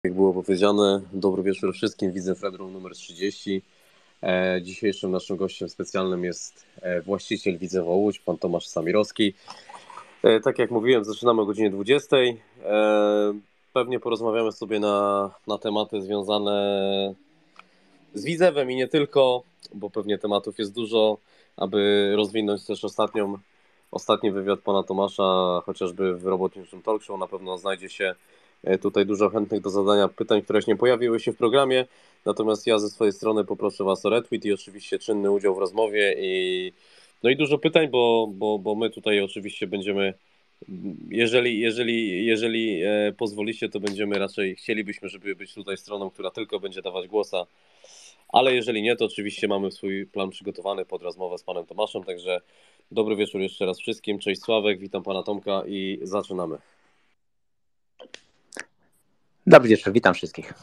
Jak było powiedziane, dobry wieczór wszystkim. Widzę Fredrum numer 30. Dzisiejszym naszym gościem specjalnym jest właściciel Widzewa Łódź, pan Tomasz Samirowski. Tak jak mówiłem, zaczynamy o godzinie 20. Pewnie porozmawiamy sobie na tematy związane z Widzewem i nie tylko, bo pewnie tematów jest dużo, aby rozwinąć też ostatni wywiad pana Tomasza, chociażby w robotniczym talk show. Na pewno znajdzie się tutaj dużo chętnych do zadania pytań, które nie pojawiły się w programie. Natomiast ja ze swojej strony poproszę was o retweet i oczywiście czynny udział w rozmowie no i dużo pytań, bo my tutaj oczywiście będziemy, jeżeli pozwolicie, to będziemy chcielibyśmy, żeby być tutaj stroną, która tylko będzie dawać głosa, ale jeżeli nie, to oczywiście mamy swój plan przygotowany pod rozmowę z panem Tomaszem, także dobry wieczór jeszcze raz wszystkim. Cześć Sławek, witam pana Tomka i zaczynamy. Dobry wieczór, witam wszystkich.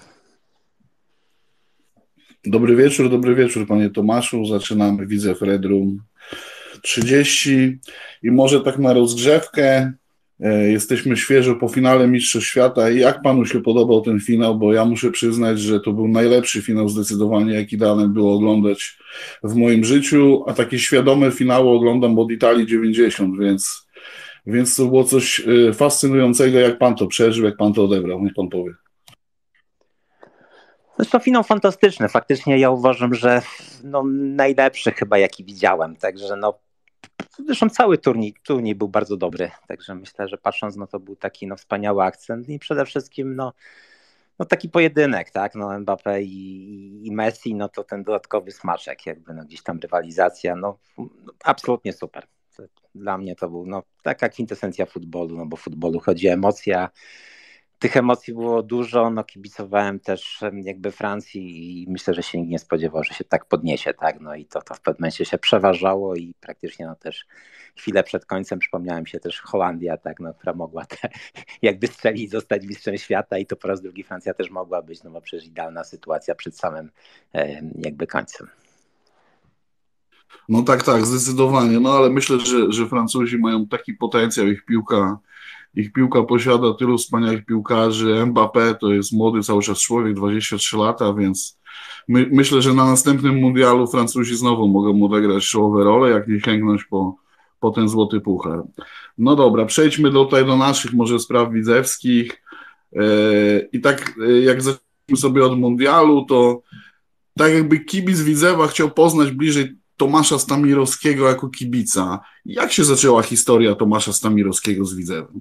Dobry wieczór panie Tomaszu. Zaczynamy Widzew Redrum 30 i może tak na rozgrzewkę. Jesteśmy świeżo po finale Mistrzostw Świata. I jak panu się podobał ten finał? Bo ja muszę przyznać, że to był najlepszy finał zdecydowanie, jaki dane było oglądać w moim życiu, a takie świadome finały oglądam od Italii 90, więc to było coś fascynującego. Jak pan to przeżył, jak pan to odebrał? Niech pan powie. To finał fantastyczny. Faktycznie ja uważam, że najlepszy chyba jaki widziałem. Także zresztą cały turniej był bardzo dobry. Także myślę, że patrząc, to był taki wspaniały akcent i przede wszystkim taki pojedynek, tak? Mbappé i Messi, to ten dodatkowy smaczek, jakby gdzieś tam rywalizacja, absolutnie super. Dla mnie to był taka kwintesencja futbolu, bo w futbolu chodzi o emocje. Tych emocji było dużo, kibicowałem też jakby Francji i myślę, że się nikt nie spodziewał, że się tak podniesie, tak, i to w pewnym momencie się przeważało i praktycznie też chwilę przed końcem przypomniałem się też Holandia, tak, która mogła jakby strzelić, zostać mistrzem świata i to po raz drugi Francja też mogła być, bo przecież idealna sytuacja przed samym jakby końcem. Tak, zdecydowanie, ale myślę, że Francuzi mają taki potencjał, ich piłka posiada tylu wspaniałych piłkarzy. Mbappé to jest młody cały czas człowiek, 23 lata, więc myślę, że na następnym mundialu Francuzi znowu mogą odegrać czołowe role, jak nie sięgnąć po ten złoty puchar. No dobra, przejdźmy tutaj do naszych może spraw widzewskich. I tak jak zaczniemy sobie od mundialu, to tak jakby kibic Widzewa chciał poznać bliżej Tomasza Stamirowskiego jako kibica. Jak się zaczęła historia Tomasza Stamirowskiego z Widzewem?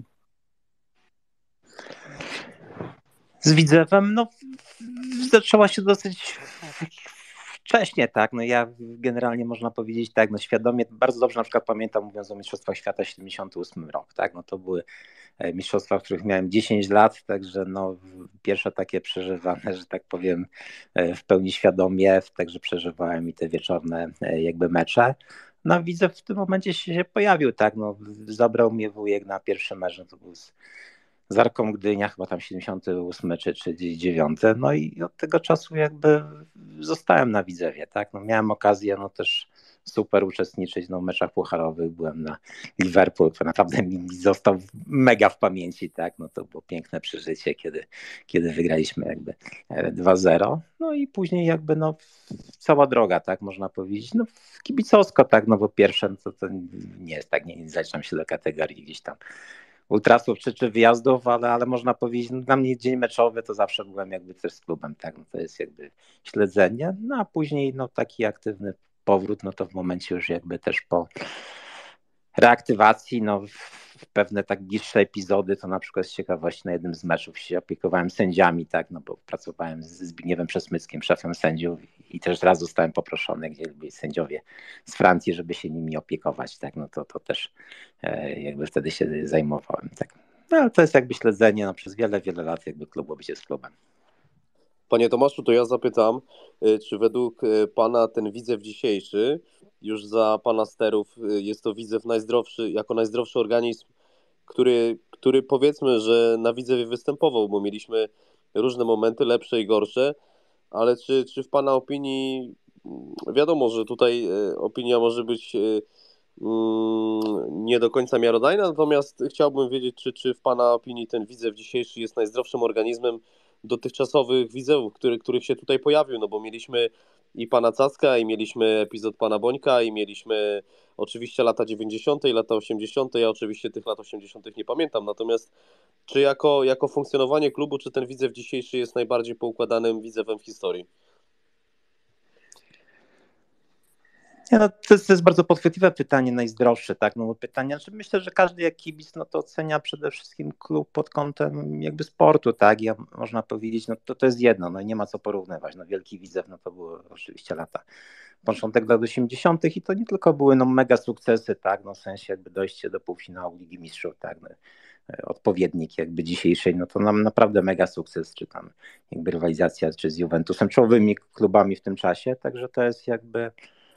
Z Widzewem, zaczęła się dosyć wcześnie, tak, ja generalnie można powiedzieć tak, świadomie, bardzo dobrze na przykład pamiętam, mówiąc o Mistrzostwach Świata 78 rok, tak, to były mistrzostwa, w których miałem 10 lat, także pierwsze takie przeżywane, że tak powiem, w pełni świadomie, także przeżywałem i te wieczorne jakby mecze. Widzew w tym momencie się pojawił, tak, zabrał mnie wujek na pierwszy mecz, to był z Arką Gdynia, chyba tam 78 czy 9. I od tego czasu jakby zostałem na Widzewie, tak. Miałem okazję też super uczestniczyć w meczach pucharowych. Byłem na Liverpool, który naprawdę mi został mega w pamięci, tak. To było piękne przeżycie, kiedy wygraliśmy jakby 2-0. I później jakby cała droga, tak można powiedzieć. Kibicowsko, tak, bo pierwsze to nie jest tak, nie zaliczam się do kategorii gdzieś tam ultrasów czy wyjazdów, ale można powiedzieć, dla mnie dzień meczowy to zawsze byłem jakby też z klubem, tak, to jest jakby śledzenie, a później taki aktywny powrót, to w momencie już jakby też po reaktywacji, w pewne tak bliższe epizody, to na przykład z ciekawości na jednym z meczów się opiekowałem sędziami, tak, bo pracowałem z Zbigniewem Przesmyckim, szefem sędziów i też raz zostałem poproszony, gdzie byli sędziowie z Francji, żeby się nimi opiekować, tak, to też jakby wtedy się zajmowałem, tak. Ale to jest jakby śledzenie przez wiele, wiele lat jakby klubu bycie z klubem. Panie Tomaszu, to ja zapytam, czy według pana ten Widzew dzisiejszy, już za pana sterów, jest to Widzew najzdrowszy, jako najzdrowszy organizm, który powiedzmy, że na Widzewie występował, bo mieliśmy różne momenty, lepsze i gorsze, ale czy w pana opinii, wiadomo, że tutaj opinia może być nie do końca miarodajna, natomiast chciałbym wiedzieć, czy w pana opinii ten Widzew dzisiejszy jest najzdrowszym organizmem dotychczasowych widzów, których się tutaj pojawił, no bo mieliśmy i pana Cacka, i mieliśmy epizod pana Bońka, i mieliśmy oczywiście lata 90., lata 80., ja oczywiście tych lat 80. nie pamiętam, natomiast czy jako funkcjonowanie klubu, czy ten Widzew dzisiejszy jest najbardziej poukładanym Widzewem w historii? Nie, no, to jest bardzo podchwytliwe pytanie, najzdrowsze, tak, no bo pytanie, znaczy myślę, że każdy jak kibic, no to ocenia przede wszystkim klub pod kątem jakby sportu, tak, ja można powiedzieć, no to jest jedno, no i nie ma co porównywać, no Wielki Widzew, no to były oczywiście lata, początek lat 80. i to nie tylko były no mega sukcesy, tak, no w sensie jakby dojście do półfinału Ligi Mistrzów, tak, no, odpowiednik jakby dzisiejszej, no to nam naprawdę mega sukces, czy tam jakby rywalizacja czy z Juventusem, czołowymi klubami w tym czasie, także to jest jakby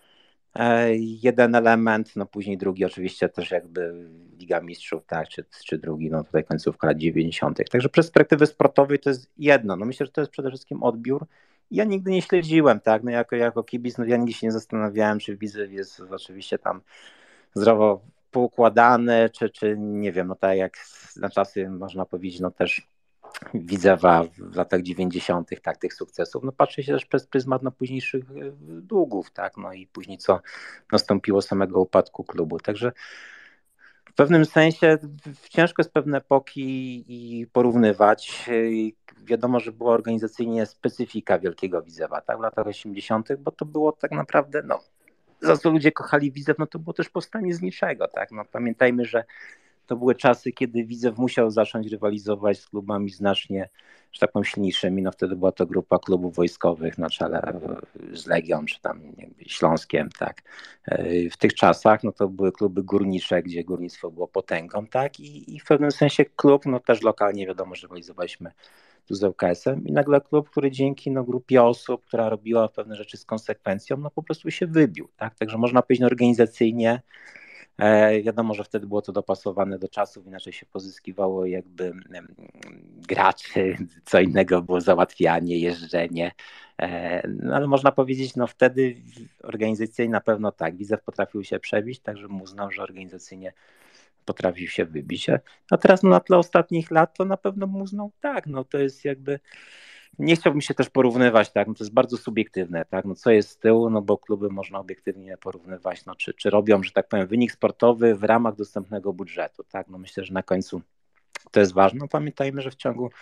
jeden element, no później drugi oczywiście też jakby Liga Mistrzów, tak, czy drugi, no tutaj końcówka lat 90. Także z perspektywy sportowej to jest jedno, no myślę, że to jest przede wszystkim odbiór. Ja nigdy nie śledziłem, tak, no jako kibic, no ja nigdy się nie zastanawiałem, czy Widzew jest oczywiście tam zdrowo poukładany, czy nie wiem, no tak jak na czasy można powiedzieć, no też Widzewa w latach 90., tak, tych sukcesów, no patrzy się też przez pryzmat no, późniejszych długów, tak, no i później co nastąpiło samego upadku klubu, także w pewnym sensie ciężko jest pewne epoki i porównywać. Wiadomo, że była organizacyjnie specyfika Wielkiego Widzewa, tak, w latach 80., bo to było tak naprawdę, no, za co ludzie kochali Widzew, no to było też powstanie z niczego, tak, no pamiętajmy, że to były czasy, kiedy Widzew musiał zacząć rywalizować z klubami znacznie, że tak powiem, silniejszymi. No wtedy była to grupa klubów wojskowych na czele z Legią, czy tam jakby Śląskiem, tak. W tych czasach no to były kluby górnicze, gdzie górnictwo było potęgą, tak. I w pewnym sensie klub, no też lokalnie wiadomo, że rywalizowaliśmy tu z ŁKS-em i nagle klub, który dzięki no, grupie osób, która robiła pewne rzeczy z konsekwencją, no po prostu się wybił, tak. Także można powiedzieć no, organizacyjnie. Wiadomo, że wtedy było to dopasowane do czasów, inaczej się pozyskiwało jakby graczy, co innego było załatwianie, jeżdżenie, no ale można powiedzieć, no wtedy organizacyjnie na pewno tak, Widzew potrafił się przebić, także uznał, że organizacyjnie potrafił się wybić, a teraz no, na tle ostatnich lat to na pewno uznał tak, no to jest jakby nie chciałbym się też porównywać, tak, no to jest bardzo subiektywne, tak, no co jest z tyłu, no bo kluby można obiektywnie porównywać, no czy robią, że tak powiem, wynik sportowy w ramach dostępnego budżetu, tak, no myślę, że na końcu to jest ważne, no pamiętajmy, że w ciągu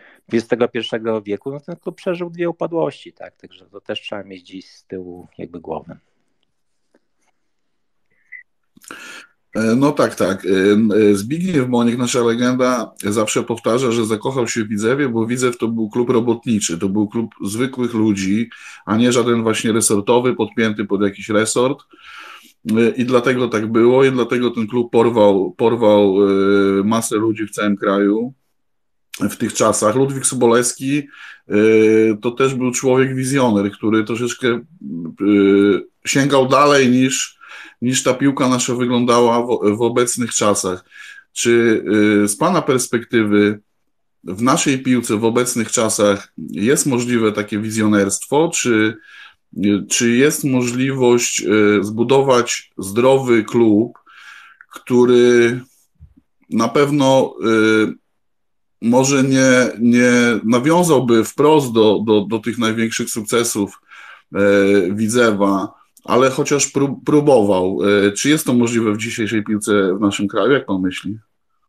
XXI wieku, no ten klub przeżył dwie upadłości, tak, także to też trzeba mieć dziś z tyłu jakby głowy. No tak, tak. Zbigniew Boniek, nasza legenda, zawsze powtarza, że zakochał się w Widzewie, bo Widzew to był klub robotniczy, to był klub zwykłych ludzi, a nie żaden właśnie resortowy, podpięty pod jakiś resort. I dlatego tak było, i dlatego ten klub porwał masę ludzi w całym kraju w tych czasach. Ludwik Sobolewski to też był człowiek wizjoner, który troszeczkę sięgał dalej niż ta piłka nasza wyglądała w obecnych czasach. Czy z Pana perspektywy w naszej piłce w obecnych czasach jest możliwe takie wizjonerstwo, czy jest możliwość zbudować zdrowy klub, który na pewno może nie nawiązałby wprost do tych największych sukcesów Widzewa, ale chociaż próbował. Czy jest to możliwe w dzisiejszej piłce w naszym kraju? Jak pan myśli?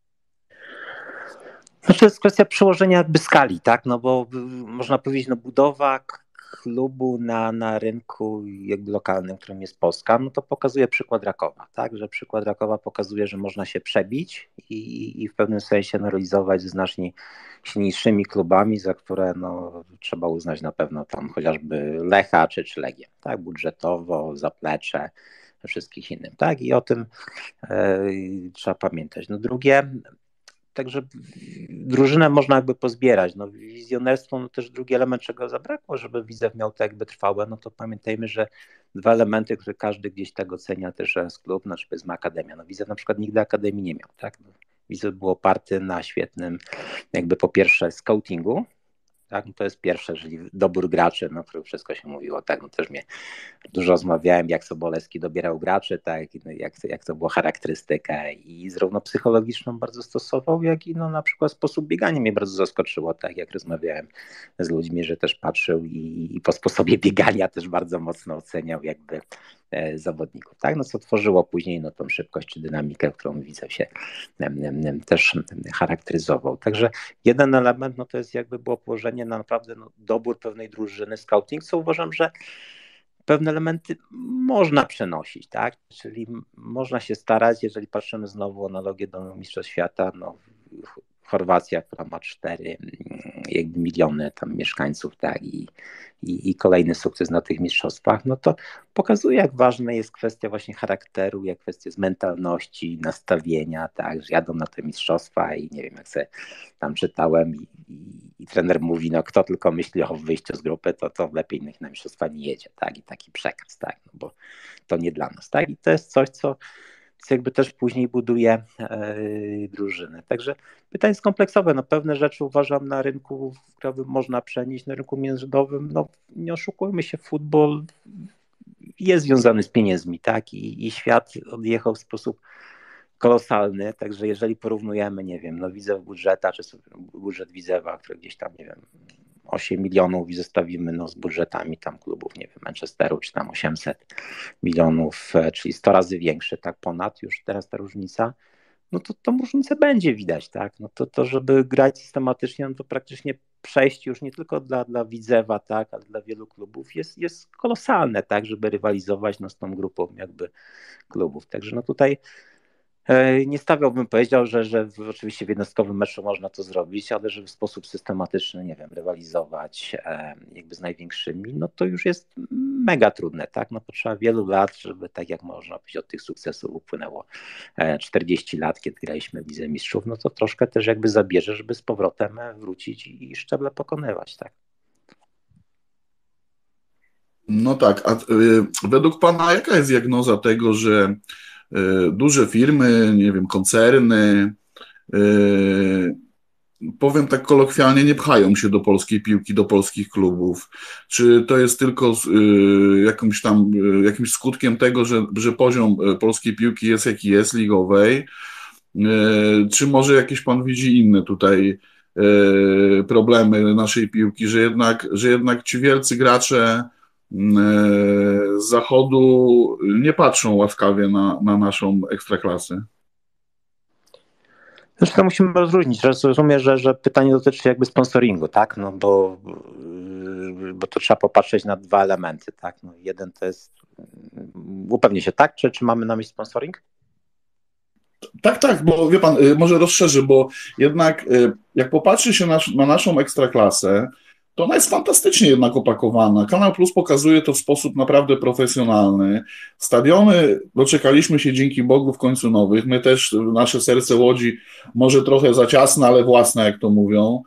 To jest kwestia przełożenia jakby skali, tak? No bo można powiedzieć, no budowa klubu na rynku jakby lokalnym, którym jest Polska, no to pokazuje przykład Rakowa, tak? Że przykład Rakowa pokazuje, że można się przebić i w pewnym sensie no, realizować ze znacznie silniejszymi klubami, za które no, trzeba uznać na pewno tam chociażby Lecha czy Legię, tak? Budżetowo, zaplecze, wszystkich innym, tak? I o tym trzeba pamiętać. No drugie, także drużynę można jakby pozbierać. No, wizjonerstwo, no też drugi element, czego zabrakło, żeby Widzew miał to jakby trwałe, no to pamiętajmy, że dwa elementy, które każdy gdzieś tak ocenia też jest klub, no, powiedzmy akademia. No Widzew na przykład nigdy akademii nie miał, tak? No, Widzew był oparty na świetnym jakby po pierwsze scoutingu, tak? No to jest pierwsze, czyli dobór graczy, no to wszystko się mówiło, tak? No też mnie dużo rozmawiałem, jak Sobolewski dobierał graczy, tak? No jak to była charakterystyka i zarówno psychologiczną bardzo stosował, jak i no na przykład sposób biegania mnie bardzo zaskoczyło, tak? Jak rozmawiałem z ludźmi, że też patrzył i po sposobie biegania też bardzo mocno oceniał jakby zawodników, tak? No co tworzyło później no tą szybkość czy dynamikę, którą widzę się też charakteryzował. Także jeden element no to jest jakby było położenie na naprawdę no, dobór pewnej drużyny, scouting, co uważam, że pewne elementy można przenosić, tak? Czyli można się starać, jeżeli patrzymy znowu analogię do Mistrzostw Świata, no Chorwacja, która ma 4 jakby miliony tam mieszkańców, tak, i kolejny sukces na tych mistrzostwach, no to pokazuje, jak ważna jest kwestia właśnie charakteru, jak kwestia z mentalności, nastawienia, tak, że jadą na te mistrzostwa i nie wiem, jak sobie tam czytałem i trener mówi, no kto tylko myśli o wyjściu z grupy, to lepiej niech na mistrzostwa nie jedzie, tak, i taki przekaz, tak, no bo to nie dla nas, tak, i to jest coś, co jakby też później buduje drużynę. Także pytanie jest kompleksowe. No pewne rzeczy uważam na rynku krajowym można przenieść, na rynku międzynarodowym. No nie oszukujmy się, futbol jest związany z pieniędzmi, tak? I świat odjechał w sposób kolosalny, także jeżeli porównujemy, nie wiem, no Widzew budżeta, czy budżet Widzewa, który gdzieś tam, nie wiem, 8 milionów i zostawimy no, z budżetami tam klubów, nie wiem, Manchesteru, czy tam 800 milionów, czyli 100 razy większy, tak ponad już teraz ta różnica, no to tą różnicę będzie widać, tak, no to żeby grać systematycznie, no to praktycznie przejście już nie tylko dla Widzewa, tak, ale dla wielu klubów jest kolosalne, tak, żeby rywalizować no, z tą grupą jakby klubów, także no tutaj nie stawiałbym, powiedział, że oczywiście w jednostkowym meczu można to zrobić, ale żeby w sposób systematyczny, nie wiem, rywalizować jakby z największymi, no to już jest mega trudne, tak? No potrzeba wielu lat, żeby tak jak można powiedzieć od tych sukcesów upłynęło 40 lat, kiedy graliśmy w Lidze Mistrzów, no to troszkę też jakby zabierze, żeby z powrotem wrócić i szczeble pokonywać, tak? No tak, a według Pana jaka jest diagnoza tego, że duże firmy, nie wiem, koncerny, powiem tak kolokwialnie, nie pchają się do polskiej piłki, do polskich klubów? Czy to jest tylko jakimś skutkiem tego, że poziom polskiej piłki jest jaki jest, ligowej? Czy może jakieś Pan widzi inne tutaj problemy naszej piłki, że jednak ci wielcy gracze z zachodu nie patrzą łaskawie na naszą ekstraklasę? Zresztą musimy rozróżnić. Rozumiem, że pytanie dotyczy jakby sponsoringu, tak? No bo to trzeba popatrzeć na dwa elementy, tak? No jeden to jest, upewnię się, tak? Czy mamy na myśli sponsoring? Tak, bo wie Pan, może rozszerzę, bo jednak jak popatrzy się na naszą ekstraklasę, to ona jest fantastycznie jednak opakowana. Kanal Plus pokazuje to w sposób naprawdę profesjonalny. Stadiony, doczekaliśmy się dzięki Bogu w końcu nowych. My też, nasze serce Łodzi, może trochę za ciasne, ale własne, jak to mówią.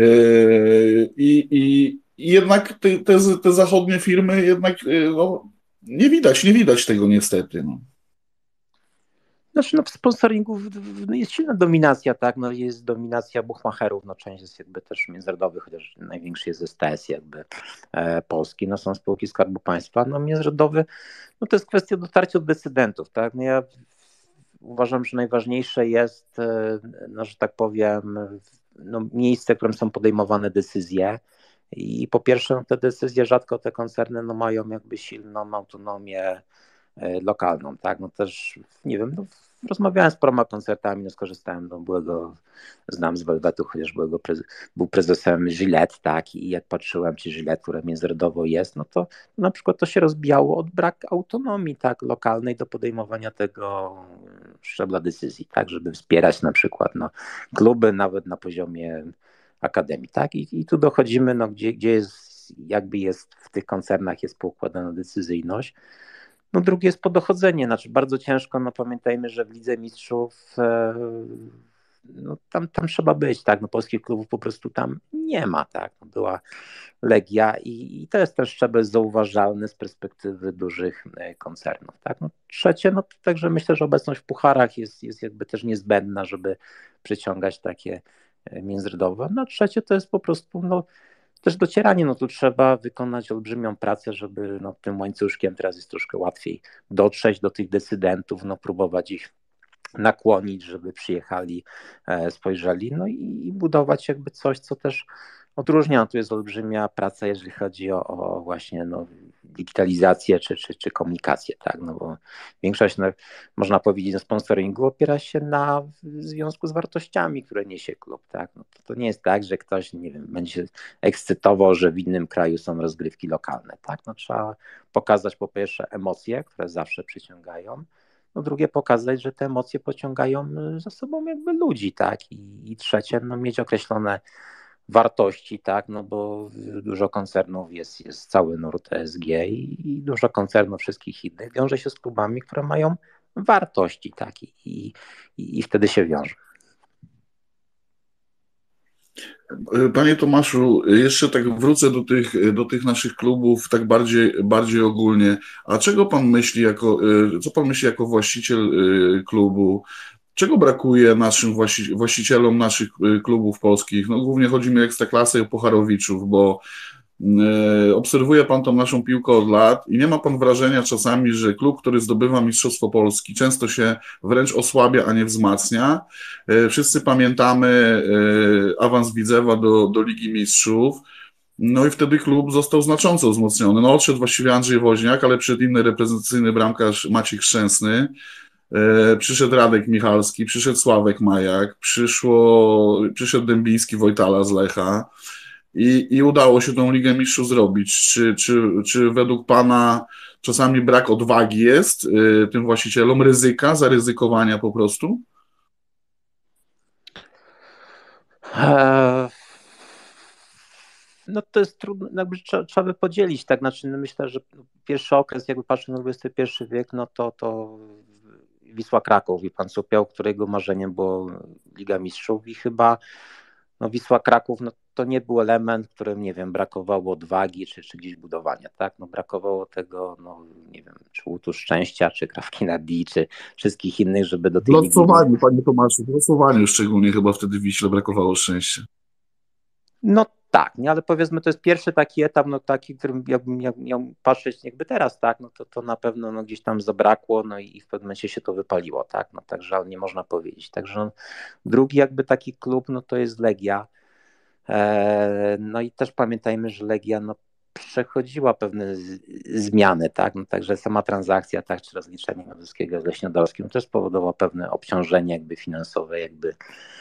I jednak te zachodnie firmy jednak no, nie widać tego niestety. No. Znaczy, no w sponsoringu jest silna dominacja, tak, no jest dominacja buchmacherów, no część jest jakby też międzynarodowych, chociaż największy jest STS jakby polski, no są spółki Skarbu Państwa, no międzynarodowy, no to jest kwestia dotarcia do decydentów, tak, no ja uważam, że najważniejsze jest, no że tak powiem, no miejsce, w którym są podejmowane decyzje i po pierwsze no te decyzje rzadko te koncerny no mają jakby silną autonomię lokalną, tak, no też, nie wiem, no, rozmawiałem z paroma koncertami, no skorzystałem, no znam z Velvetu, chociaż był prezesem Gillette, tak, i jak patrzyłem, czy Gillette, które międzynarodowo jest, no to na przykład to się rozbijało od brak autonomii, tak, lokalnej do podejmowania tego szczebla decyzji, tak, żeby wspierać na przykład, no, kluby nawet na poziomie akademii, tak, i tu dochodzimy, no, gdzie jest, jakby jest w tych koncernach jest poukładana decyzyjność. No drugie jest podochodzenie, znaczy bardzo ciężko, no pamiętajmy, że w Lidze Mistrzów no tam trzeba być, tak, no polskich klubów po prostu tam nie ma, tak, no, była Legia i to jest też szczebel zauważalny z perspektywy dużych koncernów, tak, no trzecie, no także myślę, że obecność w pucharach jest jakby też niezbędna, żeby przyciągać takie międzynarodowe, no trzecie to jest po prostu, no też docieranie, no tu trzeba wykonać olbrzymią pracę, żeby no, tym łańcuszkiem teraz jest troszkę łatwiej dotrzeć do tych decydentów, no próbować ich nakłonić, żeby przyjechali, spojrzeli, no i budować jakby coś, co też odróżnia. Tu jest olbrzymia praca, jeżeli chodzi o właśnie no, digitalizację czy komunikację, tak, no bo większość, no, można powiedzieć, na sponsoringu opiera się na związku z wartościami, które niesie klub, tak, no to nie jest tak, że ktoś, nie wiem, będzie się ekscytował, że w innym kraju są rozgrywki lokalne, tak, no trzeba pokazać po pierwsze emocje, które zawsze przyciągają, no drugie pokazać, że te emocje pociągają za sobą jakby ludzi, tak, i trzecie, no mieć określone wartości, tak, no bo dużo koncernów jest cały nurt ESG i dużo koncernów wszystkich innych wiąże się z klubami, które mają wartości, tak, i wtedy się wiąże. Panie Tomaszu, jeszcze tak wrócę do tych naszych klubów tak bardziej ogólnie. A czego pan myśli co pan myśli jako właściciel klubu? Czego brakuje naszym właścicielom naszych klubów polskich? No głównie chodzi mi o Ekstraklasę i o Pucharowiczów, bo obserwuje pan tą naszą piłkę od lat i nie ma pan wrażenia czasami, że klub, który zdobywa Mistrzostwo Polski, często się wręcz osłabia, a nie wzmacnia. Wszyscy pamiętamy awans Widzewa do Ligi Mistrzów. No i wtedy klub został znacząco wzmocniony. No odszedł właściwie Andrzej Woźniak, ale przyszedł inny reprezentacyjny bramkarz Maciek Szczęsny. Przyszedł Radek Michalski, przyszedł Sławek Majak, przyszedł Dębiński Wojtala z Lecha. I udało się tą Ligę Mistrzów zrobić. Czy według pana czasami brak odwagi jest tym właścicielom, zaryzykowania po prostu? No to jest trudno, jakby trzeba by podzielić, tak, znaczy no myślę, że pierwszy okres, jakby patrząc na XXI wiek, no to Wisła Kraków, wie pan, Supiał, którego marzeniem było Liga Mistrzów i chyba no Wisła Kraków, no to nie był element, którym, nie wiem, brakowało odwagi czy gdzieś budowania, tak, no brakowało tego, no nie wiem, czy łutu szczęścia, czy krawki na D, czy wszystkich innych, żeby do tej W ligi... losowaniu, panie Tomaszu, w losowaniu szczególnie chyba wtedy Wiśle brakowało szczęścia. No tak, nie, ale powiedzmy, to jest pierwszy taki etap, no taki, którym jakbym miał patrzeć jakby teraz, tak, no to na pewno no, gdzieś tam zabrakło, no i w pewnym momencie się to wypaliło, tak, no także nie można powiedzieć. Także no, drugi jakby taki klub, no to jest Legia. No i też pamiętajmy, że Legia no, przechodziła pewne zmiany, tak, no także sama transakcja, tak, czy rozliczenie Nowoskiego z Leśniodorskim no, też spowodowało pewne obciążenie jakby finansowe, jakby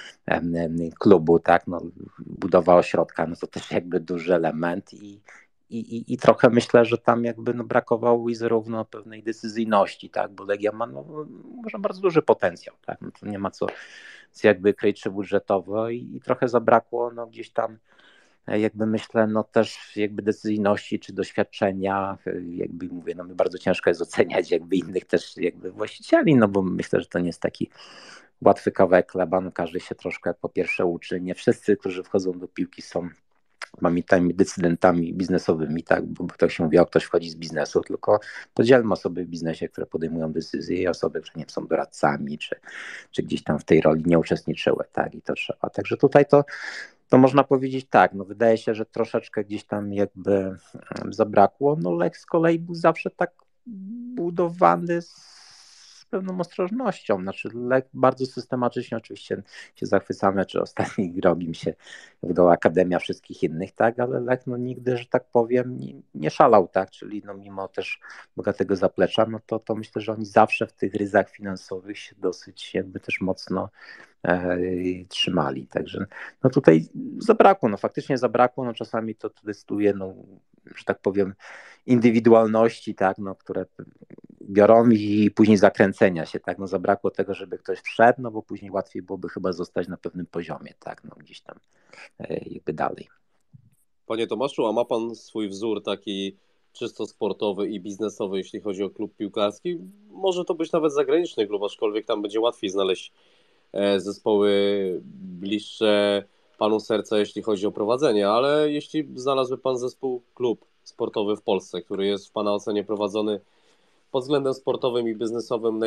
klubu, tak, no, budowa ośrodka, no to też jakby duży element i trochę myślę, że tam jakby no brakowało i zarówno pewnej decyzyjności, tak, bo Legia ma no, może bardzo duży potencjał, tak, no to nie ma co jakby kryć czy budżetowo i trochę zabrakło no gdzieś tam jakby myślę, no też jakby decyzyjności czy doświadczenia, jakby mówię, no mi bardzo ciężko jest oceniać jakby innych też jakby właścicieli, no bo myślę, że to nie jest taki łatwy kawałek chleba, no każdy się troszkę po pierwsze uczy, nie wszyscy, którzy wchodzą do piłki są pamiętajmy decydentami biznesowymi, tak, bo tak się mówi, ktoś wchodzi z biznesu, tylko podzielmy osoby w biznesie, które podejmują decyzje i osoby, które nie wiem, są doradcami, czy gdzieś tam w tej roli nie uczestniczyły, tak, i to trzeba. Także tutaj to można powiedzieć tak, no wydaje się, że troszeczkę gdzieś tam jakby zabrakło, no Lech z kolei był zawsze tak budowany z pewną ostrożnością, znaczy Lech bardzo systematycznie oczywiście się zachwycamy, czy ostatni rok im się udała Akademia wszystkich innych, tak, ale Lech no nigdy, że tak powiem, nie szalał, tak, czyli no mimo też bogatego zaplecza, no to myślę, że oni zawsze w tych ryzach finansowych się dosyć jakby też mocno trzymali. Także no tutaj zabrakło, no faktycznie zabrakło, no czasami to decyduje, no, że tak powiem, indywidualności, tak, no, które biorą i później zakręcenia się, tak, no zabrakło tego, żeby ktoś wszedł, no bo później łatwiej byłoby chyba zostać na pewnym poziomie, tak, no gdzieś tam jakby dalej. Panie Tomaszu, a ma pan swój wzór taki czysto sportowy i biznesowy, jeśli chodzi o klub piłkarski? Może to być nawet zagraniczny klub, aczkolwiek tam będzie łatwiej znaleźć zespoły bliższe panu serca, jeśli chodzi o prowadzenie, ale jeśli znalazłby pan zespół, klub sportowy w Polsce, który jest w pana ocenie prowadzony pod względem sportowym i biznesowym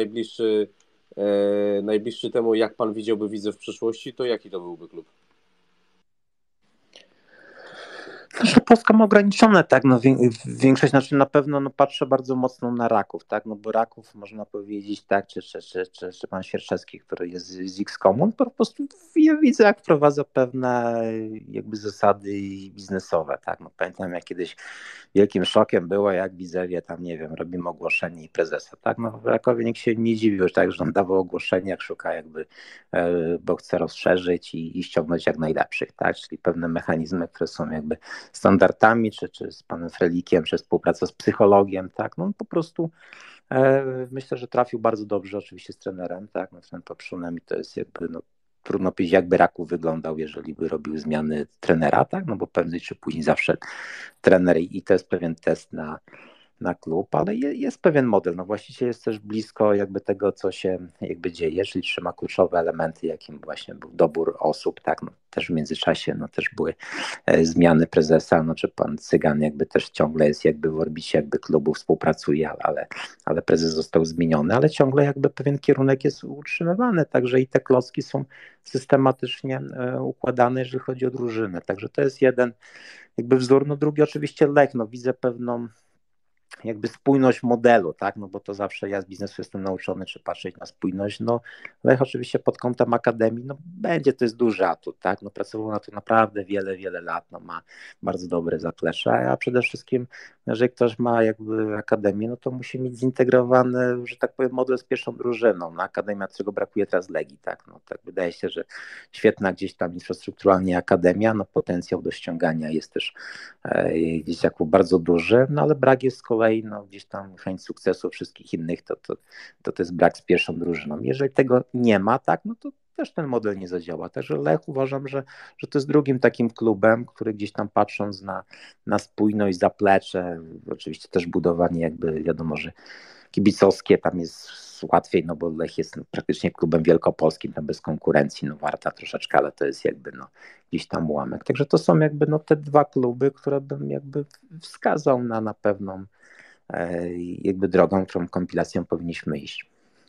najbliższy temu, jak pan widziałby Widzę w przyszłości, to jaki to byłby klub? Że Polska ma ograniczone, tak, no większość, znaczy na pewno no, patrzę bardzo mocno na Raków, tak, no bo Raków można powiedzieć, tak, czy pan Świerczewski, który jest z X-Common, po prostu ja widzę, jak wprowadza pewne jakby zasady biznesowe, tak, no pamiętam, jak kiedyś wielkim szokiem było, jak Widzewie tam, nie wiem, robimy ogłoszenie i prezesa, tak, no w Rakowie nikt się nie dziwił, tak, że on dawał ogłoszenie, jak szuka jakby, bo chce rozszerzyć i ściągnąć jak najlepszych, tak, czyli pewne mechanizmy, które są jakby standardami, czy z panem Frelikiem, czy współpraca z psychologiem, tak, no po prostu myślę, że trafił bardzo dobrze oczywiście z trenerem, tak, no trener Papszunem i to jest jakby, no trudno powiedzieć, jakby Raków wyglądał, jeżeli by robił zmiany trenera, tak, no bo prędzej czy później zawsze trener i to jest pewien test na klub, ale jest pewien model. No właściciel jest też blisko jakby tego, co się jakby dzieje, czyli trzyma kluczowe elementy, jakim właśnie był dobór osób, tak, no też w międzyczasie no też były zmiany prezesa, no czy pan Cygan jakby też ciągle jest jakby w orbicie jakby klubu, współpracuje, ale prezes został zmieniony, ale ciągle jakby pewien kierunek jest utrzymywany, także i te klocki są systematycznie układane, jeżeli chodzi o drużynę, także to jest jeden jakby wzór, no drugi oczywiście Lech, no widzę pewną jakby spójność modelu, tak, no bo to zawsze ja z biznesu jestem nauczony, czy patrzeć na spójność, no Lech oczywiście pod kątem akademii, no będzie, to jest duży atut, tak, no pracował na to naprawdę wiele lat, no ma bardzo dobre zaplecze, a przede wszystkim, jeżeli ktoś ma jakby akademię, no to musi mieć zintegrowany, że tak powiem, model z pierwszą drużyną, no akademia, czego brakuje teraz Legii, tak, no tak wydaje się, że świetna gdzieś tam infrastrukturalnie akademia, no potencjał do ściągania jest też gdzieś jako bardzo duży, no ale brak jest z kolei no, gdzieś tam chęć sukcesu wszystkich innych, to jest brak z pierwszą drużyną. Jeżeli tego nie ma, tak, no to też ten model nie zadziała. Także Lech uważam, że to jest drugim takim klubem, który gdzieś tam patrząc na spójność, zaplecze, oczywiście też budowanie jakby wiadomo, że kibicowskie tam jest łatwiej, no bo Lech jest praktycznie klubem wielkopolskim, tam bez konkurencji, no Warta troszeczkę, ale to jest jakby no gdzieś tam ułamek. Także to są jakby no te dwa kluby, które bym jakby wskazał na pewną jakby drogą, którą kompilacją powinniśmy iść.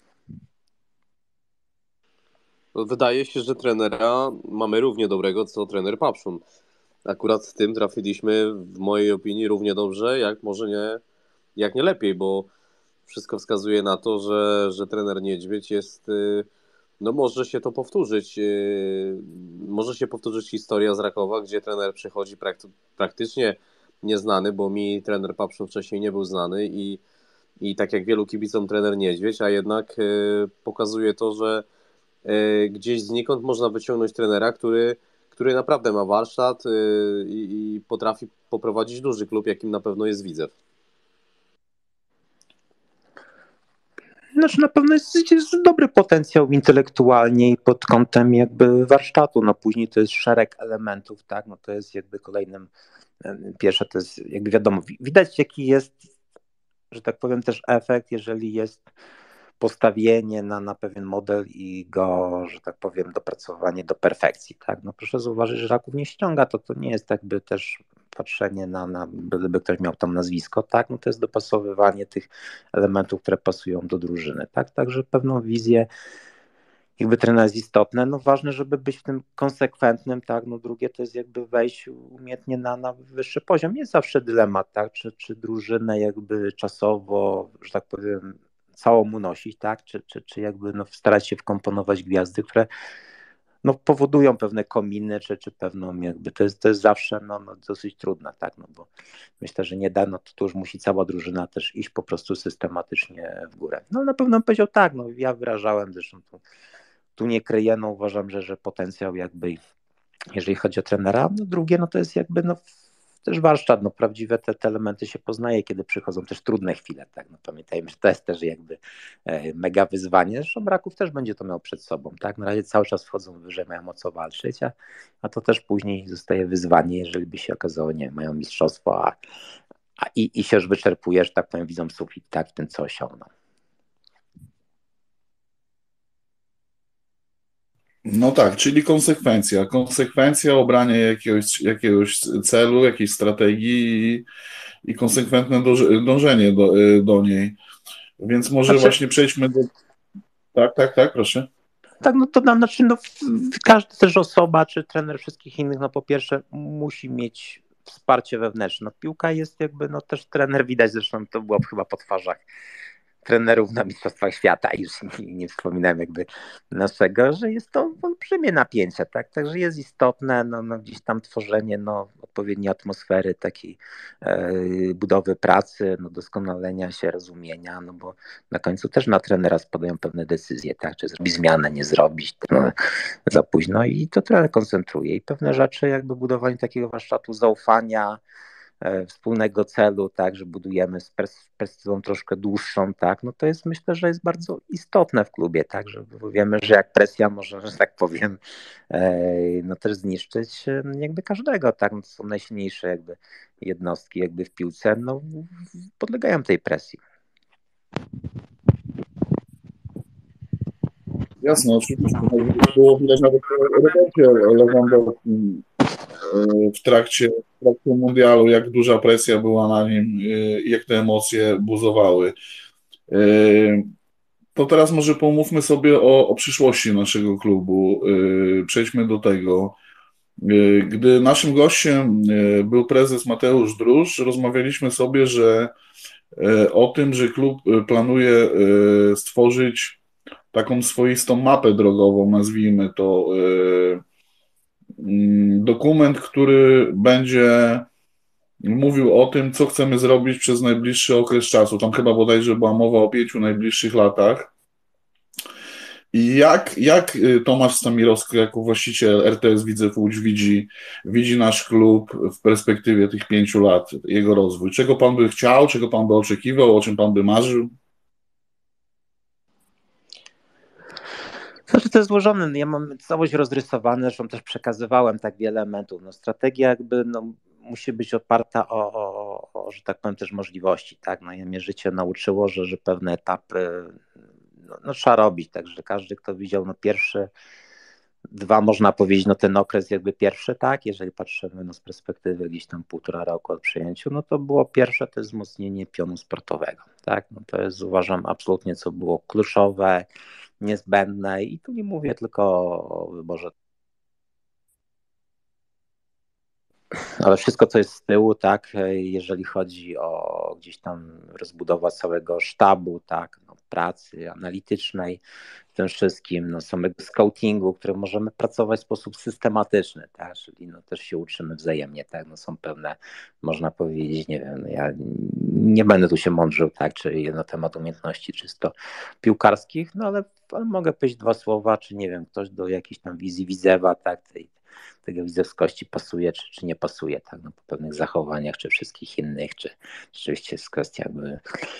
Wydaje się, że trenera mamy równie dobrego, co trener Papszun. Akurat z tym trafiliśmy, w mojej opinii, równie dobrze, jak nie lepiej, bo wszystko wskazuje na to, że trener Niedźwiedź jest, no może się to powtórzyć, może się powtórzyć historia z Rakowa, gdzie trener przychodzi praktycznie nieznany, bo mi trener Papszun wcześniej nie był znany i tak jak wielu kibicom trener Niedźwiedź, a jednak pokazuje to, że gdzieś znikąd można wyciągnąć trenera, który naprawdę ma warsztat i potrafi poprowadzić duży klub, jakim na pewno jest Widzew. Znaczy na pewno jest dobry potencjał intelektualnie i pod kątem jakby warsztatu, no później to jest szereg elementów, tak, no to jest jakby kolejnym, pierwsze to jest jakby wiadomo, widać jaki jest, że tak powiem też efekt, jeżeli jest postawienie na pewien model i go, że tak powiem, dopracowanie do perfekcji, tak, no proszę zauważyć, że Raków nie ściąga, to nie jest jakby też patrzenie gdyby ktoś miał tam nazwisko, tak, no to jest dopasowywanie tych elementów, które pasują do drużyny, tak, także pewną wizję jakby trener jest istotne, no ważne, żeby być w tym konsekwentnym, tak, no drugie to jest jakby wejść umiejętnie na wyższy poziom, jest zawsze dylemat, tak, czy drużynę jakby czasowo, że tak powiem, całą unosić, tak, czy jakby no starać się wkomponować gwiazdy, które no powodują pewne kominy, czy pewną jakby, to jest zawsze no dosyć trudne, tak, no bo myślę, że nie da, no to już musi cała drużyna też iść po prostu systematycznie w górę. No na pewno bym powiedział tak, no ja wyrażałem, zresztą tu nie kryję, no uważam, że potencjał jakby, jeżeli chodzi o trenera, no drugie, no to jest jakby no też warsztat, no prawdziwe te elementy się poznaje, kiedy przychodzą też trudne chwile, tak, no pamiętajmy, że to jest też jakby mega wyzwanie, zresztą Raków też będzie to miał przed sobą, tak, na razie cały czas wchodzą wyżej, mają o co walczyć, a to też później zostaje wyzwanie, jeżeli by się okazało, nie, mają mistrzostwo, i się już wyczerpujesz, tak powiem, widzą sufit, tak, w tym co osiągną. No tak, czyli konsekwencja, obranie jakiegoś celu, jakiejś strategii i konsekwentne dążenie do niej. Więc może właśnie przejdźmy do... Tak, proszę. Tak, no to znaczy, no każda też osoba, czy trener wszystkich innych, no po pierwsze musi mieć wsparcie wewnętrzne. No, piłka jest jakby, no też trener widać, zresztą to było chyba po twarzach trenerów na Mistrzostwach Świata, już nie wspominałem jakby naszego, że jest to olbrzymie napięcie, tak? Także jest istotne no gdzieś tam tworzenie odpowiedniej atmosfery, takiej budowy pracy, doskonalenia się, rozumienia, no bo na końcu też na trenera spadają pewne decyzje, tak? Czy zrobić zmianę, nie zrobić, za późno i to trener koncentruje i pewne rzeczy jakby budowanie takiego warsztatu zaufania, wspólnego celu, tak, że budujemy z perspektywą troszkę dłuższą, tak, no to jest, myślę, że jest bardzo istotne w klubie, tak, że wiemy, że jak presja może, że tak powiem, no też zniszczyć jakby każdego, tak, no to są najsilniejsze jakby jednostki jakby w piłce, no podlegają tej presji. Jasne, oczywiście. Było widać nawet w Robercie Lewandowskim w trakcie mundialu, jak duża presja była na nim i jak te emocje buzowały. To teraz może pomówmy sobie o przyszłości naszego klubu. Przejdźmy do tego. Gdy naszym gościem był prezes Mateusz Drusz, rozmawialiśmy sobie, że o tym, że klub planuje stworzyć taką swoistą mapę drogową, nazwijmy to, dokument, który będzie mówił o tym, co chcemy zrobić przez najbliższy okres czasu. Tam chyba bodajże była mowa o 5 najbliższych latach. I jak Tomasz Stamirowski jako właściciel RTS Widzew Łódź widzi nasz klub w perspektywie tych 5 lat, jego rozwój? Czego pan by chciał, czego pan by oczekiwał, o czym pan by marzył? Znaczy to jest złożone, ja mam całość rozrysowane, zresztą też przekazywałem tak wiele elementów. No, strategia jakby musi być oparta o, że tak powiem, też możliwości. Tak? No, mnie życie nauczyło, że pewne etapy trzeba robić, także każdy, kto widział pierwszy, dwa można powiedzieć, ten okres jakby pierwszy, tak, jeżeli patrzymy z perspektywy gdzieś tam 1,5 roku od przyjęciu, no to było pierwsze, to jest wzmocnienie pionu sportowego, tak, no to jest, uważam, absolutnie co było kluczowe, niezbędne i tu nie mówię tylko o wyborze, ale wszystko, co jest z tyłu, tak, jeżeli chodzi o gdzieś tam rozbudowę całego sztabu, tak, pracy analitycznej, w tym wszystkim, samego scoutingu, którym możemy pracować w sposób systematyczny, tak, czyli też się uczymy wzajemnie, tak, są pewne, można powiedzieć, nie wiem, ja nie będę tu się mądrzył, tak, czy na temat umiejętności czysto piłkarskich, ale mogę powiedzieć 2 słowa, czy nie wiem, ktoś do jakiejś tam wizji Widzewa, tak, tego widzewskości pasuje, czy nie pasuje, tak, po pewnych zachowaniach, czy wszystkich innych, czy rzeczywiście jest kwestia jakby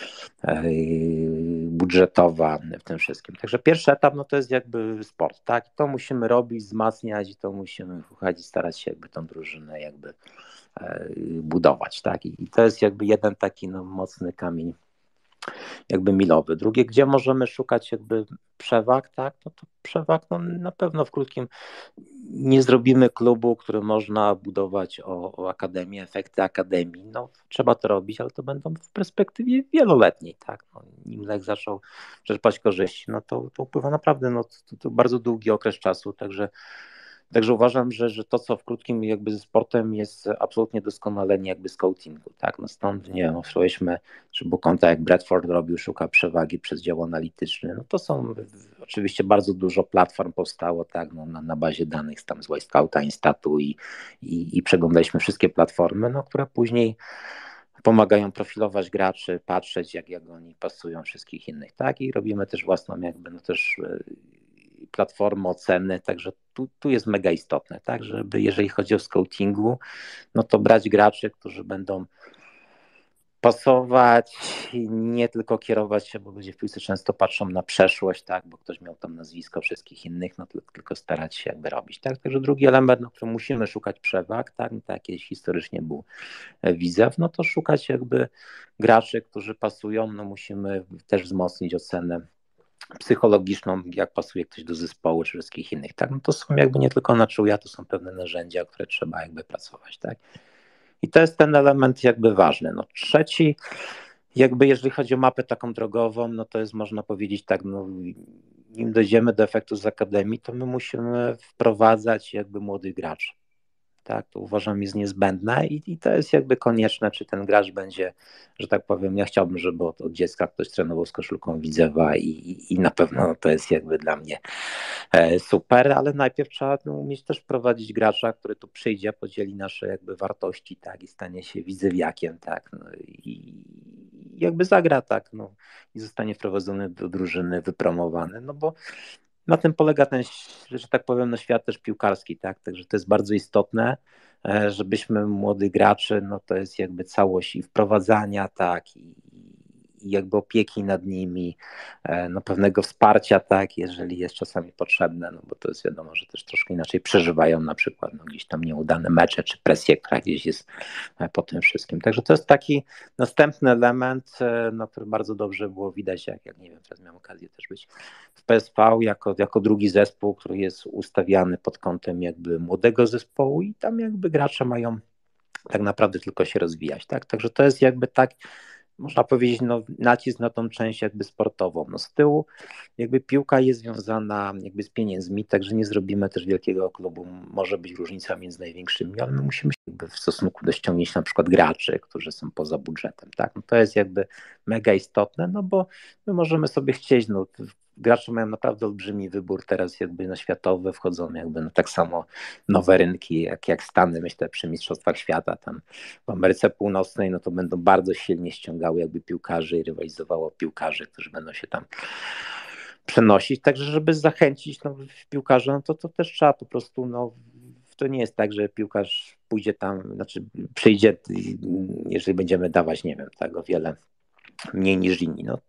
budżetowa w tym wszystkim. Także pierwszy etap, to jest jakby sport, tak, to musimy robić, wzmacniać i to musimy wchodzić, starać się jakby tą drużynę jakby budować, tak, i to jest jakby jeden taki mocny kamień jakby milowy. Drugie, gdzie możemy szukać jakby przewag, tak, to przewag na pewno w krótkim nie zrobimy klubu, który można budować o akademię, efekty akademii. Trzeba to robić, ale to będą w perspektywie wieloletniej, tak. Nim Lech zaczął czerpać korzyści, to upływa naprawdę to bardzo długi okres czasu, także uważam, że to, co w krótkim jakby ze sportem jest absolutnie doskonalenie jakby scoutingu, tak, stąd, nie wiem, osłyszeliśmy, czy Bukonta jak Bradford robił, szuka przewagi przez dział analityczny, to są oczywiście bardzo dużo platform powstało, tak, na bazie danych tam z Wisecoutta, Instatu i przeglądaliśmy wszystkie platformy, które później pomagają profilować graczy, patrzeć jak oni pasują wszystkich innych, tak, i robimy też własną jakby też platformy oceny, także tu jest mega istotne, tak, żeby jeżeli chodzi o scoutingu, to brać graczy, którzy będą pasować, nie tylko kierować się, bo ludzie w piłce często patrzą na przeszłość, tak, bo ktoś miał tam nazwisko wszystkich innych, tylko starać się jakby robić, tak, także drugi element, który musimy szukać przewag, tak, tak kiedyś historycznie był Widzew, to szukać jakby graczy, którzy pasują, musimy też wzmocnić ocenę psychologiczną, jak pasuje ktoś do zespołu, czy wszystkich innych, tak, to są jakby nie tylko na czuja, to są pewne narzędzia, które trzeba jakby pracować, tak, i to jest ten element jakby ważny. Trzeci, jakby jeżeli chodzi o mapę taką drogową, to jest, można powiedzieć tak, nim dojdziemy do efektu z akademii, to my musimy wprowadzać jakby młodych graczy, tak, to uważam jest niezbędne i to jest jakby konieczne, czy ten gracz będzie, że tak powiem, ja chciałbym, żeby od dziecka ktoś trenował z koszulką Widzewa i na pewno to jest jakby dla mnie super, ale najpierw trzeba umieć też prowadzić gracza, który tu przyjdzie, podzieli nasze jakby wartości, tak, i stanie się widzewiakiem, tak, no, i jakby zagra, tak, no, i zostanie wprowadzony do drużyny, wypromowany, no bo na tym polega ten, że tak powiem, no świat też piłkarski, tak? Także to jest bardzo istotne, żebyśmy młodych graczy, no to jest jakby całość i wprowadzania, tak, i jakby opieki nad nimi, no pewnego wsparcia, tak, jeżeli jest czasami potrzebne, no bo to jest wiadomo, że też troszkę inaczej przeżywają na przykład no, gdzieś tam nieudane mecze, czy presję, która gdzieś jest po tym wszystkim. Także to jest taki następny element, no, który bardzo dobrze było widać, jak nie wiem, teraz miałem okazję też być w PSV jako drugi zespół, który jest ustawiany pod kątem jakby młodego zespołu i tam jakby gracze mają tak naprawdę tylko się rozwijać, tak? Także to jest jakby tak, można powiedzieć, no, nacisk na tą część jakby sportową. No, z tyłu jakby piłka jest związana jakby z pieniędzmi, także nie zrobimy też wielkiego klubu. Może być różnica między największymi, ale my musimy się jakby w stosunku do ściągnięć na przykład graczy, którzy są poza budżetem. Tak? No, to jest jakby mega istotne, no bo my możemy sobie chcieć, no, gracze mają naprawdę olbrzymi wybór teraz jakby na światowe, wchodzą jakby no tak samo nowe rynki jak Stany, myślę przy Mistrzostwach Świata tam w Ameryce Północnej, no to będą bardzo silnie ściągały jakby piłkarzy i rywalizowało piłkarzy, którzy będą się tam przenosić, także żeby zachęcić no, piłkarza, no to też trzeba po prostu, no to nie jest tak, że piłkarz pójdzie tam, znaczy przyjdzie, jeżeli będziemy dawać, nie wiem, tak o wiele mniej niż inni, no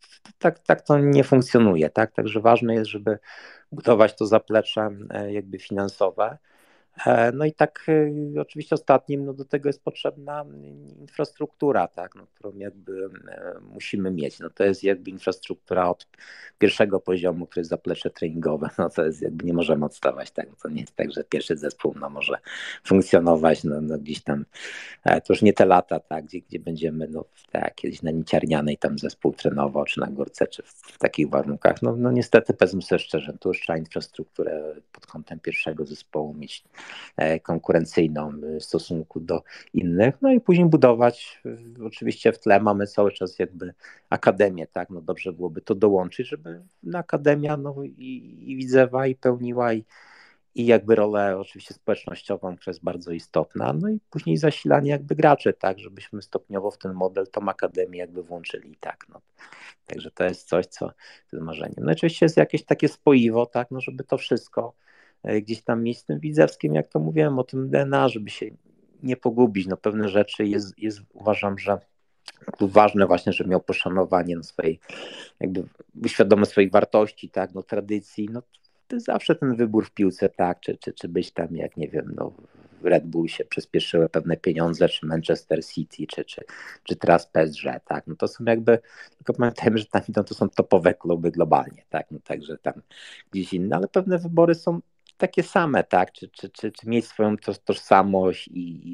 tak to nie funkcjonuje, tak? Także ważne jest, żeby budować to zaplecze jakby finansowe. No i tak oczywiście ostatnim, no do tego jest potrzebna infrastruktura, tak, no, którą jakby musimy mieć. No to jest jakby infrastruktura od pierwszego poziomu, który jest zaplecze treningowe, no to jest jakby nie możemy odstawać, tak, to nie jest tak, że pierwszy zespół no, może funkcjonować no gdzieś tam, to już nie te lata, tak, gdzie będziemy no, tak, kiedyś na Niciarnianej tam zespół trenował, czy na Górce, czy w takich warunkach. No niestety, powiedzmy sobie szczerze, tu już trzeba infrastrukturę pod kątem pierwszego zespołu mieć konkurencyjną w stosunku do innych, no i później budować, oczywiście w tle mamy cały czas jakby akademię, tak, no dobrze byłoby to dołączyć, żeby akademia no i Widzewa i pełniła i jakby rolę oczywiście społecznościową, która jest bardzo istotna, no i później zasilanie jakby graczy, tak, żebyśmy stopniowo w ten model tą akademię jakby włączyli, tak, no. Także to jest coś, co jest marzeniem. No oczywiście jest jakieś takie spoiwo, tak, no żeby to wszystko gdzieś tam mieć z tym widzewskim, jak to mówiłem, o tym DNA, żeby się nie pogubić, no pewne rzeczy jest uważam, że tu ważne właśnie, żeby miał poszanowanie no swojej, jakby świadomość swoich wartości, tak, no tradycji, no to jest zawsze ten wybór w piłce, tak, czy być tam, jak nie wiem, no w Red Bull się przyspieszyły pewne pieniądze, czy Manchester City, czy teraz PSG, tak, no to są jakby, tylko pamiętajmy, że tam no, to są topowe kluby globalnie, tak, no także tam gdzieś inne, ale pewne wybory są takie same, tak, czy mieć swoją tożsamość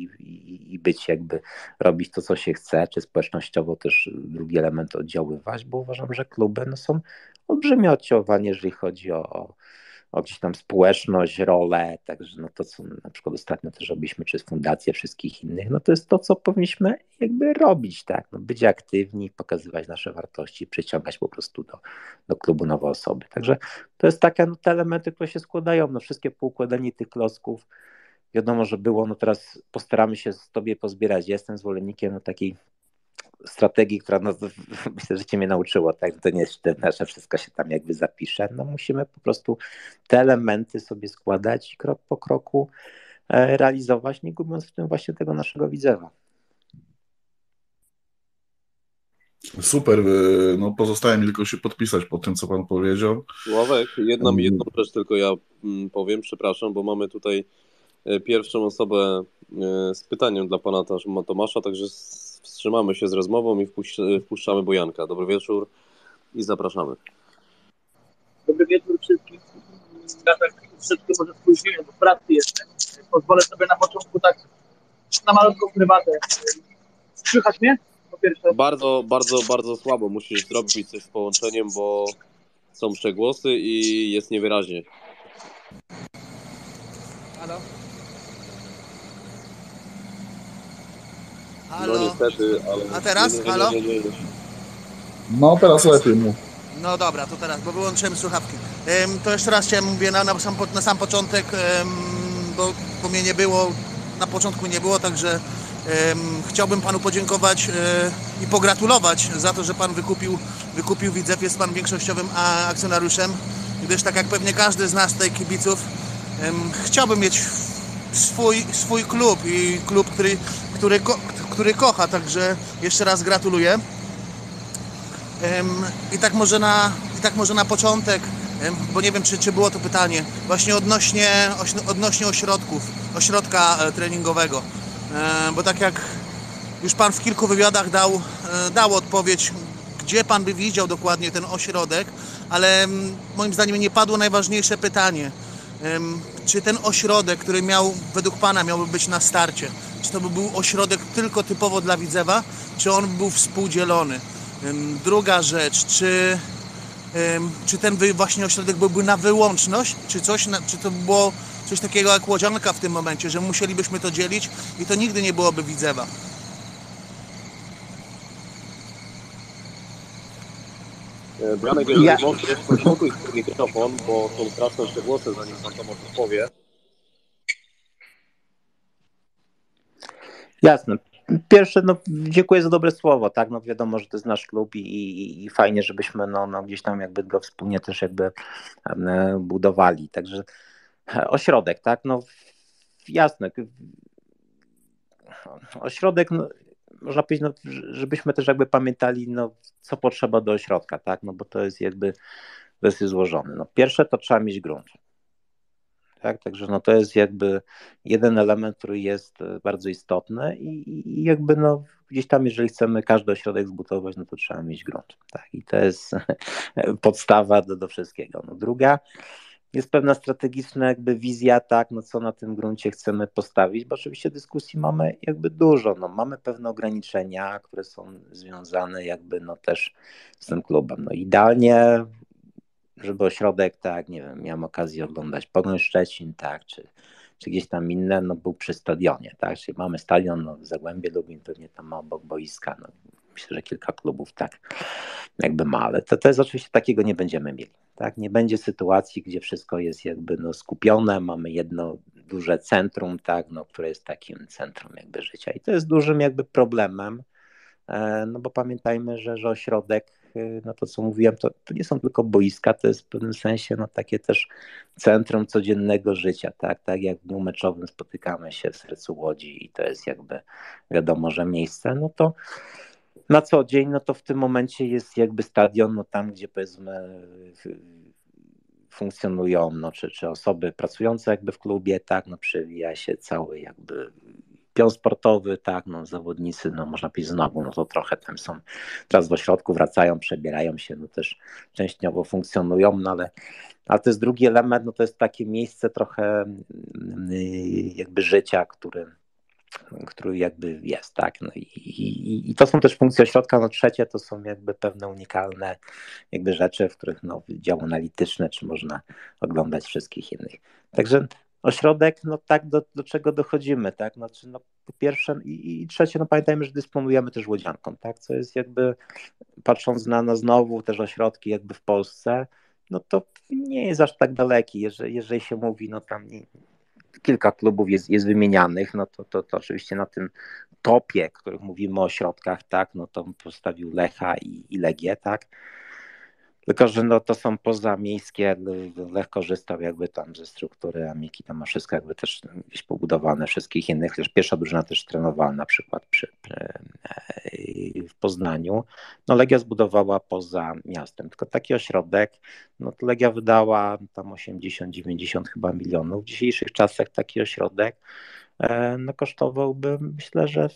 i być jakby, robić to, co się chce, czy społecznościowo też drugi element oddziaływać, bo uważam, że kluby no, są olbrzymie oddziaływanie, jeżeli chodzi o gdzieś tam społeczność, rolę, także no to, co na przykład ostatnio też robiliśmy, czy z fundacje wszystkich innych, no to jest to, co powinniśmy jakby robić, tak, no być aktywni, pokazywać nasze wartości, przyciągać po prostu do klubu nowe osoby, także to jest takie, no te elementy, które się składają, no wszystkie poukładanie tych klocków, wiadomo, że było, no teraz postaramy się z tobie pozbierać, jestem zwolennikiem no, takiej strategii, która no, myślę, że cię mnie nauczyło, tak, to nie jest sztywne, że wszystko się tam jakby zapisze, no musimy po prostu te elementy sobie składać i krok po kroku realizować, nie gubiąc w tym właśnie tego naszego Widzewa. Super, no pozostaje mi tylko się podpisać po tym, co pan powiedział. Sławek, jedną rzecz tylko ja powiem, przepraszam, bo mamy tutaj pierwszą osobę z pytaniem dla pana Tomasza, także wstrzymamy się z rozmową i wpuszczamy Bojanka. Dobry wieczór i zapraszamy. Dobry wieczór wszystkim. Ja tak wszystko może spóźniłem, bo w pracy jestem. Pozwolę sobie na początku tak na malutką prywatę. Słychać mnie? Po pierwsze. Bardzo słabo. Musisz zrobić coś z połączeniem, bo są przegłosy i jest niewyraźnie. Halo? Halo? niestety, ale... A teraz? Nie. Halo? No teraz lepiej mów. No dobra, to teraz, bo wyłączyłem słuchawki. To jeszcze raz chciałem, mówię, na sam początek, bo mnie nie było, na początku nie było, także chciałbym panu podziękować i pogratulować za to, że pan wykupił Widzew, jest pan większościowym akcjonariuszem, gdyż tak jak pewnie każdy z nas tutaj kibiców, chciałbym mieć swój klub i klub, który kocha, także jeszcze raz gratuluję. I tak może na początek, bo nie wiem, czy było to pytanie, właśnie odnośnie ośrodka treningowego, bo tak jak już pan w kilku wywiadach dał odpowiedź, gdzie pan by widział dokładnie ten ośrodek, ale moim zdaniem nie padło najważniejsze pytanie, czy ten ośrodek, który według pana miałby być na starcie, czy to by był ośrodek tylko typowo dla Widzewa, czy on był współdzielony? Druga rzecz, czy ten właśnie ośrodek byłby na wyłączność, czy to było coś takiego jak Łodzianka w tym momencie, że musielibyśmy to dzielić i to nigdy nie byłoby Widzewa. Branek, jeżeli możesz, pociąguj mikrofon, bo są straszne przegłosy, zanim pan Tomasz powie. Jasne. Pierwsze, dziękuję za dobre słowo, tak, wiadomo, że to jest nasz klub i fajnie, żebyśmy gdzieś tam jakby go wspólnie też jakby budowali, także ośrodek, tak, jasne, ośrodek, można powiedzieć, żebyśmy też jakby pamiętali, co potrzeba do ośrodka, tak, bo to jest jakby dosyć złożone. Pierwsze to trzeba mieć grunt. Tak, także to jest jakby jeden element, który jest bardzo istotny i jakby gdzieś tam, jeżeli chcemy każdy ośrodek zbudować, to trzeba mieć grunt. Tak, i to jest podstawa do wszystkiego. Druga jest pewna strategiczna jakby wizja, tak, co na tym gruncie chcemy postawić, bo oczywiście dyskusji mamy jakby dużo, mamy pewne ograniczenia, które są związane jakby też z tym klubem. Idealnie, żeby ośrodek, tak, nie wiem, miałem okazję oglądać Pogoń Szczecin, tak, czy gdzieś tam inne, był przy stadionie, tak, czyli mamy stadion, w Zagłębie Lubin, pewnie tam obok boiska, myślę, że kilka klubów tak jakby ma, ale to jest oczywiście, takiego nie będziemy mieli, tak, nie będzie sytuacji, gdzie wszystko jest jakby skupione, mamy jedno duże centrum, tak, które jest takim centrum jakby życia i to jest dużym jakby problemem, bo pamiętajmy, że ośrodek, to co mówiłem, to nie są tylko boiska, to jest w pewnym sensie takie też centrum codziennego życia, tak jak w dniu meczowym spotykamy się w sercu Łodzi i to jest jakby wiadomo, że miejsce, to na co dzień, to w tym momencie jest jakby stadion, tam gdzie powiedzmy funkcjonują, czy osoby pracujące jakby w klubie, tak, przewija się cały jakby pion sportowy, tak, zawodnicy, można powiedzieć znowu, to trochę tam są teraz w ośrodku, wracają, przebierają się, też częściowo funkcjonują, ale to jest drugi element, to jest takie miejsce trochę jakby życia, który jakby jest, tak, i to są też funkcje ośrodka, trzecie to są jakby pewne unikalne jakby rzeczy, w których dział analityczne, czy można oglądać wszystkich innych, także ośrodek, tak, do czego dochodzimy, tak, po pierwsze i trzecie, pamiętajmy, że dysponujemy też Łodzianką, tak, co jest jakby, patrząc na znowu też ośrodki jakby w Polsce, to nie jest aż tak daleki, jeżeli się mówi, tam kilka klubów jest wymienianych, to oczywiście na tym topie, których mówimy o ośrodkach, tak, to postawił Lecha i Legię, tak, tylko że to są pozamiejskie, Lech korzystał jakby tam ze struktury Amiki, tam ma wszystko jakby też gdzieś pobudowane, wszystkich innych, chociaż pierwsza drużyna też trenowała na przykład w Poznaniu, Legia zbudowała poza miastem, tylko taki ośrodek, to Legia wydała tam 80-90 chyba milionów, w dzisiejszych czasach taki ośrodek kosztowałby, myślę, że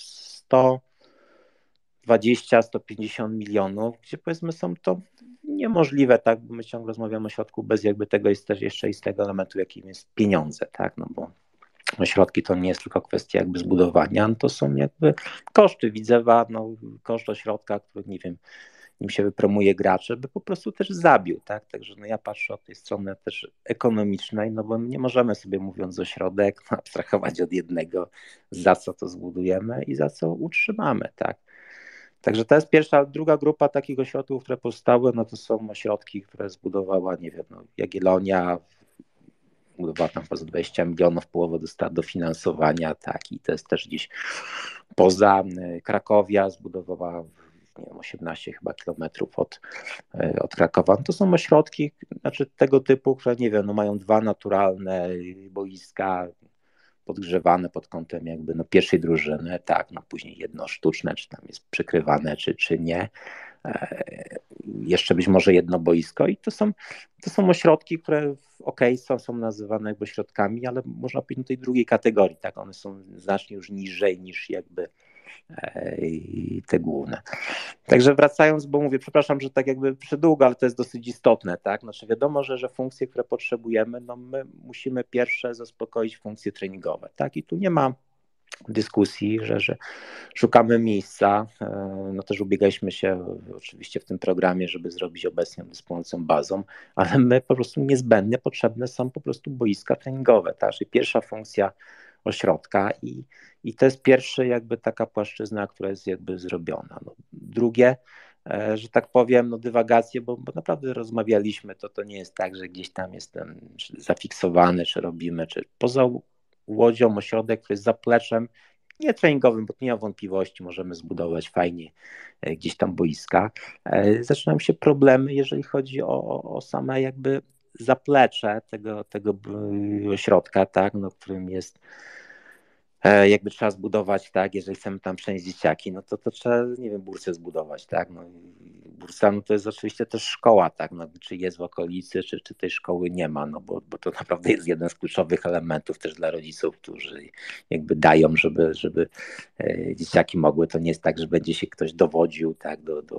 120-150 milionów, gdzie powiedzmy są to niemożliwe, tak, bo my ciągle rozmawiamy o środku bez jakby tego jest też jeszcze istego elementu, jakim jest pieniądze, tak, bo ośrodki to nie jest tylko kwestia jakby zbudowania, to są jakby koszty Widzewa, koszt ośrodka, który nie nim się wypromuje gracze, by po prostu też zabił, tak? Także no ja patrzę od tej strony też ekonomicznej, no bo nie możemy sobie, mówiąc ośrodek, abstrahować od jednego, za co to zbudujemy i za co utrzymamy, tak? Także to jest pierwsza. Druga grupa takich ośrodków, które powstały, no to są ośrodki, które zbudowała, nie wiem, no Jagiellonia, budowała tam poza 20 milionów, połowę dostała dofinansowania, tak, i to jest też gdzieś poza. Krakowia zbudowała, nie wiem, 18 chyba kilometrów od Krakowa. No to są ośrodki, znaczy tego typu, które, nie wiem, no mają 2 naturalne boiska podgrzewane pod kątem jakby no pierwszej drużyny, tak, no później jedno sztuczne, czy tam jest przykrywane, czy nie. Jeszcze być może jedno boisko i to są ośrodki, które są nazywane jakby ośrodkami, ale można powiedzieć tej drugiej kategorii, tak, one są znacznie już niżej niż jakby te główne. Także wracając, bo mówię, przepraszam, że tak jakby przydługo, ale to jest dosyć istotne, tak, znaczy wiadomo, że funkcje, które potrzebujemy, no my musimy pierwsze zaspokoić funkcje treningowe, tak, i tu nie ma dyskusji, że szukamy miejsca, no też ubiegaliśmy się oczywiście w tym programie, żeby zrobić obecnie dysponującą bazą, ale my po prostu niezbędnie potrzebne są po prostu boiska treningowe, tak, czyli pierwsza funkcja ośrodka i to jest pierwsza jakby taka płaszczyzna, która jest jakby zrobiona. No, drugie, że tak powiem, no dywagacje, bo naprawdę rozmawialiśmy, to nie jest tak, że gdzieś tam jestem zafiksowany, czy robimy, czy poza Łodzią ośrodek, który jest zapleczem nie treningowym, bo nie ma wątpliwości, możemy zbudować fajnie gdzieś tam boiska. Zaczynają się problemy, jeżeli chodzi o same jakby zaplecze tego ośrodka, tak, no, którym jest jakby trzeba zbudować, tak, jeżeli chcemy tam przenieść dzieciaki, no to trzeba, nie wiem, bursę zbudować, tak, no bursa, no to jest oczywiście też szkoła, tak, no czy jest w okolicy, czy tej szkoły nie ma, no bo to naprawdę jest jeden z kluczowych elementów też dla rodziców, którzy jakby dają, żeby dzieciaki mogły, to nie jest tak, że będzie się ktoś dowodził, tak,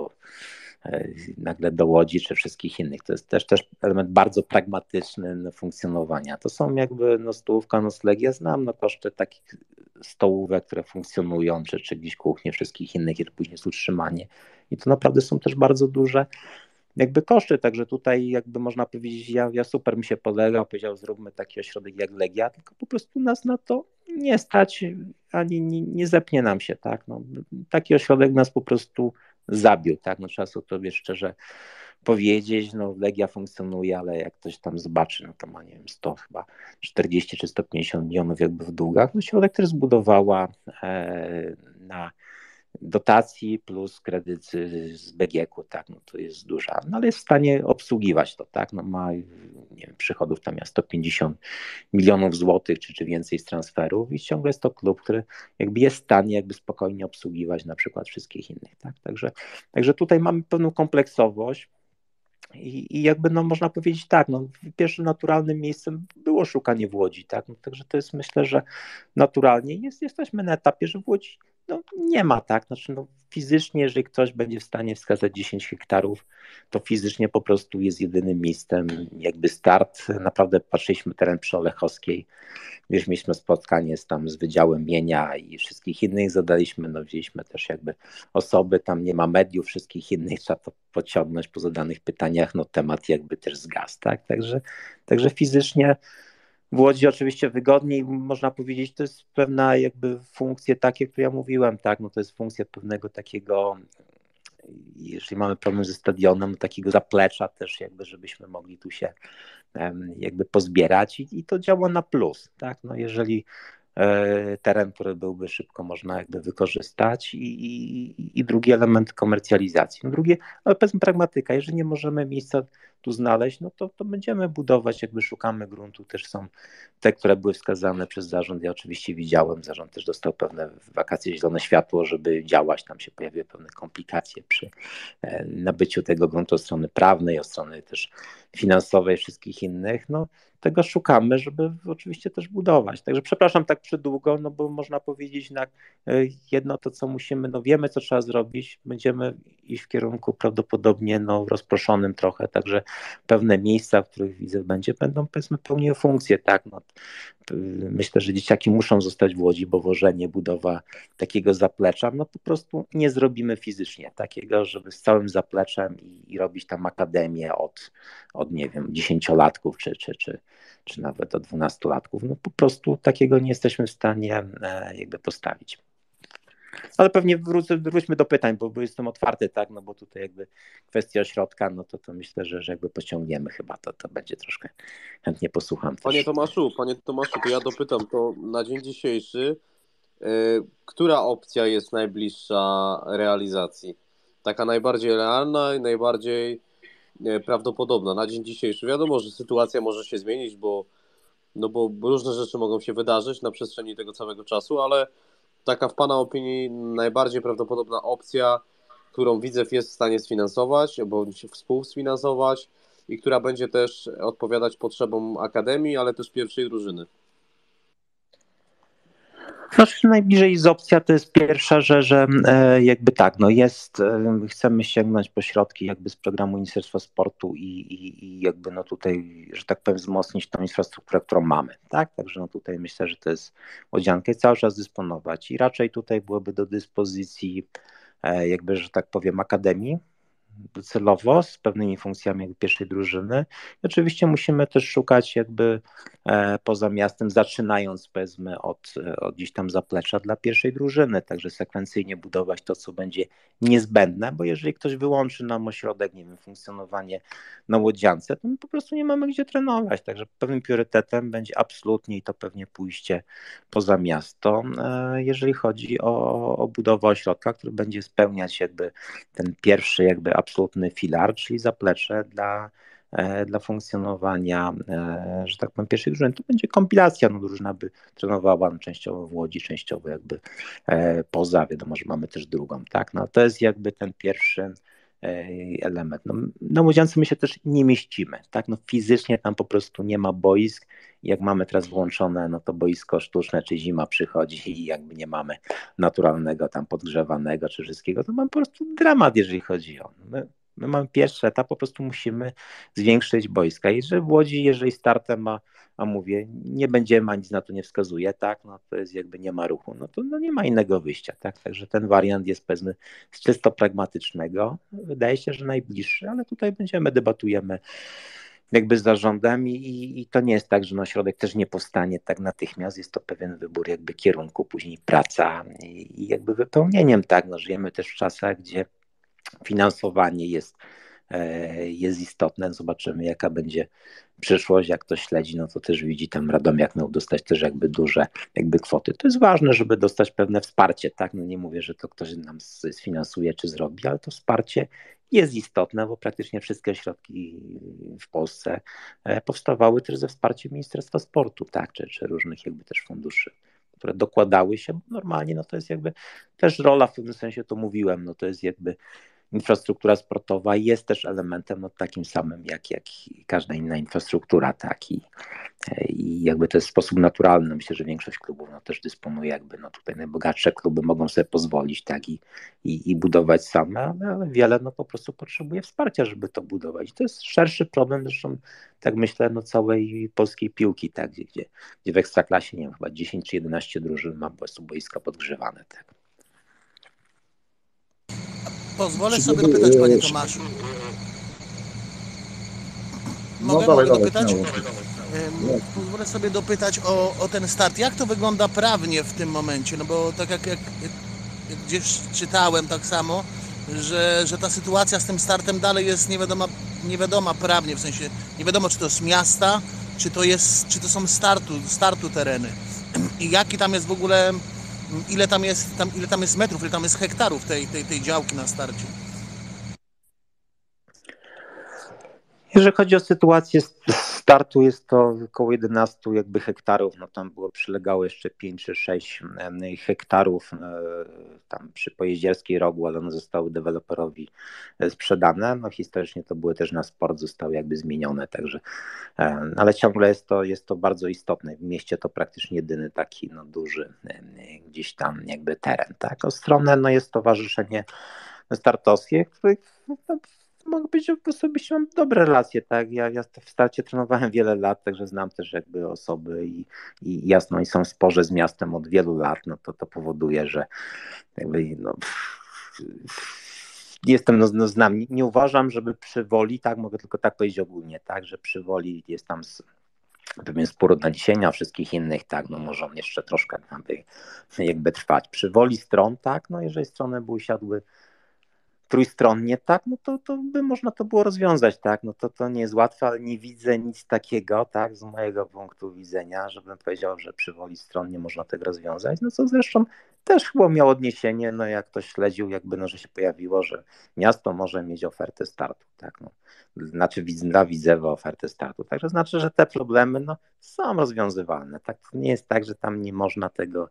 nagle do Łodzi czy wszystkich innych. To jest też element bardzo pragmatyczny funkcjonowania. To są jakby no stołówka, nocleg. Ja znam no koszty takich stołówek, które funkcjonują, czy gdzieś kuchnie wszystkich innych, i później jest utrzymanie. I to naprawdę są też bardzo duże jakby koszty, także tutaj jakby można powiedzieć, ja super mi się polegał, powiedział zróbmy taki ośrodek jak Legia, tylko po prostu nas na to nie stać, ani nie zepnie nam się, tak, no, taki ośrodek nas po prostu zabił, tak, no trzeba sobie szczerze powiedzieć, no Legia funkcjonuje, ale jak ktoś tam zobaczy, no to ma, nie wiem, 100 chyba 40 czy 150 milionów jakby w długach, no ośrodek też zbudowała na dotacji plus kredyt z BGK-u, tak, no to jest duża, no ale jest w stanie obsługiwać to, tak, no ma, nie wiem, przychodów tam miała 150 milionów złotych, czy więcej z transferów i ciągle jest to klub, który jakby jest w stanie jakby spokojnie obsługiwać na przykład wszystkich innych, tak, także tutaj mamy pewną kompleksowość. I jakby no można powiedzieć tak, no pierwszym naturalnym miejscem było szukanie w Łodzi, tak, no, także to jest, myślę, że naturalnie jesteśmy na etapie, że w Łodzi no, nie ma, tak, znaczy no fizycznie, jeżeli ktoś będzie w stanie wskazać 10 hektarów, to fizycznie po prostu jest jedynym miejscem jakby start, naprawdę patrzyliśmy teren przy Olechowskiej, wiesz, mieliśmy spotkanie z Wydziałem Mienia i wszystkich innych zadaliśmy, no wzięliśmy też jakby osoby, tam nie ma mediów, wszystkich innych trzeba to pociągnąć po zadanych pytaniach, no temat jakby też zgasł, tak, także fizycznie w Łodzi oczywiście wygodniej, można powiedzieć, to jest pewna jakby funkcje takie, które ja mówiłem, tak, no to jest funkcja pewnego takiego, jeżeli mamy problem ze stadionem, takiego zaplecza też jakby, żebyśmy mogli tu się jakby pozbierać i to działa na plus, tak, no jeżeli teren, który byłby szybko można jakby wykorzystać i drugi element komercjalizacji. No drugie, ale powiedzmy pragmatyka, jeżeli nie możemy miejsca tu znaleźć, no to będziemy budować, jakby szukamy gruntu, też są te, które były wskazane przez zarząd, ja oczywiście widziałem, zarząd też dostał pewne w wakacje zielone światło, żeby działać, tam się pojawiły pewne komplikacje przy nabyciu tego gruntu od strony prawnej, od strony też finansowej, wszystkich innych, no tego szukamy, żeby oczywiście też budować. Także przepraszam tak przydługo, no bo można powiedzieć jedno to, co musimy, no wiemy, co trzeba zrobić, będziemy iść w kierunku prawdopodobnie rozproszonym trochę, także pewne miejsca, w których widzę będą powiedzmy pełniły funkcję, tak, myślę, że dzieciaki muszą zostać w Łodzi, bo wożenie, budowa takiego zaplecza, po prostu nie zrobimy fizycznie takiego, żeby z całym zapleczem i robić tam akademię od nie wiem, 10-latków czy nawet od 12-latków. Po prostu takiego nie jesteśmy w stanie jakby postawić. Ale pewnie wróćmy do pytań, bo jestem otwarty, tak, bo tutaj jakby kwestia ośrodka, to myślę, że jakby pociągniemy chyba, to będzie troszkę, chętnie posłucham też. Panie Tomaszu, to ja dopytam, to na dzień dzisiejszy, która opcja jest najbliższa realizacji? Taka najbardziej realna i najbardziej prawdopodobna na dzień dzisiejszy. Wiadomo, że sytuacja może się zmienić, bo różne rzeczy mogą się wydarzyć na przestrzeni tego całego czasu, ale taka w Pana opinii najbardziej prawdopodobna opcja, którą Widzew jest w stanie sfinansować, bądź współsfinansować i która będzie też odpowiadać potrzebom Akademii, ale też pierwszej drużyny? Najbliżej z opcja to jest pierwsza, że jakby tak, chcemy sięgnąć po środki jakby z programu Ministerstwa Sportu i jakby tutaj, że tak powiem, wzmocnić tą infrastrukturę, którą mamy, tak? Także tutaj myślę, że to jest łodzianka i cały czas dysponować i raczej tutaj byłoby do dyspozycji jakby, że tak powiem, Akademii docelowo z pewnymi funkcjami jakby pierwszej drużyny. I oczywiście musimy też szukać jakby poza miastem, zaczynając powiedzmy od gdzieś tam zaplecza dla pierwszej drużyny, także sekwencyjnie budować to, co będzie niezbędne, bo jeżeli ktoś wyłączy nam ośrodek, nie wiem, funkcjonowanie na Łodziance, to my po prostu nie mamy gdzie trenować, także pewnym priorytetem będzie absolutnie i to pewnie pójście poza miasto, jeżeli chodzi o budowę ośrodka, który będzie spełniać jakby ten pierwszy jakby absolutny filar, czyli zaplecze dla funkcjonowania, że tak powiem, pierwszej drużyny. To będzie kompilacja, drużyna by trenowała częściowo w Łodzi, częściowo jakby poza, wiadomo, że mamy też drugą, tak, to jest jakby ten pierwszy element. Na Łodziance my się też nie mieścimy, tak, fizycznie tam po prostu nie ma boisk. Jak mamy teraz włączone, to boisko sztuczne, czy zima przychodzi i jakby nie mamy naturalnego tam podgrzewanego czy wszystkiego, to mamy po prostu dramat, jeżeli chodzi o. My mamy pierwszy etap, po prostu musimy zwiększyć boiska. I że w Łodzi, jeżeli startem a mówię, nie będziemy, a nic na to nie wskazuje, tak, to jest jakby nie ma ruchu, to nie ma innego wyjścia, tak, także ten wariant jest powiedzmy z czysto pragmatycznego, wydaje się, że najbliższy, ale tutaj debatujemy jakby z zarządem i to nie jest tak, że ośrodek też nie powstanie tak natychmiast, jest to pewien wybór jakby kierunku, później praca i jakby wypełnieniem, tak, żyjemy też w czasach, gdzie finansowanie jest istotne. Zobaczymy, jaka będzie przyszłość. Jak ktoś śledzi, to też widzi, tam Radomiak miał dostać też jakby duże jakby kwoty. To jest ważne, żeby dostać pewne wsparcie, tak? Nie mówię, że to ktoś nam sfinansuje czy zrobi, ale to wsparcie jest istotne, bo praktycznie wszystkie ośrodki w Polsce powstawały też ze wsparciem Ministerstwa Sportu, tak? Czy różnych jakby też funduszy, które dokładały się, bo normalnie to jest jakby też rola, w pewnym sensie to mówiłem, to jest jakby infrastruktura sportowa jest też elementem takim samym jak każda inna infrastruktura, tak, i jakby to jest w sposób naturalny. Myślę, że większość klubów też dysponuje jakby, tutaj najbogatsze kluby mogą sobie pozwolić, tak, i budować same, ale wiele po prostu potrzebuje wsparcia, żeby to budować. I to jest szerszy problem, zresztą tak myślę, całej polskiej piłki, tak, gdzie w Ekstraklasie, nie wiem, chyba 10 czy 11 drużyn ma po prostu boiska podgrzewane, tak. Pozwolę sobie dopytać, panie Tomaszu. Mogę dopytać? Pozwolę sobie dopytać o ten start. Jak to wygląda prawnie w tym momencie? Bo tak jak gdzieś czytałem tak samo, że ta sytuacja z tym startem dalej jest niewiadoma prawnie, w sensie nie wiadomo, czy to jest miasta, czy to są startu tereny. I jaki tam jest w ogóle, ile tam jest metrów, ile tam jest hektarów tej działki na starcie? Jeżeli chodzi o sytuację startu, jest to około 11 jakby hektarów, tam było przylegało jeszcze 5 czy 6 hektarów tam przy Pojeździerskiej Rogu, ale one zostały deweloperowi sprzedane. Historycznie to były też na sport, zostały jakby zmienione, także, ale ciągle jest to bardzo istotne. W mieście to praktycznie jedyny taki duży gdzieś tam jakby teren, tak. O stronę jest Stowarzyszenie startowskie, których no, mogę powiedzieć, że osobiście mam dobre relacje, tak, ja w starcie trenowałem wiele lat, także znam też jakby osoby i jasno, oni są w sporze z miastem od wielu lat, no to powoduje, że jakby no, jestem, no znam, nie uważam, żeby przy Woli, tak, mogę tylko tak powiedzieć ogólnie, tak, że przy Woli jest tam pewien spór od naniesienia wszystkich innych, tak, no może on jeszcze troszkę tam jakby trwać. Przy Woli stron, tak, no jeżeli strony by usiadły trójstronnie, tak, no to by można to było rozwiązać, tak, no to nie jest łatwe, ale nie widzę nic takiego, tak, z mojego punktu widzenia, żebym powiedział, że przy Woli stron nie można tego rozwiązać, no co zresztą też chyba miało odniesienie, no jak ktoś śledził, jakby, no, że się pojawiło, że miasto może mieć ofertę startu, tak, no, znaczy dla Widzewa ofertę startu, także znaczy, że te problemy, no, są rozwiązywalne, tak, to nie jest tak, że tam nie można tego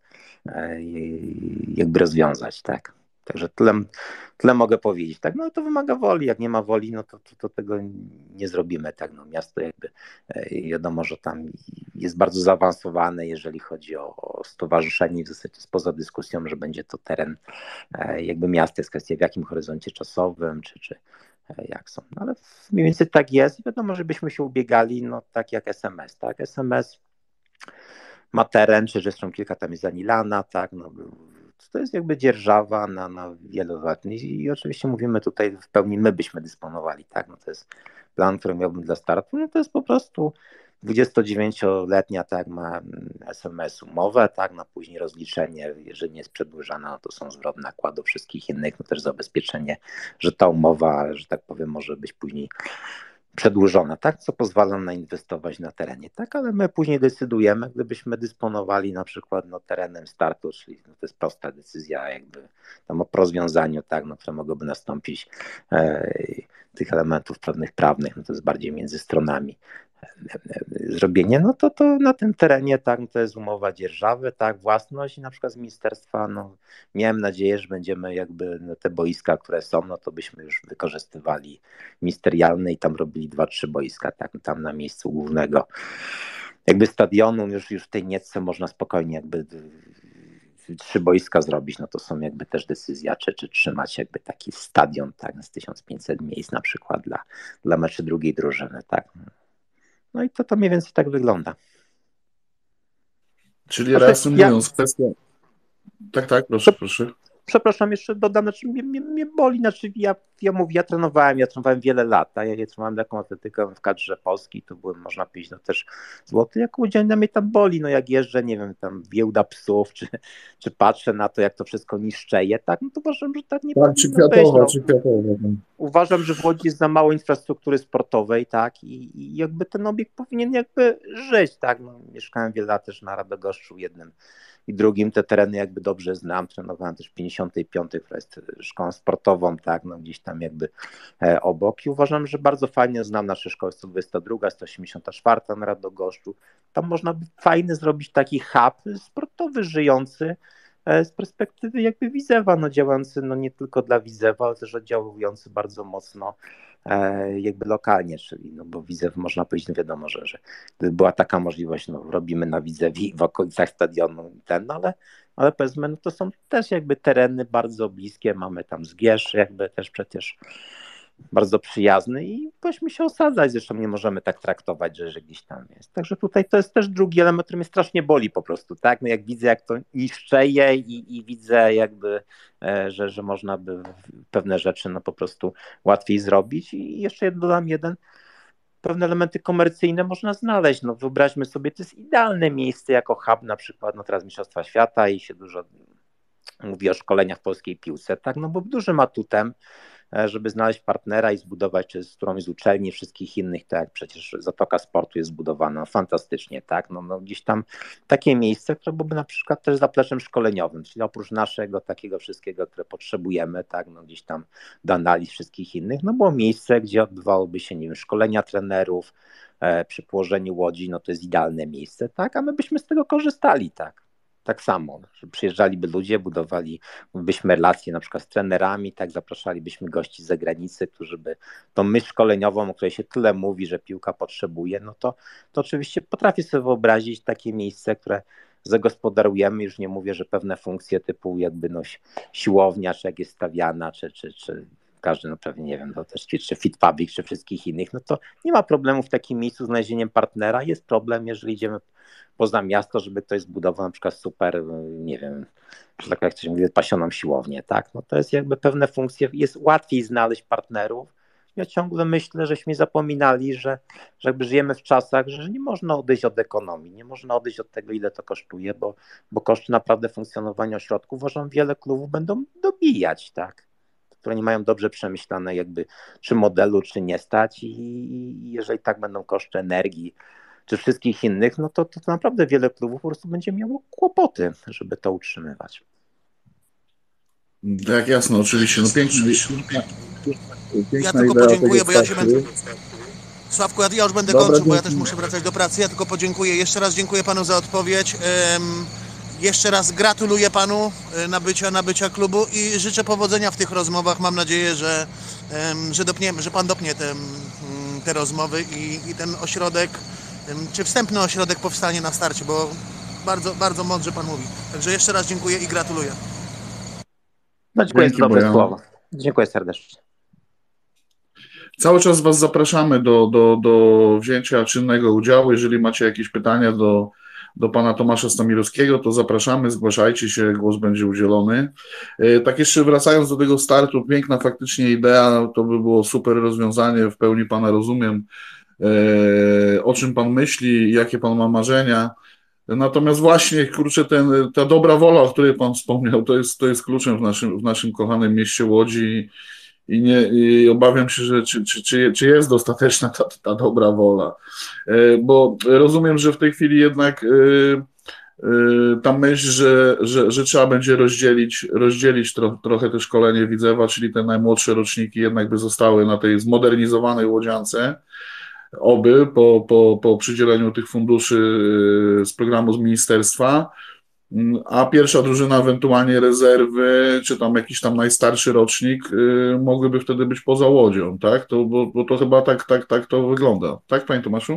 jakby rozwiązać, tak. Także tyle mogę powiedzieć. Tak, no to wymaga woli. Jak nie ma woli, no to tego nie zrobimy. Tak, no miasto jakby wiadomo, że tam jest bardzo zaawansowane, jeżeli chodzi o stowarzyszenie. W zasadzie jest poza dyskusją, że będzie to teren jakby miasta. Jest kwestia w jakim horyzoncie czasowym, czy jak są. No, ale mniej więcej tak jest i wiadomo, że byśmy się ubiegali, no tak jak SMS. Tak, SMS ma teren, czy zresztą kilka tam jest zanilana, tak, no to jest jakby dzierżawa na wiele lat i oczywiście mówimy tutaj w pełni my byśmy dysponowali, tak, no to jest plan, który miałbym dla startu, no to jest po prostu 29-letnia, tak, ma SMS umowę, tak, na później rozliczenie, jeżeli nie jest przedłużana, no to są zwrot nakładów wszystkich innych, no też zabezpieczenie, że ta umowa, że tak powiem, może być później przedłużona, tak, co pozwala nam inwestować na terenie, tak, ale my później decydujemy, gdybyśmy dysponowali na przykład no, terenem startu, czyli no, to jest prosta decyzja jakby tam o rozwiązaniu, tak, no, które mogłoby nastąpić tych elementów prawnych, no to jest bardziej między stronami zrobienie, no to na tym terenie, tak, no to jest umowa dzierżawy, tak, własność i na przykład z ministerstwa, no miałem nadzieję, że będziemy jakby no, te boiska, które są, no to byśmy już wykorzystywali ministerialne i tam robili 2-3 boiska, tak, tam na miejscu głównego jakby stadionu, już w tej Niecce można spokojnie jakby 3 boiska zrobić, no to są jakby też decyzja, czy trzymać jakby taki stadion, tak, z 1500 miejsc na przykład dla meczy drugiej drużyny, tak. No i to mniej więcej tak wygląda. Czyli reasumując, kwestia... Tak, proszę. Przepraszam, jeszcze dodam, znaczy mnie boli, znaczy ja trenowałem wiele lat, ja trenowałem taką atletykę w kadrze polskiej, to byłem, można powiedzieć, no też złoty, jako udzielnie mnie tam boli, no jak jeżdżę, nie wiem, tam wiełda psów, czy patrzę na to, jak to wszystko niszczeje, tak, no to uważam, że tak nie powinno być. Czy kwiatowa. Uważam, że w Łodzi jest za mało infrastruktury sportowej, tak, i jakby ten obiekt powinien jakby żyć, tak, no mieszkałem wiele lat też na Radogoszczu jednym i drugim, te tereny jakby dobrze znam, trenowałem też w 55, która jest szkołą sportową, tak, no gdzieś tam jakby obok i uważam, że bardzo fajnie znam nasze szkoły 122, 184 na Radogoszczu, tam można by fajny zrobić taki hub sportowy, żyjący z perspektywy jakby Widzewa, no działający no nie tylko dla Widzewa, ale też oddziałujący bardzo mocno jakby lokalnie, czyli no bo Widzew można powiedzieć, no wiadomo, że gdyby była taka możliwość, no robimy na Widzewie w okolicach stadionu ale powiedzmy, no to są też jakby tereny bardzo bliskie, mamy tam Zgierz jakby też przecież bardzo przyjazny i powinniśmy się osadzać, zresztą nie możemy tak traktować, że gdzieś tam jest. Także tutaj to jest też drugi element, który mnie strasznie boli po prostu, tak? No jak widzę, jak to niszczeje i widzę jakby, że można by pewne rzeczy no po prostu łatwiej zrobić i jeszcze dodam pewne elementy komercyjne można znaleźć. No wyobraźmy sobie, to jest idealne miejsce jako hub na przykład, no teraz Mistrzostwa Świata i się dużo mówi o szkoleniach w polskiej piłce, tak? No bo dużym atutem, żeby znaleźć partnera i zbudować, czy z którąś z uczelni, wszystkich innych, tak jak przecież Zatoka Sportu jest zbudowana fantastycznie, tak, no gdzieś tam takie miejsce, które byłoby na przykład też zapleczem szkoleniowym, czyli oprócz naszego takiego wszystkiego, które potrzebujemy, tak, no gdzieś tam do analiz wszystkich innych, no było miejsce, gdzie odbywałoby się, nie wiem, szkolenia trenerów, przy położeniu Łodzi, no to jest idealne miejsce, tak, a my byśmy z tego korzystali, tak. Tak samo, że przyjeżdżaliby ludzie, budowalibyśmy relacje na przykład z trenerami, tak, zapraszalibyśmy gości z zagranicy, którzy by tą myśl szkoleniową, o której się tyle mówi, że piłka potrzebuje, no to oczywiście potrafię sobie wyobrazić takie miejsce, które zagospodarujemy. Już nie mówię, że pewne funkcje typu jakby siłownia, czy jak jest stawiana, czy każdy, no pewnie nie wiem, to też czy Fit Public, czy wszystkich innych, no to nie ma problemu w takim miejscu z znalezieniem partnera. Jest problem, jeżeli idziemy poza miasto, żeby ktoś zbudował na przykład super, nie wiem, że tak jak ktoś mówi, pasioną siłownię, tak? No to jest jakby pewne funkcje, jest łatwiej znaleźć partnerów. Ja ciągle myślę, żeśmy zapominali, że jakby żyjemy w czasach, że nie można odejść od ekonomii, nie można odejść od tego, ile to kosztuje, bo koszty naprawdę funkcjonowania ośrodków, uważam, wiele klubów będą dobijać, tak? Które nie mają dobrze przemyślane jakby czy modelu, czy nie stać i jeżeli tak będą koszty energii, czy wszystkich innych, no to naprawdę wiele klubów po prostu będzie miało kłopoty, żeby to utrzymywać. Tak, jasno, oczywiście. No piękna ja tylko idea, podziękuję, bo ja się Stasiu. będę... Sławku, ja już będę Dobra, kończył, bo ja dzięki. też muszę wracać do pracy. Ja tylko podziękuję. Jeszcze raz dziękuję panu za odpowiedź. Jeszcze raz gratuluję panu nabycia klubu i życzę powodzenia w tych rozmowach. Mam nadzieję, że pan dopnie te rozmowy i ten ośrodek, czy wstępny ośrodek powstanie na starcie, bo bardzo, bardzo mądrze pan mówi. Także jeszcze raz dziękuję i gratuluję. No, dziękuję Dzięki, za dobre Bojan. słowa. Dziękuję serdecznie. Cały czas Was zapraszamy do wzięcia czynnego udziału. Jeżeli macie jakieś pytania do pana Tomasza Stamirowskiego, to zapraszamy, zgłaszajcie się, głos będzie udzielony. Tak jeszcze wracając do tego startu, piękna faktycznie idea, to by było super rozwiązanie, w pełni pana rozumiem, o czym pan myśli, jakie pan ma marzenia. Natomiast właśnie, kurczę, ta dobra wola, o której pan wspomniał, to jest kluczem w naszym kochanym mieście Łodzi i obawiam się, że czy jest dostateczna ta dobra wola. Bo rozumiem, że w tej chwili jednak ta myśl, że trzeba będzie rozdzielić trochę te szkolenie Widzewa, czyli te najmłodsze roczniki jednak by zostały na tej zmodernizowanej Łodziance, oby po przydzieleniu tych funduszy z programu z ministerstwa, a pierwsza drużyna, ewentualnie rezerwy, czy tam jakiś tam najstarszy rocznik mogłyby wtedy być poza Łodzią, tak? Bo to chyba tak to wygląda. Tak, panie Tomaszu?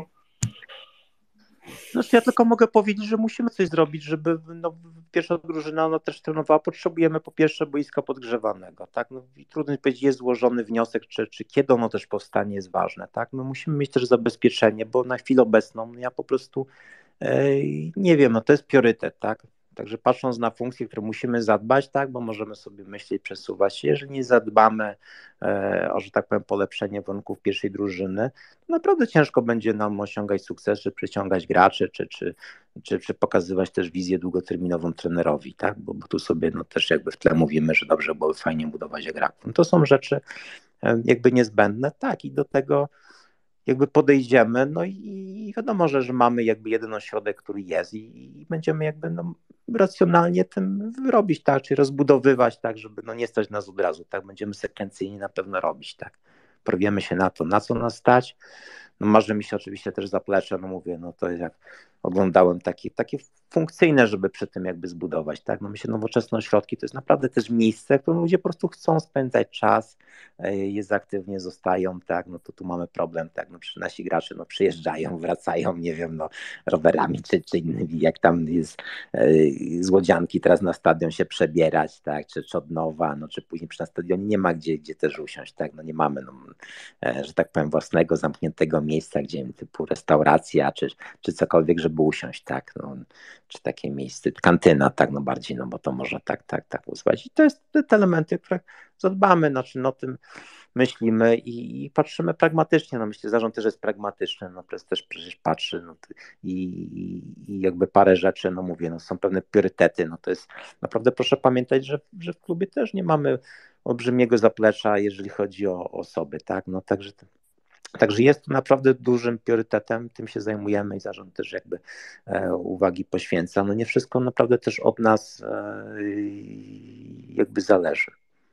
Znaczy ja tylko mogę powiedzieć, że musimy coś zrobić, żeby pierwsza drużyna też trenowała. Potrzebujemy po pierwsze boiska podgrzewanego, tak? I trudno powiedzieć, jest złożony wniosek, czy kiedy ono też powstanie, jest ważne, tak? My musimy mieć też zabezpieczenie, bo na chwilę obecną ja po prostu nie wiem, to jest priorytet, tak? Także patrząc na funkcje, które musimy zadbać, tak, bo możemy sobie myśleć, przesuwać się. Jeżeli nie zadbamy o, że tak powiem, polepszenie warunków pierwszej drużyny, to naprawdę ciężko będzie nam osiągać sukces, czy przyciągać graczy, czy pokazywać też wizję długoterminową trenerowi, tak? Bo tu sobie też jakby w tle mówimy, że dobrze byłoby fajnie budować graków. To są rzeczy jakby niezbędne, tak, i do tego jakby podejdziemy, no i wiadomo, że mamy jakby jeden ośrodek, który jest i będziemy jakby racjonalnie tym robić, tak, czy rozbudowywać, tak, żeby nie stać nas od razu, tak, będziemy sekwencyjnie na pewno robić, tak, porwiemy się na to, na co nas stać. Marzy mi się oczywiście też zaplecze, mówię, to jest jak oglądałem takie funkcyjne, żeby przy tym jakby zbudować, tak, myślę, nowoczesne ośrodki to jest naprawdę też miejsce, w którym ludzie po prostu chcą spędzać czas, jest aktywnie, zostają, tak, to tu mamy problem, tak, nasi gracze przyjeżdżają, wracają, nie wiem, rowerami czy innymi, jak tam jest z Łodzianki teraz na stadion się przebierać, tak, czy od nowa, czy później przy na stadionie nie ma gdzie też usiąść, tak, nie mamy, że tak powiem, własnego, zamkniętego miejsca, gdzie typu restauracja, czy cokolwiek, żeby usiąść, tak, czy takie miejsce, kantyna, tak, bardziej, bo to może tak uzywać. I to jest te elementy, które zadbamy, o tym myślimy i patrzymy pragmatycznie, myślę, zarząd też jest pragmatyczny, też przecież patrzy, i jakby parę rzeczy, mówię, są pewne priorytety, to jest naprawdę, proszę pamiętać, że w klubie też nie mamy olbrzymiego zaplecza, jeżeli chodzi o osoby, tak, Także jest to naprawdę dużym priorytetem, tym się zajmujemy i zarząd też jakby uwagi poświęca. Nie wszystko naprawdę też od nas jakby zależy.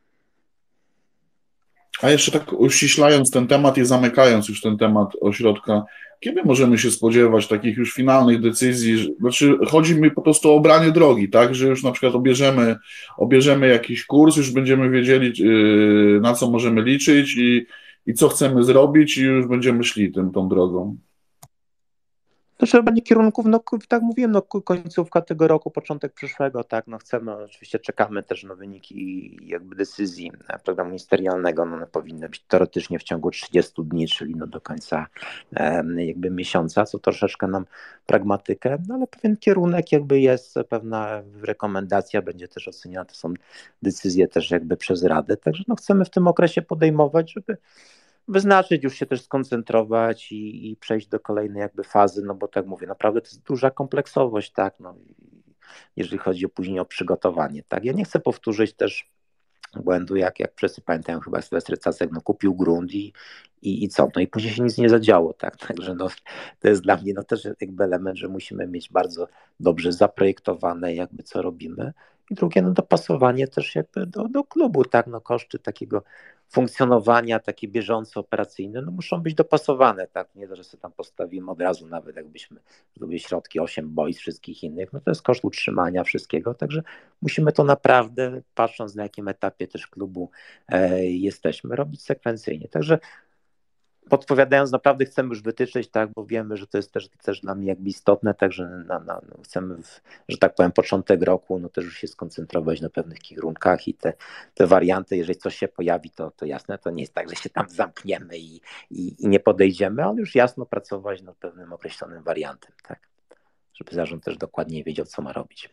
A jeszcze tak uściślając ten temat i zamykając już ten temat ośrodka, kiedy możemy się spodziewać takich już finalnych decyzji? Znaczy, chodzi mi po prostu o obranie drogi, tak? Że już na przykład obierzemy jakiś kurs, już będziemy wiedzieli, na co możemy liczyć i co chcemy zrobić i już będziemy szli tą drogą. To trzeba będzie kierunków, no tak mówiłem, no końcówka tego roku, początek przyszłego, tak, no chcemy, oczywiście czekamy też na wyniki jakby decyzji programu ministerialnego, no one powinny być teoretycznie w ciągu 30 dni, czyli no do końca jakby miesiąca, co troszeczkę nam pragmatykę, no ale pewien kierunek jakby jest, pewna rekomendacja będzie też oceniana, to są decyzje też jakby przez Radę, także no chcemy w tym okresie podejmować, żeby wyznaczyć, już się też skoncentrować i przejść do kolejnej jakby fazy, no bo tak mówię, naprawdę to jest duża kompleksowość, tak, no, jeżeli chodzi później o przygotowanie, tak. Ja nie chcę powtórzyć też błędu, jak wszyscy pamiętają, chyba Sylwester Cacek, no kupił grunt i co, no i później się nic nie zadziało, tak, także no to jest dla mnie no też jakby element, że musimy mieć bardzo dobrze zaprojektowane jakby co robimy i drugie, no dopasowanie też jakby do klubu, tak, no koszty takiego funkcjonowania, takie bieżące, operacyjne, no muszą być dopasowane, tak, nie to, że sobie tam postawimy od razu, nawet jakbyśmy zrobili środki 8 boisk, wszystkich innych, no to jest koszt utrzymania wszystkiego, także musimy to naprawdę, patrząc na jakim etapie też klubu jesteśmy, robić sekwencyjnie. Także podpowiadając, naprawdę chcemy już wytyczyć, tak, bo wiemy, że to jest też dla mnie jakby istotne, także chcemy, że tak powiem, początek roku, no też już się skoncentrować na pewnych kierunkach i te warianty, jeżeli coś się pojawi, to jasne, to nie jest tak, że się tam zamkniemy i nie podejdziemy, ale już jasno pracować nad pewnym określonym wariantem, tak, żeby zarząd też dokładnie wiedział, co ma robić.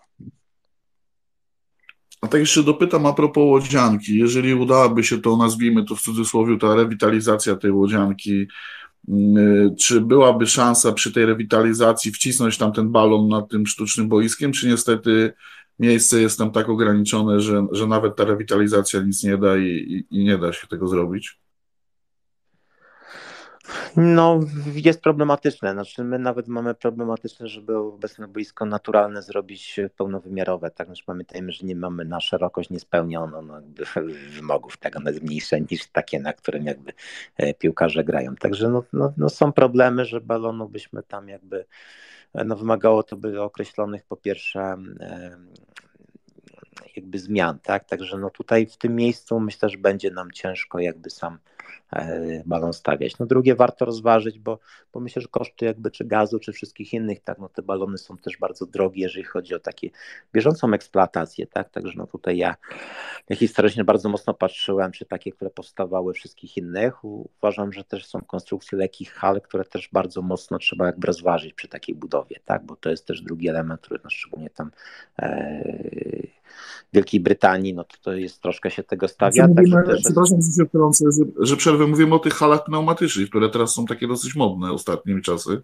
A tak jeszcze dopytam a propos łodzianki. Jeżeli udałaby się to, nazwijmy to w cudzysłowie, ta rewitalizacja tej łodzianki, czy byłaby szansa przy tej rewitalizacji wcisnąć tam ten balon nad tym sztucznym boiskiem, czy niestety miejsce jest tam tak ograniczone, że nawet ta rewitalizacja nic nie da i nie da się tego zrobić? No, jest problematyczne. Znaczy, my nawet mamy problematyczne, żeby obecne boisko naturalne zrobić pełnowymiarowe. Tak, znaczy, pamiętajmy, że nie mamy na szerokość, nie spełniono no, wymogów tego, nawet mniejsze niż takie, na którym jakby piłkarze grają. Także no są problemy, że balonu byśmy tam jakby, no wymagało to by określonych po pierwsze jakby zmian, tak? Także no tutaj w tym miejscu myślę, że będzie nam ciężko jakby sam balon stawiać. No drugie warto rozważyć, bo myślę, że koszty jakby czy gazu, czy wszystkich innych, tak, no te balony są też bardzo drogie, jeżeli chodzi o takie bieżącą eksploatację, tak, także no tutaj ja historycznie bardzo mocno patrzyłem, czy takie, które powstawały wszystkich innych, uważam, że też są konstrukcje lekkich hal, które też bardzo mocno trzeba jakby rozważyć przy takiej budowie, tak, bo to jest też drugi element, który no szczególnie tam w Wielkiej Brytanii, no to jest troszkę się tego stawia. Mówimy, też... Przepraszam, że się wtrącę, że przerwę, mówimy o tych halach pneumatycznych, które teraz są takie dosyć modne ostatnimi czasy.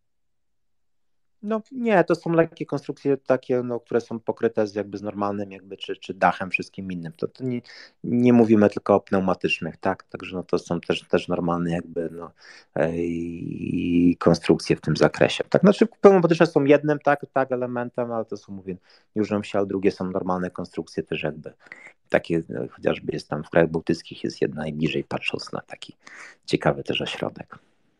No nie, to są lekkie konstrukcje takie, no, które są pokryte z normalnym jakby, czy dachem, wszystkim innym. To nie mówimy tylko o pneumatycznych, tak? Także no, to są też normalne jakby no, konstrukcje w tym zakresie. Tak, znaczy pneumatyczne są jednym tak elementem, ale to są, mówię, nie używam się, ale drugie są normalne konstrukcje też jakby takie, chociażby jest tam w krajach bałtyckich jest jedna najbliżej, patrząc na taki ciekawy też ośrodek.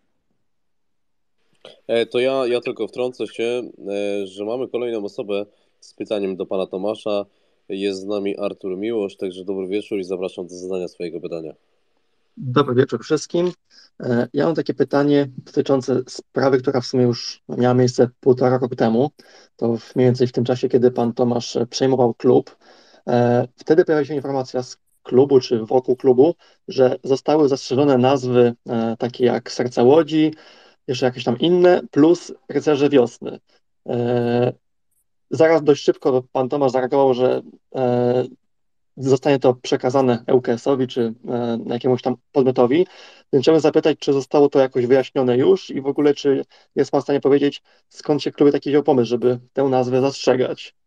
To ja tylko wtrącę się, że mamy kolejną osobę z pytaniem do pana Tomasza. Jest z nami Artur Miłosz, także dobry wieczór i zapraszam do zadania swojego pytania. Dobry wieczór wszystkim. Ja mam takie pytanie dotyczące sprawy, która w sumie już miała miejsce 1,5 roku temu. To mniej więcej w tym czasie, kiedy pan Tomasz przejmował klub. Wtedy pojawiła się informacja z klubu, czy wokół klubu, że zostały zastrzeżone nazwy takie jak Serca Łodzi, jeszcze jakieś tam inne, plus Rycerze Wiosny. Zaraz dość szybko pan Tomasz zareagował, że zostanie to przekazane ŁKS-owi czy jakiemuś tam podmiotowi. Więc chciałbym zapytać, czy zostało to jakoś wyjaśnione już i w ogóle, czy jest pan w stanie powiedzieć, skąd się klubie taki wziął pomysł, żeby tę nazwę zastrzegać?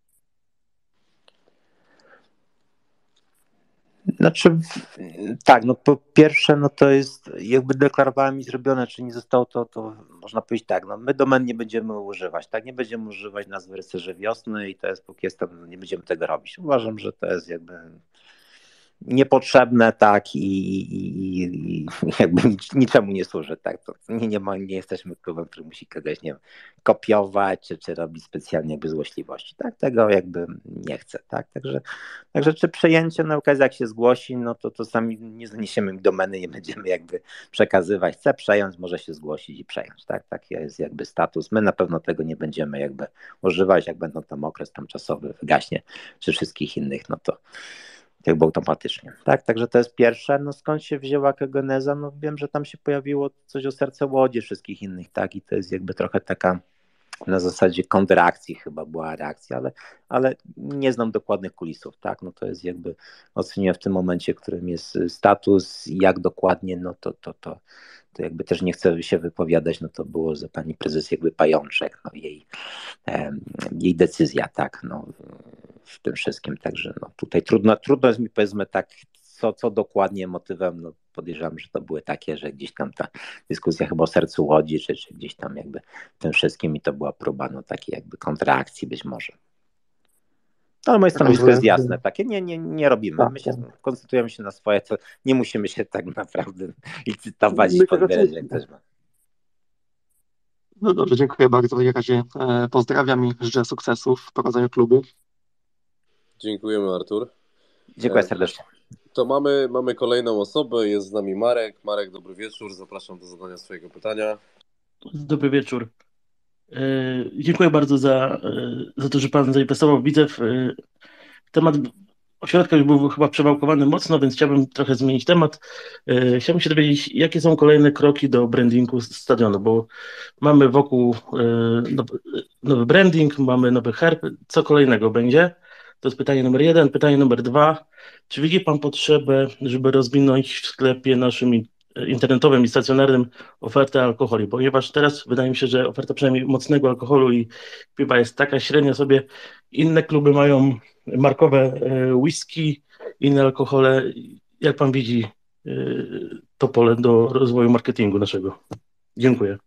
Znaczy, tak, no po pierwsze, no to jest jakby deklarowałem i zrobione, czy nie zostało to można powiedzieć tak, no my domen nie będziemy używać, tak, nie będziemy używać nazwy Rycerze Wiosny i to jest póki jest tam, nie będziemy tego robić. Uważam, że to jest jakby niepotrzebne, tak, i jakby niczemu nie służy, tak, to nie jesteśmy klubem, który musi kogoś, nie wiem, kopiować, czy robić specjalnie jakby złośliwości, tak, tego jakby nie chcę, tak, także czy przejęcie na okazję, jak się zgłosi, no to sami nie zaniesiemy im domeny, nie będziemy jakby przekazywać, chce przejąć, może się zgłosić i przejąć, tak, taki jest jakby status, my na pewno tego nie będziemy jakby używać, jak będą tam okres tam czasowy wygaśnie, czy wszystkich innych, no to jakby automatycznie. Tak, także to jest pierwsze. No skąd się wzięła geneza? No wiem, że tam się pojawiło coś o Serce Łodzi, wszystkich innych, tak, i to jest jakby trochę taka na zasadzie kontrreakcji chyba była reakcja, ale nie znam dokładnych kulisów, tak, no to jest jakby ocenię w tym momencie, w którym jest status, jak dokładnie, no to jakby też nie chcę się wypowiadać, no to było za pani prezes jakby Pajączek, no jej decyzja, tak, no w tym wszystkim, także no tutaj trudno jest mi powiedzmy tak, co dokładnie motywem, no podejrzewam, że to były takie, że gdzieś tam ta dyskusja chyba o Sercu Łodzi, czy gdzieś tam jakby w tym wszystkim i to była próba no takiej jakby kontraakcji być może. Ale moje stanowisko jest jasne, takie nie robimy. My się koncentrujemy się na swoje, to nie musimy się tak naprawdę licytować i podbierać, jak ktoś ma. No dobrze, dziękuję bardzo. W takim razie pozdrawiam i życzę sukcesów w prowadzeniu klubu. Dziękujemy, Artur. Dziękuję serdecznie. To mamy kolejną osobę, jest z nami Marek. Marek, dobry wieczór, zapraszam do zadania swojego pytania. Dobry wieczór. Dziękuję bardzo za to, że Pan zainwestował w Widzew. Temat ośrodka już był chyba przewałkowany mocno, więc chciałbym trochę zmienić temat. Chciałbym się dowiedzieć, jakie są kolejne kroki do brandingu stadionu, bo mamy wokół nowy branding, mamy nowy herb. Co kolejnego będzie? To jest pytanie numer 1. Pytanie numer 2. Czy widzi Pan potrzebę, żeby rozwinąć w sklepie naszym internetowym i stacjonarnym ofertę alkoholi? Ponieważ teraz wydaje mi się, że oferta przynajmniej mocnego alkoholu i piwa jest taka średnia sobie. Inne kluby mają markowe whisky, inne alkohole. Jak Pan widzi to pole do rozwoju marketingu naszego? Dziękuję.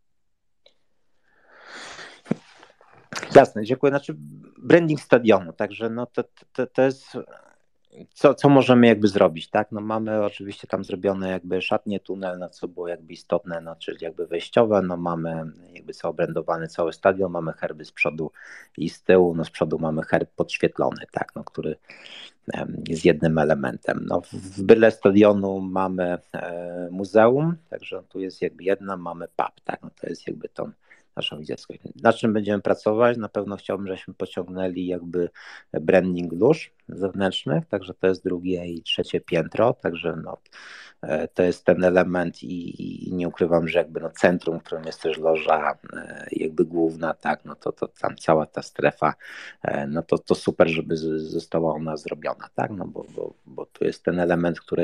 Jasne, dziękuję. Znaczy branding stadionu, także no to jest co możemy jakby zrobić, tak? No mamy oczywiście tam zrobione jakby szatnie, tunel, no co było jakby istotne, no czyli jakby wejściowe, no mamy jakby obrędowany cały stadion, mamy herby z przodu i z tyłu, no z przodu mamy herb podświetlony, tak, no który jest jednym elementem. No w byle stadionu mamy muzeum, także tu jest jakby jedna, mamy pub, tak, no to jest jakby to naszą widziecką. Na czym będziemy pracować? Na pewno chciałbym, żebyśmy pociągnęli jakby branding lóż zewnętrznych, także to jest drugie i trzecie piętro, także no, to jest ten element i nie ukrywam, że jakby no centrum, w którym jest też loża jakby główna, tak, no to tam cała ta strefa, no to super, żeby została ona zrobiona, tak, no bo tu jest ten element, który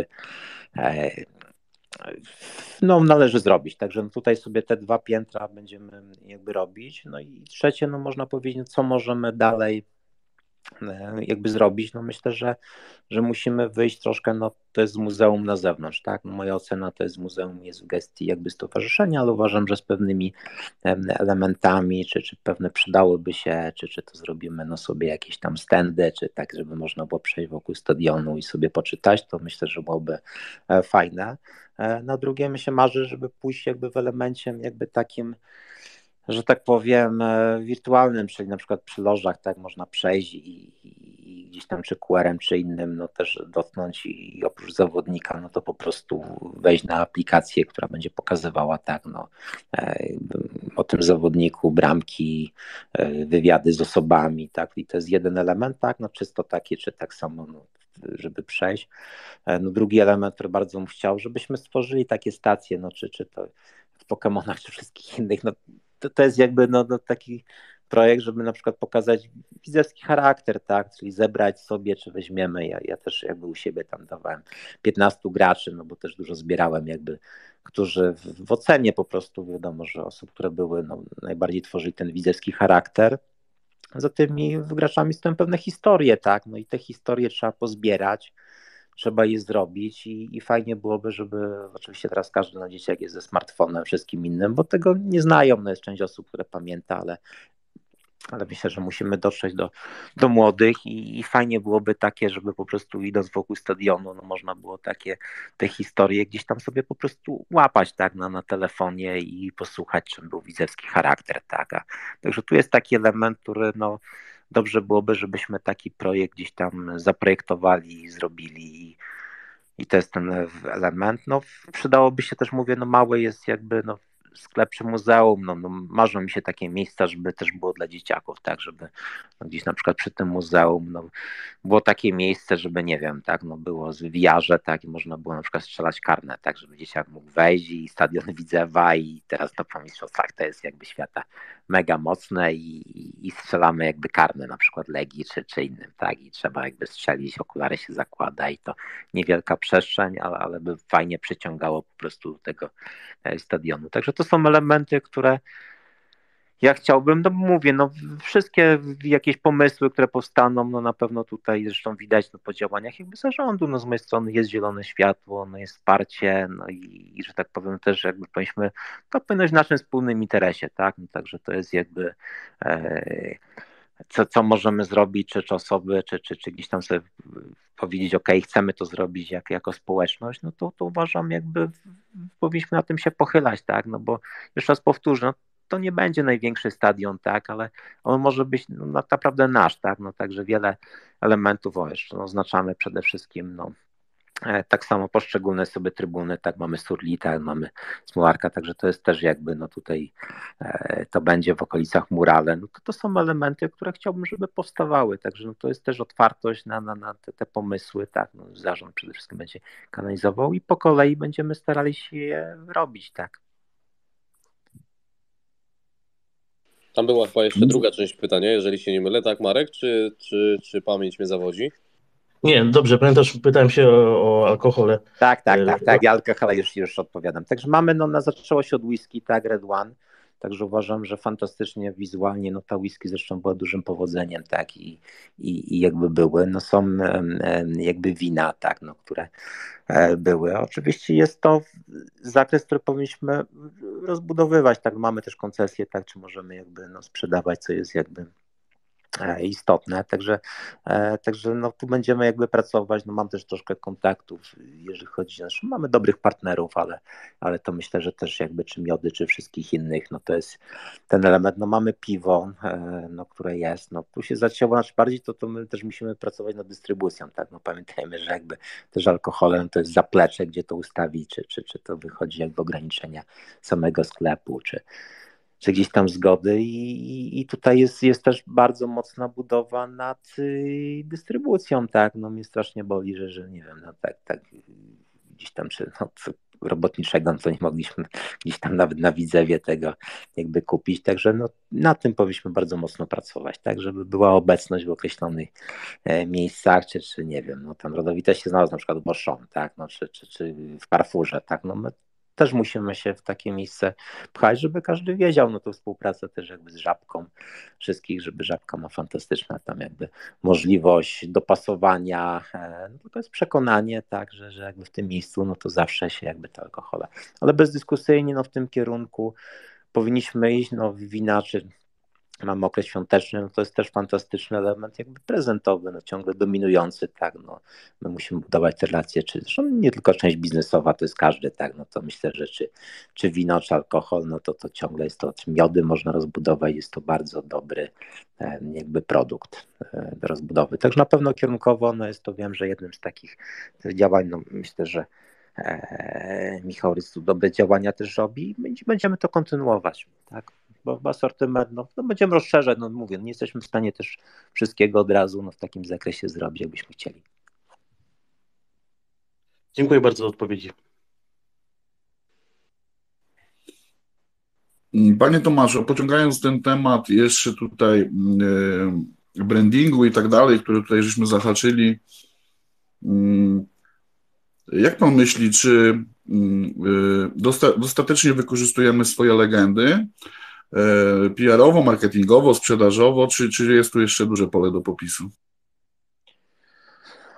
no należy zrobić, także no tutaj sobie te 2 piętra będziemy jakby robić, no i trzecie, no można powiedzieć, co możemy dalej jakby zrobić, no myślę, że musimy wyjść troszkę, no to jest muzeum na zewnątrz, tak, no moja ocena to jest muzeum, jest w gestii jakby stowarzyszenia, ale uważam, że z pewnymi elementami, czy pewne przydałyby się, czy to zrobimy no sobie jakieś tam standy, czy tak, żeby można było przejść wokół stadionu i sobie poczytać, to myślę, że byłoby fajne. Na drugie mi się marzy, żeby pójść jakby w elemencie jakby takim, że tak powiem, wirtualnym, czyli na przykład przy lożach tak można przejść i gdzieś tam czy QR-em, czy innym, no też dotknąć i oprócz zawodnika, no to po prostu wejść na aplikację, która będzie pokazywała tak, no o tym zawodniku, bramki, wywiady z osobami, tak, i to jest jeden element, tak, no czysto taki, czy tak samo, no, żeby przejść. No drugi element, który bardzo bym chciał, żebyśmy stworzyli takie stacje, no czy to w Pokemonach, czy wszystkich innych, no to jest jakby no taki projekt, żeby na przykład pokazać widzewski charakter, tak, czyli zebrać sobie, czy weźmiemy, ja też jakby u siebie tam dawałem 15 graczy, no bo też dużo zbierałem jakby, którzy w ocenie po prostu wiadomo, że osób, które były no, najbardziej tworzyli ten widzewski charakter. Za tymi graczami stoją pewne historie, tak, no i te historie trzeba pozbierać, trzeba je zrobić i fajnie byłoby, żeby oczywiście teraz każdy no, dzieciak jest ze smartfonem, wszystkim innym, bo tego nie znają, no jest część osób, które pamięta, ale myślę, że musimy dotrzeć do młodych i fajnie byłoby takie, żeby po prostu idąc wokół stadionu, no można było te historie gdzieś tam sobie po prostu łapać tak na telefonie i posłuchać, czym był widzewski charakter, tak. Także tu jest taki element, który no dobrze byłoby, żebyśmy taki projekt gdzieś tam zaprojektowali i zrobili i to jest ten element. No przydałoby się też, mówię, no mały jest jakby no sklep czy muzeum, no marzą mi się takie miejsca, żeby też było dla dzieciaków, tak, żeby no, gdzieś na przykład przy tym muzeum, no, było takie miejsce, żeby nie wiem, tak, no było z VR-ze, tak, i można było na przykład strzelać karne, tak, żeby dzieciak mógł wejść i stadion Widzewa i teraz to po mistrzostwach to jest jakby świata mega mocne i strzelamy jakby karne, na przykład Legii czy innym, tak, i trzeba jakby strzelić, okulary się zakłada i to niewielka przestrzeń, ale by fajnie przyciągało po prostu do tego stadionu. Także to są elementy, które ja chciałbym, no mówię, no wszystkie jakieś pomysły, które powstaną, no na pewno tutaj zresztą widać no, po działaniach jakby zarządu, no z mojej strony jest zielone światło, no jest wsparcie, no i że tak powiem też jakby powinniśmy, to powinno być w naszym wspólnym interesie, tak, no także to jest jakby co możemy zrobić, czy osoby, czy gdzieś tam sobie powiedzieć, ok, chcemy to zrobić jako społeczność, no to uważam, jakby powinniśmy na tym się pochylać, tak, no bo jeszcze raz powtórzę, no, to nie będzie największy stadion, tak, ale on może być no, naprawdę nasz, tak, no także wiele elementów jeszcze oznaczamy przede wszystkim, no tak samo poszczególne sobie trybuny, tak mamy Surlita, mamy Smolarka, także to jest też jakby no tutaj to będzie w okolicach murale, no to są elementy, które chciałbym, żeby powstawały, także no to jest też otwartość na te pomysły, tak, no zarząd przede wszystkim będzie kanalizował i po kolei będziemy starali się je robić, tak. Tam była chyba jeszcze druga część pytania, jeżeli się nie mylę, tak Marek, czy pamięć mnie zawodzi? Nie, dobrze, pamiętasz, pytałem się o alkohole. Tak, ja alkohole już odpowiadam. Także mamy, no zaczęło się od whisky, tak, Red One, także uważam, że fantastycznie wizualnie, no ta whisky zresztą była dużym powodzeniem, tak, i jakby były, no są jakby wina, tak, no, które były. Oczywiście jest to zakres, który powinniśmy rozbudowywać, tak, mamy też koncesje, tak, czy możemy jakby no sprzedawać, co jest jakby istotne, także no, tu będziemy jakby pracować, no mam też troszkę kontaktów, jeżeli chodzi, znaczy mamy dobrych partnerów, ale to myślę, że też jakby czy miody, czy wszystkich innych, no to jest ten element, no mamy piwo, no które jest, no tu się zacięło, znaczy bardziej to my też musimy pracować nad dystrybucją, tak, no pamiętajmy, że jakby też alkoholem to jest zaplecze, gdzie to ustawić, czy to wychodzi jakby ograniczenia samego sklepu, czy gdzieś tam zgody i tutaj jest też bardzo mocna budowa nad dystrybucją, tak, no mnie strasznie boli, że nie wiem, no tak gdzieś tam, czy no, robotniczego, no to nie mogliśmy gdzieś tam nawet na Widzewie tego jakby kupić, także no na tym powinniśmy bardzo mocno pracować, tak, żeby była obecność w określonych miejscach, czy nie wiem, no tam rodowite się znalazł na przykład w Auchan, tak, no czy w Carrefourze, tak, no my też musimy się w takie miejsce pchać, żeby każdy wiedział, no to współpraca też jakby z Żabką wszystkich, żeby Żabka ma fantastyczna tam jakby możliwość dopasowania, no tylko jest przekonanie, tak, że jakby w tym miejscu, no to zawsze się jakby te alkohole, ale bezdyskusyjnie no w tym kierunku powinniśmy iść, no wina czy mamy okres świąteczny, no to jest też fantastyczny element jakby prezentowy, no ciągle dominujący, tak, no my musimy budować te relacje, zresztą nie tylko część biznesowa, to jest każdy, tak, no to myślę, że czy wino, czy alkohol, no to ciągle jest to, czy miody można rozbudować, jest to bardzo dobry jakby produkt do rozbudowy, także na pewno kierunkowo, no jest to, wiem, że jednym z takich działań, no myślę, że Michał Rys dobre działania też robi i będziemy to kontynuować, tak, bo asortyment, no będziemy rozszerzać, no mówię, nie jesteśmy w stanie też wszystkiego od razu no, w takim zakresie zrobić, jakbyśmy chcieli. Dziękuję bardzo za odpowiedzi. Panie Tomaszu, pociągając ten temat jeszcze tutaj brandingu i tak dalej, który tutaj żeśmy zahaczyli, jak pan myśli, czy dostatecznie wykorzystujemy swoje legendy PR-owo, marketingowo, sprzedażowo, czy jest tu jeszcze duże pole do popisu?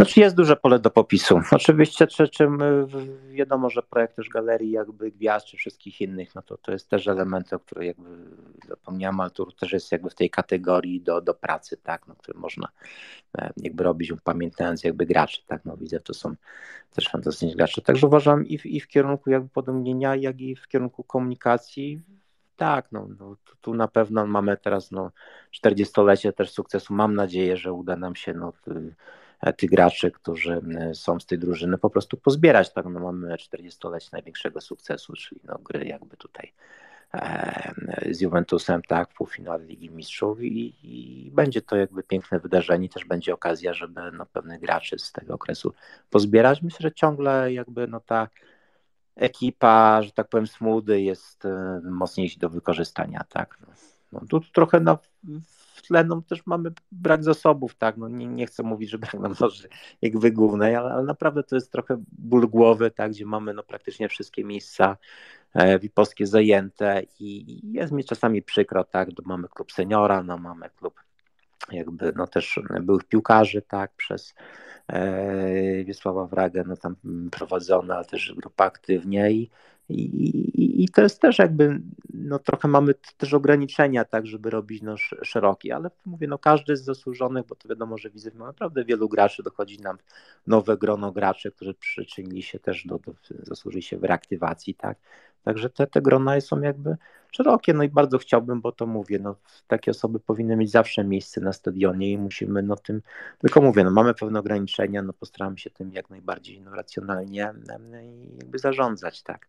Znaczy jest duże pole do popisu. Oczywiście wiadomo, że projekt też galerii jakby gwiazd czy wszystkich innych, no to jest też element, o którym jakby zapomniałem, ale to też jest jakby w tej kategorii do pracy, tak, no, który można jakby robić, pamiętając jakby graczy, tak, no widzę, to są też fantastyczni gracze. Także uważam i w kierunku jakby podobnienia, jak i w kierunku komunikacji. Tak, tu na pewno mamy teraz 40-lecie też sukcesu. Mam nadzieję, że uda nam się tych graczy, którzy są z tej drużyny, po prostu pozbierać. Tak, mamy 40-lecie największego sukcesu, czyli gry jakby tutaj z Juventusem, tak, w półfinale Ligi Mistrzów i będzie to jakby piękne wydarzenie, też będzie okazja, żeby pewnych graczy z tego okresu pozbierać. Myślę, że ciągle jakby ta ekipa, że tak powiem, Smudy jest mocniejsi do wykorzystania, tak. Tu trochę w tle też mamy brak zasobów, tak. Nie chcę mówić, że brak może jakby głównej, ale naprawdę to jest trochę ból głowy, tak, gdzie mamy praktycznie wszystkie miejsca VIP-owskie zajęte i jest mi czasami przykro, tak, mamy klub seniora, mamy klub jakby też byłych piłkarzy, tak, przez Wiesława Wragę, tam prowadzona, ale też grupa aktywnie i to jest też jakby, trochę mamy też ograniczenia, tak, żeby robić szeroki, ale mówię, każdy z zasłużonych, bo to wiadomo, że widzę, naprawdę wielu graczy, dochodzi nam nowe grono graczy, którzy przyczynili się też zasłużyli się w reaktywacji, tak, także te grona są jakby szerokie, i bardzo chciałbym, bo to mówię, takie osoby powinny mieć zawsze miejsce na stadionie i musimy tym, tylko mówię, mamy pewne ograniczenia, postaramy się tym jak najbardziej racjonalnie jakby zarządzać, tak.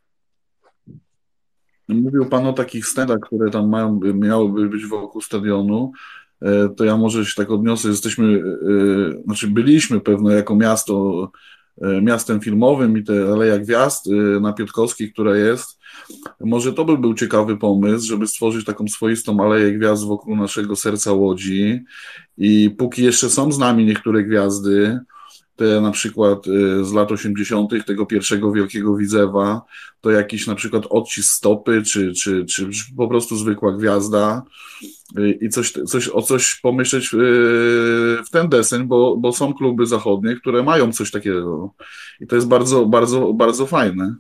Mówił Pan o takich standach, które tam miałyby być wokół stadionu, to ja może się tak odniosę, byliśmy pewno jako miasto, miastem filmowym i te Aleja Gwiazd na Piotrkowskiej, która jest, może to by był ciekawy pomysł, żeby stworzyć taką swoistą Aleję Gwiazd wokół naszego serca Łodzi i póki jeszcze są z nami niektóre gwiazdy, te na przykład z lat 80. tego pierwszego wielkiego Widzewa, to jakiś na przykład odcisk stopy, czy po prostu zwykła gwiazda i coś pomyśleć w ten deseń, bo są kluby zachodnie, które mają coś takiego i to jest bardzo, bardzo, bardzo fajne.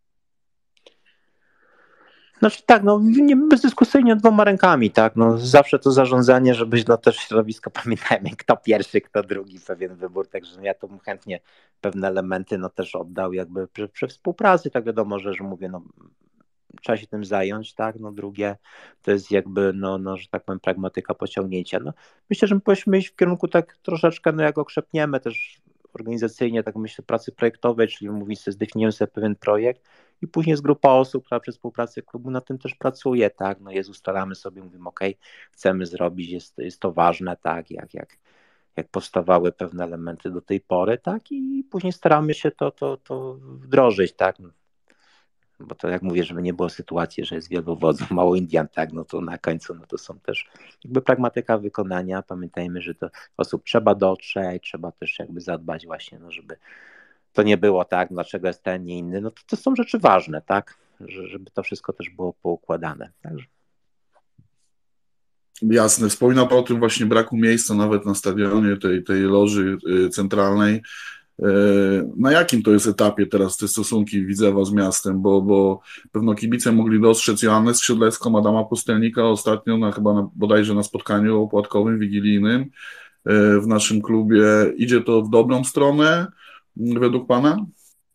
Znaczy tak, bezdyskusyjnie 2 rękami, tak, zawsze to zarządzanie, żeby też środowisko, pamiętajmy, kto pierwszy, kto drugi, pewien wybór, także ja to bym chętnie pewne elementy też oddał jakby przy współpracy, tak wiadomo, że mówię, trzeba się tym zająć, tak, drugie to jest jakby, że tak powiem, pragmatyka pociągnięcia, myślę, że my powinniśmy iść w kierunku tak troszeczkę, jak okrzepniemy też organizacyjnie, tak myślę, pracy projektowej, czyli mówić sobie, zdefiniujemy sobie pewien projekt i później jest grupa osób, która przez współpracę klubu na tym też pracuje, tak, ustalamy sobie, mówimy, chcemy zrobić, jest to ważne, tak, jak powstawały pewne elementy do tej pory, tak, i później staramy się to wdrożyć, tak, bo to jak mówię, żeby nie było sytuacji, że jest wielu wodzów, mało Indian, tak, to na końcu, to są też jakby pragmatyka wykonania, pamiętajmy, że do osób trzeba dotrzeć, trzeba też jakby zadbać właśnie, żeby to nie było tak, dlaczego jest ten, nie inny, to są rzeczy ważne, tak, żeby to wszystko też było poukładane, także. Jasne, wspominał Pan o tym właśnie braku miejsca nawet na stadionie tej loży centralnej. Na jakim to jest etapie teraz te stosunki Widzewa z miastem, bo pewno kibice mogli dostrzec Joannę Skrzydlecką, Adama Pustelnika ostatnio bodajże na spotkaniu opłatkowym, wigilijnym w naszym klubie. Idzie to w dobrą stronę według Pana?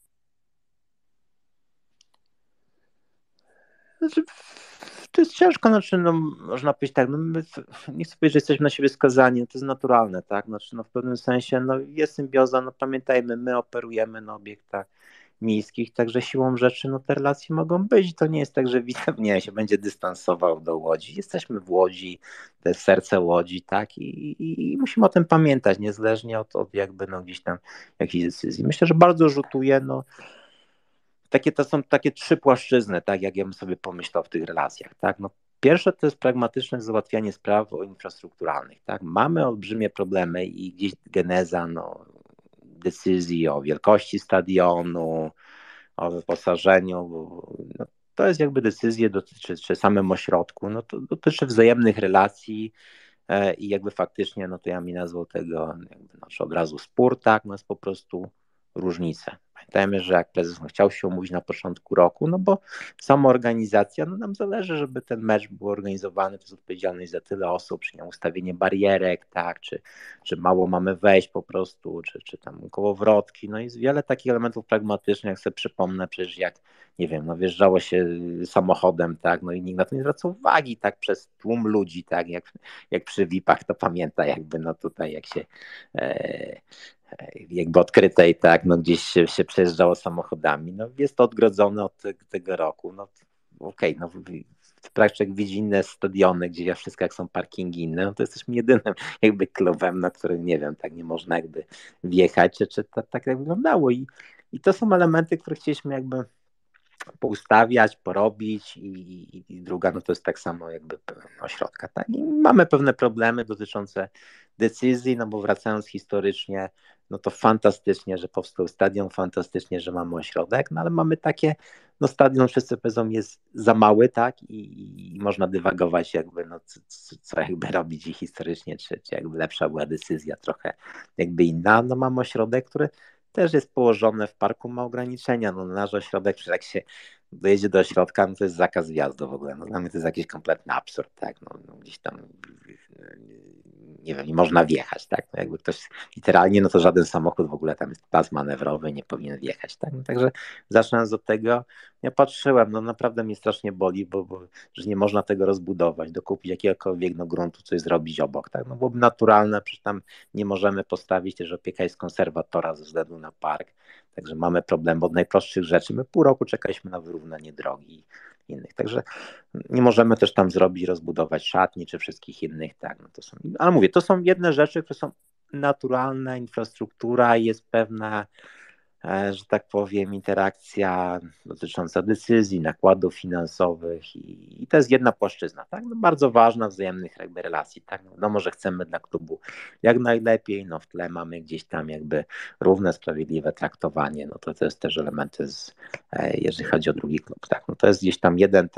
To jest ciężko, można powiedzieć tak, nie chcę powiedzieć, że jesteśmy na siebie skazani, to jest naturalne, tak, w pewnym sensie, jest symbioza, pamiętajmy, my operujemy na obiektach miejskich, także siłą rzeczy, te relacje mogą być, to nie jest tak, że Widzew nie się będzie dystansował do Łodzi, jesteśmy w Łodzi, to jest serce Łodzi, tak, i musimy o tym pamiętać, niezależnie od jakby, gdzieś tam jakiejś decyzji. Myślę, że bardzo rzutuje, to są takie 3 płaszczyzny, tak, jak ja bym sobie pomyślał w tych relacjach, tak, pierwsze to jest pragmatyczne załatwianie spraw infrastrukturalnych, tak, mamy olbrzymie problemy i gdzieś geneza, decyzji o wielkości stadionu, o wyposażeniu, to jest jakby decyzje dotyczy samym ośrodku, to dotyczy wzajemnych relacji, i jakby faktycznie, no to ja mi nazwał tego jakby znaczy od razu spór, tak, no jest po prostu różnice. Pamiętajmy, że jak prezes chciał się umówić na początku roku, no bo sama organizacja, no nam zależy, żeby ten mecz był organizowany, to jest odpowiedzialność za tyle osób, czy nie ustawienie barierek, tak, czy mało mamy wejść po prostu, czy tam kołowrotki, no i jest wiele takich elementów pragmatycznych, jak sobie przypomnę, przecież jak, nie wiem, no wjeżdżało się samochodem, tak, no i nikt na to nie zwraca uwagi, tak, przez tłum ludzi, tak, jak przy VIP-ach, to pamięta jakby, no tutaj jak się jakby odkrytej, tak, no gdzieś się przejeżdżało samochodami, no jest to odgrodzone od tego roku, no okej, no jak widzi inne stadiony, gdzie wszystko jak są parkingi inne, no to jesteśmy jedynym jakby klubem, na który nie wiem, tak nie można jakby wjechać, czy tak jak wyglądało i to są elementy, które chcieliśmy jakby poustawiać, porobić i druga, no to jest tak samo jakby ośrodka, tak? I mamy pewne problemy dotyczące decyzji, no bo wracając historycznie, no to fantastycznie, że powstał stadion, fantastycznie, że mamy ośrodek, no ale mamy takie, no stadion wszyscy powiedzą jest za mały, tak? I można dywagować jakby, no co jakby robić i historycznie, czy jakby lepsza była decyzja, trochę jakby inna, no mamy ośrodek, który też jest położone w parku, ma ograniczenia. No, nasz ośrodek, jak się dojedzie do ośrodka, no to jest zakaz wjazdu w ogóle. No, dla mnie to jest jakiś kompletny absurd, tak? No, gdzieś tam, nie wiem, nie można wjechać, tak? No, jakby ktoś literalnie, no to żaden samochód w ogóle tam jest pas manewrowy, nie powinien wjechać, tak? No, także zaczynając od tego, ja patrzyłem, no naprawdę mnie strasznie boli, bo że nie można tego rozbudować, dokupić jakiegokolwiek gruntu, coś zrobić obok, tak? No byłoby naturalne, przecież tam nie możemy postawić, też opieka jest konserwatora ze względu na park, także mamy problem od najprostszych rzeczy. My pół roku czekaliśmy na wyrównanie drogi i innych, także nie możemy też tam zrobić, rozbudować szatni czy wszystkich innych, tak, no to są, ale mówię, to są jedne rzeczy, które są naturalne, infrastruktura, jest pewna, że tak powiem, interakcja dotycząca decyzji, nakładów finansowych i to jest jedna płaszczyzna, tak? No bardzo ważna, wzajemnych jakby relacji, tak? No wiadomo, że chcemy dla klubu jak najlepiej, no w tle mamy gdzieś tam jakby równe, sprawiedliwe traktowanie, no to jest też elementy, jeżeli chodzi o drugi klub, tak? No to jest gdzieś tam jeden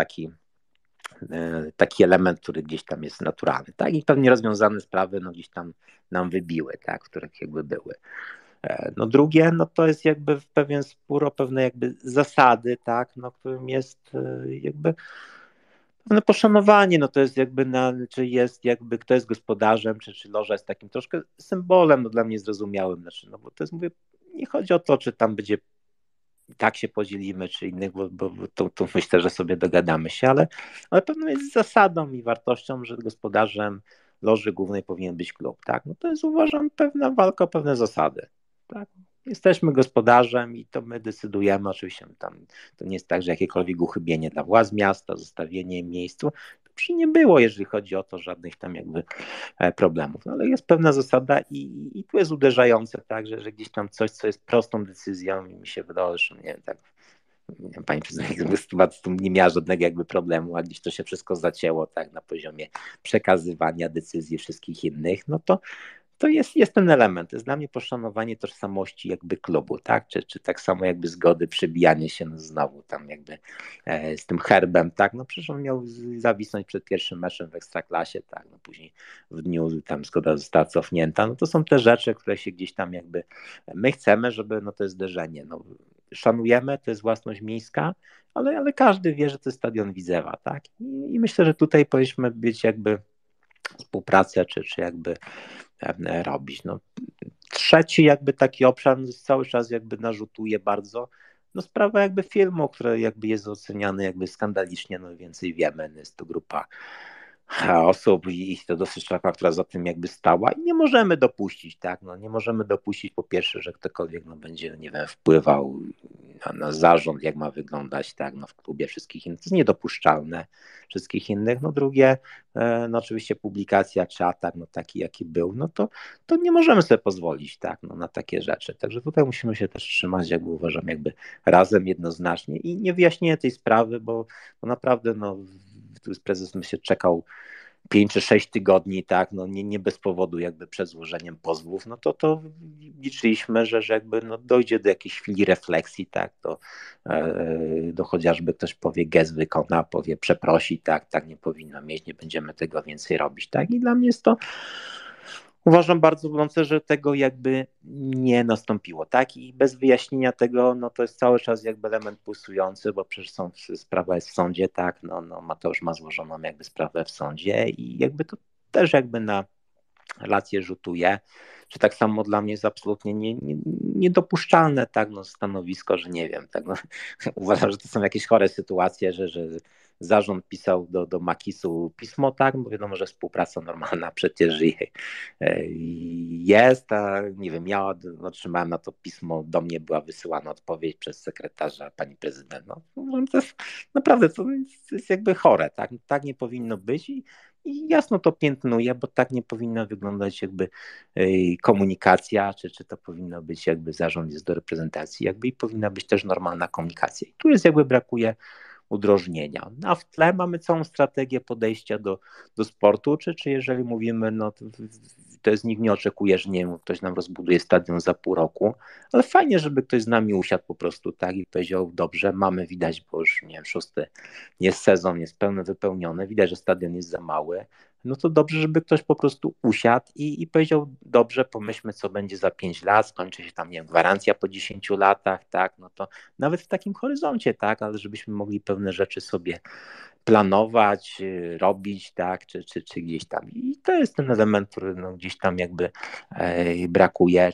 taki element, który gdzieś tam jest naturalny, tak? I pewnie rozwiązane sprawy, no gdzieś tam nam wybiły, tak? Które jakby były. No drugie, no to jest jakby pewien spór o pewne jakby zasady, tak, no którym jest jakby pewne poszanowanie, no to jest jakby czy jest jakby kto jest gospodarzem, czy loża jest takim troszkę symbolem, no dla mnie zrozumiałym, znaczy, no bo to jest, mówię, nie chodzi o to, czy tam będzie tak się podzielimy, czy innych, bo to myślę, że sobie dogadamy się, ale pewną jest zasadą i wartością, że gospodarzem loży głównej powinien być klub, tak, no to jest, uważam, pewna walka o pewne zasady. Tak? Jesteśmy gospodarzem i to my decydujemy, oczywiście tam to nie jest tak, że jakiekolwiek uchybienie dla władz miasta, zostawienie miejscu, to przy nie było, jeżeli chodzi o to, żadnych tam jakby problemów, no, ale jest pewna zasada i tu jest uderzające, tak, że gdzieś tam coś, co jest prostą decyzją i mi się wydało, że nie wiem, tak pani prezydent nie miała żadnego jakby problemu, a gdzieś to się wszystko zacięło tak na poziomie przekazywania decyzji wszystkich innych, no to jest ten element, to jest dla mnie poszanowanie tożsamości jakby klubu, tak? Czy tak samo jakby zgody, przebijanie się no znowu tam jakby z tym herbem, tak? No przecież on miał zawisnąć przed pierwszym meczem w Ekstraklasie, tak? No później w dniu tam zgoda została cofnięta, no to są te rzeczy, które się gdzieś tam jakby, my chcemy, żeby no to jest zderzenie, no szanujemy, to jest własność miejska, ale każdy wie, że to jest stadion Widzewa, tak? I myślę, że tutaj powinniśmy być jakby współpracę, czy jakby robić. No, trzeci jakby taki obszar cały czas jakby narzutuje bardzo, no sprawa jakby filmu, który jakby jest oceniany jakby skandalicznie, no więcej wiemy, jest to grupa osób i to dosyć szeroka, która za tym jakby stała i nie możemy dopuścić, tak, no nie możemy dopuścić po pierwsze, że ktokolwiek no będzie, nie wiem, wpływał na zarząd, jak ma wyglądać, tak, no w klubie wszystkich innych, to jest niedopuszczalne wszystkich innych, no drugie, no oczywiście publikacja czy atak, no taki jaki był, no to nie możemy sobie pozwolić, tak, no na takie rzeczy, także tutaj musimy się też trzymać, jakby uważam, jakby razem jednoznacznie i nie wyjaśnienie tej sprawy, bo naprawdę, no tu prezes myślę czekał 5 czy 6 tygodni, tak, no nie bez powodu jakby przed złożeniem pozwów, no to liczyliśmy, że jakby no dojdzie do jakiejś chwili refleksji, tak, do chociażby ktoś powie gest wykona, powie przeprosi, tak nie powinno mieć, nie będziemy tego więcej robić, tak, i dla mnie jest to, uważam bardzo mocno, że tego jakby nie nastąpiło, tak? I bez wyjaśnienia tego, no to jest cały czas jakby element pulsujący, bo przecież sprawa jest w sądzie, tak? No Mateusz ma złożoną jakby sprawę w sądzie i jakby to też jakby na relacje rzutuje. Czy tak samo dla mnie jest absolutnie niedopuszczalne, tak? No stanowisko, że nie wiem, tak? No, uważam, że to są jakieś chore sytuacje, że zarząd pisał do Makisu pismo, tak, bo wiadomo, że współpraca normalna przecież jest, a nie wiem, ja otrzymałem na to pismo, do mnie była wysyłana odpowiedź przez sekretarza pani prezydent. No, to jest naprawdę, to jest jakby chore, tak nie powinno być i jasno to piętnuje, bo tak nie powinna wyglądać jakby komunikacja, czy to powinno być jakby zarząd jest do reprezentacji, jakby i powinna być też normalna komunikacja. I tu jest jakby brakuje udrożnienia. A w tle mamy całą strategię podejścia do sportu, czy jeżeli mówimy, no to jest nikt nie oczekuje, że nie wiem, ktoś nam rozbuduje stadion za pół roku, ale fajnie, żeby ktoś z nami usiadł po prostu tak i powiedział, dobrze, mamy widać, bo już nie wiem, 6 jest sezon, jest pełny wypełniony, widać, że stadion jest za mały, no to dobrze, żeby ktoś po prostu usiadł i powiedział, dobrze, pomyślmy, co będzie za 5 lat, skończy się tam, nie wiem, gwarancja po 10 latach, tak, no to nawet w takim horyzoncie, tak, ale żebyśmy mogli pewne rzeczy sobie planować, robić, tak, czy gdzieś tam. I to jest ten element, który no, gdzieś tam jakby brakuje,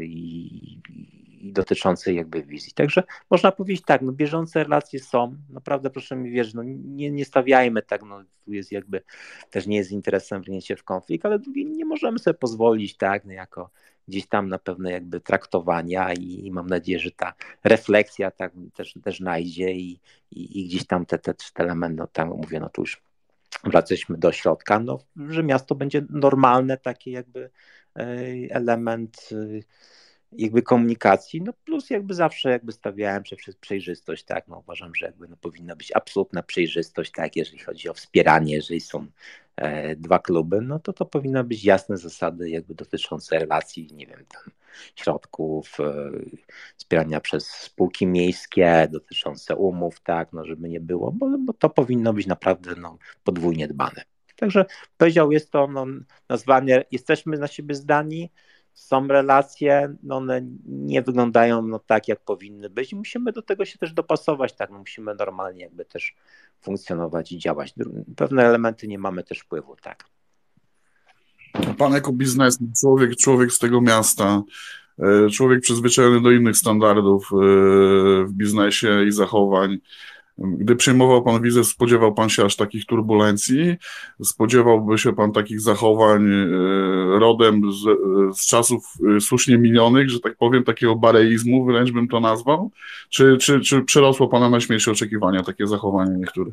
i dotyczący jakby wizji. Także można powiedzieć tak, no bieżące relacje są, naprawdę proszę mi wierzyć, no nie stawiajmy tak, no tu jest jakby, też nie jest interesem wrnięcie w konflikt, ale drugie nie możemy sobie pozwolić tak, no jako gdzieś tam na pewne jakby traktowania i mam nadzieję, że ta refleksja tak też najdzie i gdzieś tam te elementy, no tam mówię, no tu już wracaliśmy do środka, no, że miasto będzie normalne, taki jakby element jakby komunikacji, no plus jakby zawsze jakby stawiałem przez przejrzystość, tak, no uważam, że jakby no powinna być absolutna przejrzystość, tak, jeżeli chodzi o wspieranie, jeżeli są 2 kluby, no to powinny być jasne zasady jakby dotyczące relacji, nie wiem, tam środków, wspierania przez spółki miejskie, dotyczące umów, tak, no żeby nie było, bo to powinno być naprawdę no, podwójnie dbane. Także powiedział, jest to no, nazwanie, jesteśmy na siebie zdani, są relacje, no one nie wyglądają no, tak, jak powinny być i musimy do tego się też dopasować, tak, no, musimy normalnie jakby też funkcjonować i działać. Pewne elementy nie mamy też wpływu, tak. Pan jako biznesmen, człowiek z tego miasta, człowiek przyzwyczajony do innych standardów w biznesie i zachowań. Gdy przyjmował pan wizę, spodziewał pan się aż takich turbulencji? Spodziewałby się pan takich zachowań rodem z czasów słusznie minionych, że tak powiem, takiego bareizmu, wręcz bym to nazwał? Czy przerosło pana najśmielsze oczekiwania takie zachowanie niektórych?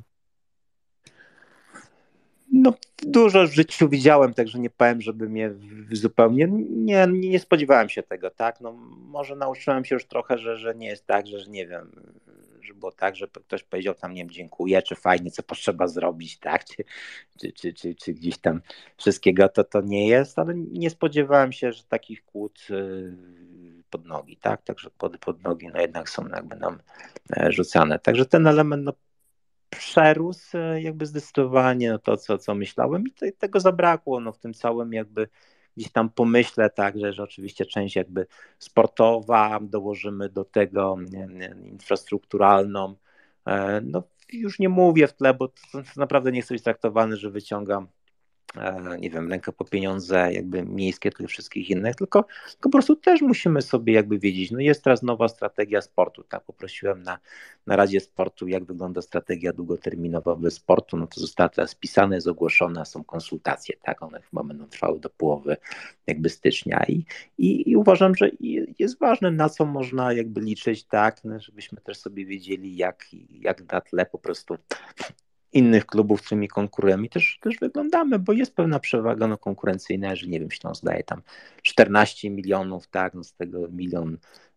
No, dużo w życiu widziałem, także nie powiem, żeby mnie zupełnie, nie spodziewałem się tego, tak, no może nauczyłem się już trochę, że nie jest tak, że nie wiem, że było tak, że ktoś powiedział tam, nie wiem, dziękuję, czy fajnie, co potrzeba zrobić, tak, czy gdzieś tam wszystkiego, to nie jest, ale nie spodziewałem się, że takich kłód pod nogi, tak, także pod nogi no jednak są jakby nam rzucane, także ten element no przerósł jakby zdecydowanie no to, co myślałem i tego zabrakło no w tym całym jakby gdzieś tam pomyśle, tak, że oczywiście część jakby sportowa, dołożymy do tego infrastrukturalną, no już nie mówię w tle, bo to naprawdę nie chcę być traktowany, że wyciągam nie wiem, rękę po pieniądze jakby miejskie, tych wszystkich innych, tylko po prostu też musimy sobie jakby wiedzieć, no jest teraz nowa strategia sportu, tak, poprosiłem na Radzie Sportu, jak wygląda strategia długoterminowa w sportu, no to została teraz spisana, jest ogłoszona, są konsultacje, tak, one chyba będą trwały do połowy jakby stycznia i uważam, że jest ważne, na co można jakby liczyć, tak, no, żebyśmy też sobie wiedzieli, jak na tle po prostu innych klubów, z którymi konkurujemy, też wyglądamy, bo jest pewna przewaga no, konkurencyjna, że nie wiem, Śląsk daje tam 14 milionów, tak, no z tego 1 milion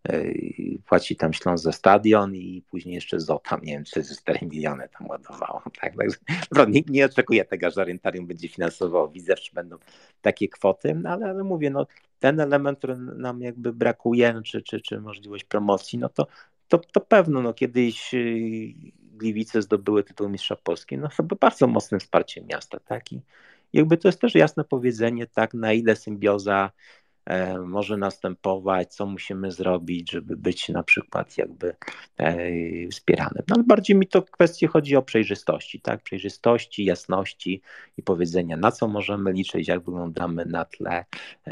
płaci tam Śląsk za stadion i później jeszcze ZO tam, nie wiem, 4 miliony tam ładowało. Tak? Także nikt nie oczekuje tego, że Orientarium będzie finansowało Widzew, czy będą takie kwoty, ale mówię, no ten element, który nam jakby brakuje, czy możliwość promocji, no to pewno, no kiedyś Gliwice zdobyły tytuł mistrza Polski, no chyba bardzo mocnym wsparciem miasta, tak? I jakby to jest też jasne powiedzenie, tak, na ile symbioza może następować, co musimy zrobić, żeby być na przykład jakby wspieranym. No, ale bardziej mi to kwestie chodzi o przejrzystości, tak? Przejrzystości, jasności i powiedzenia, na co możemy liczyć, jak wyglądamy na tle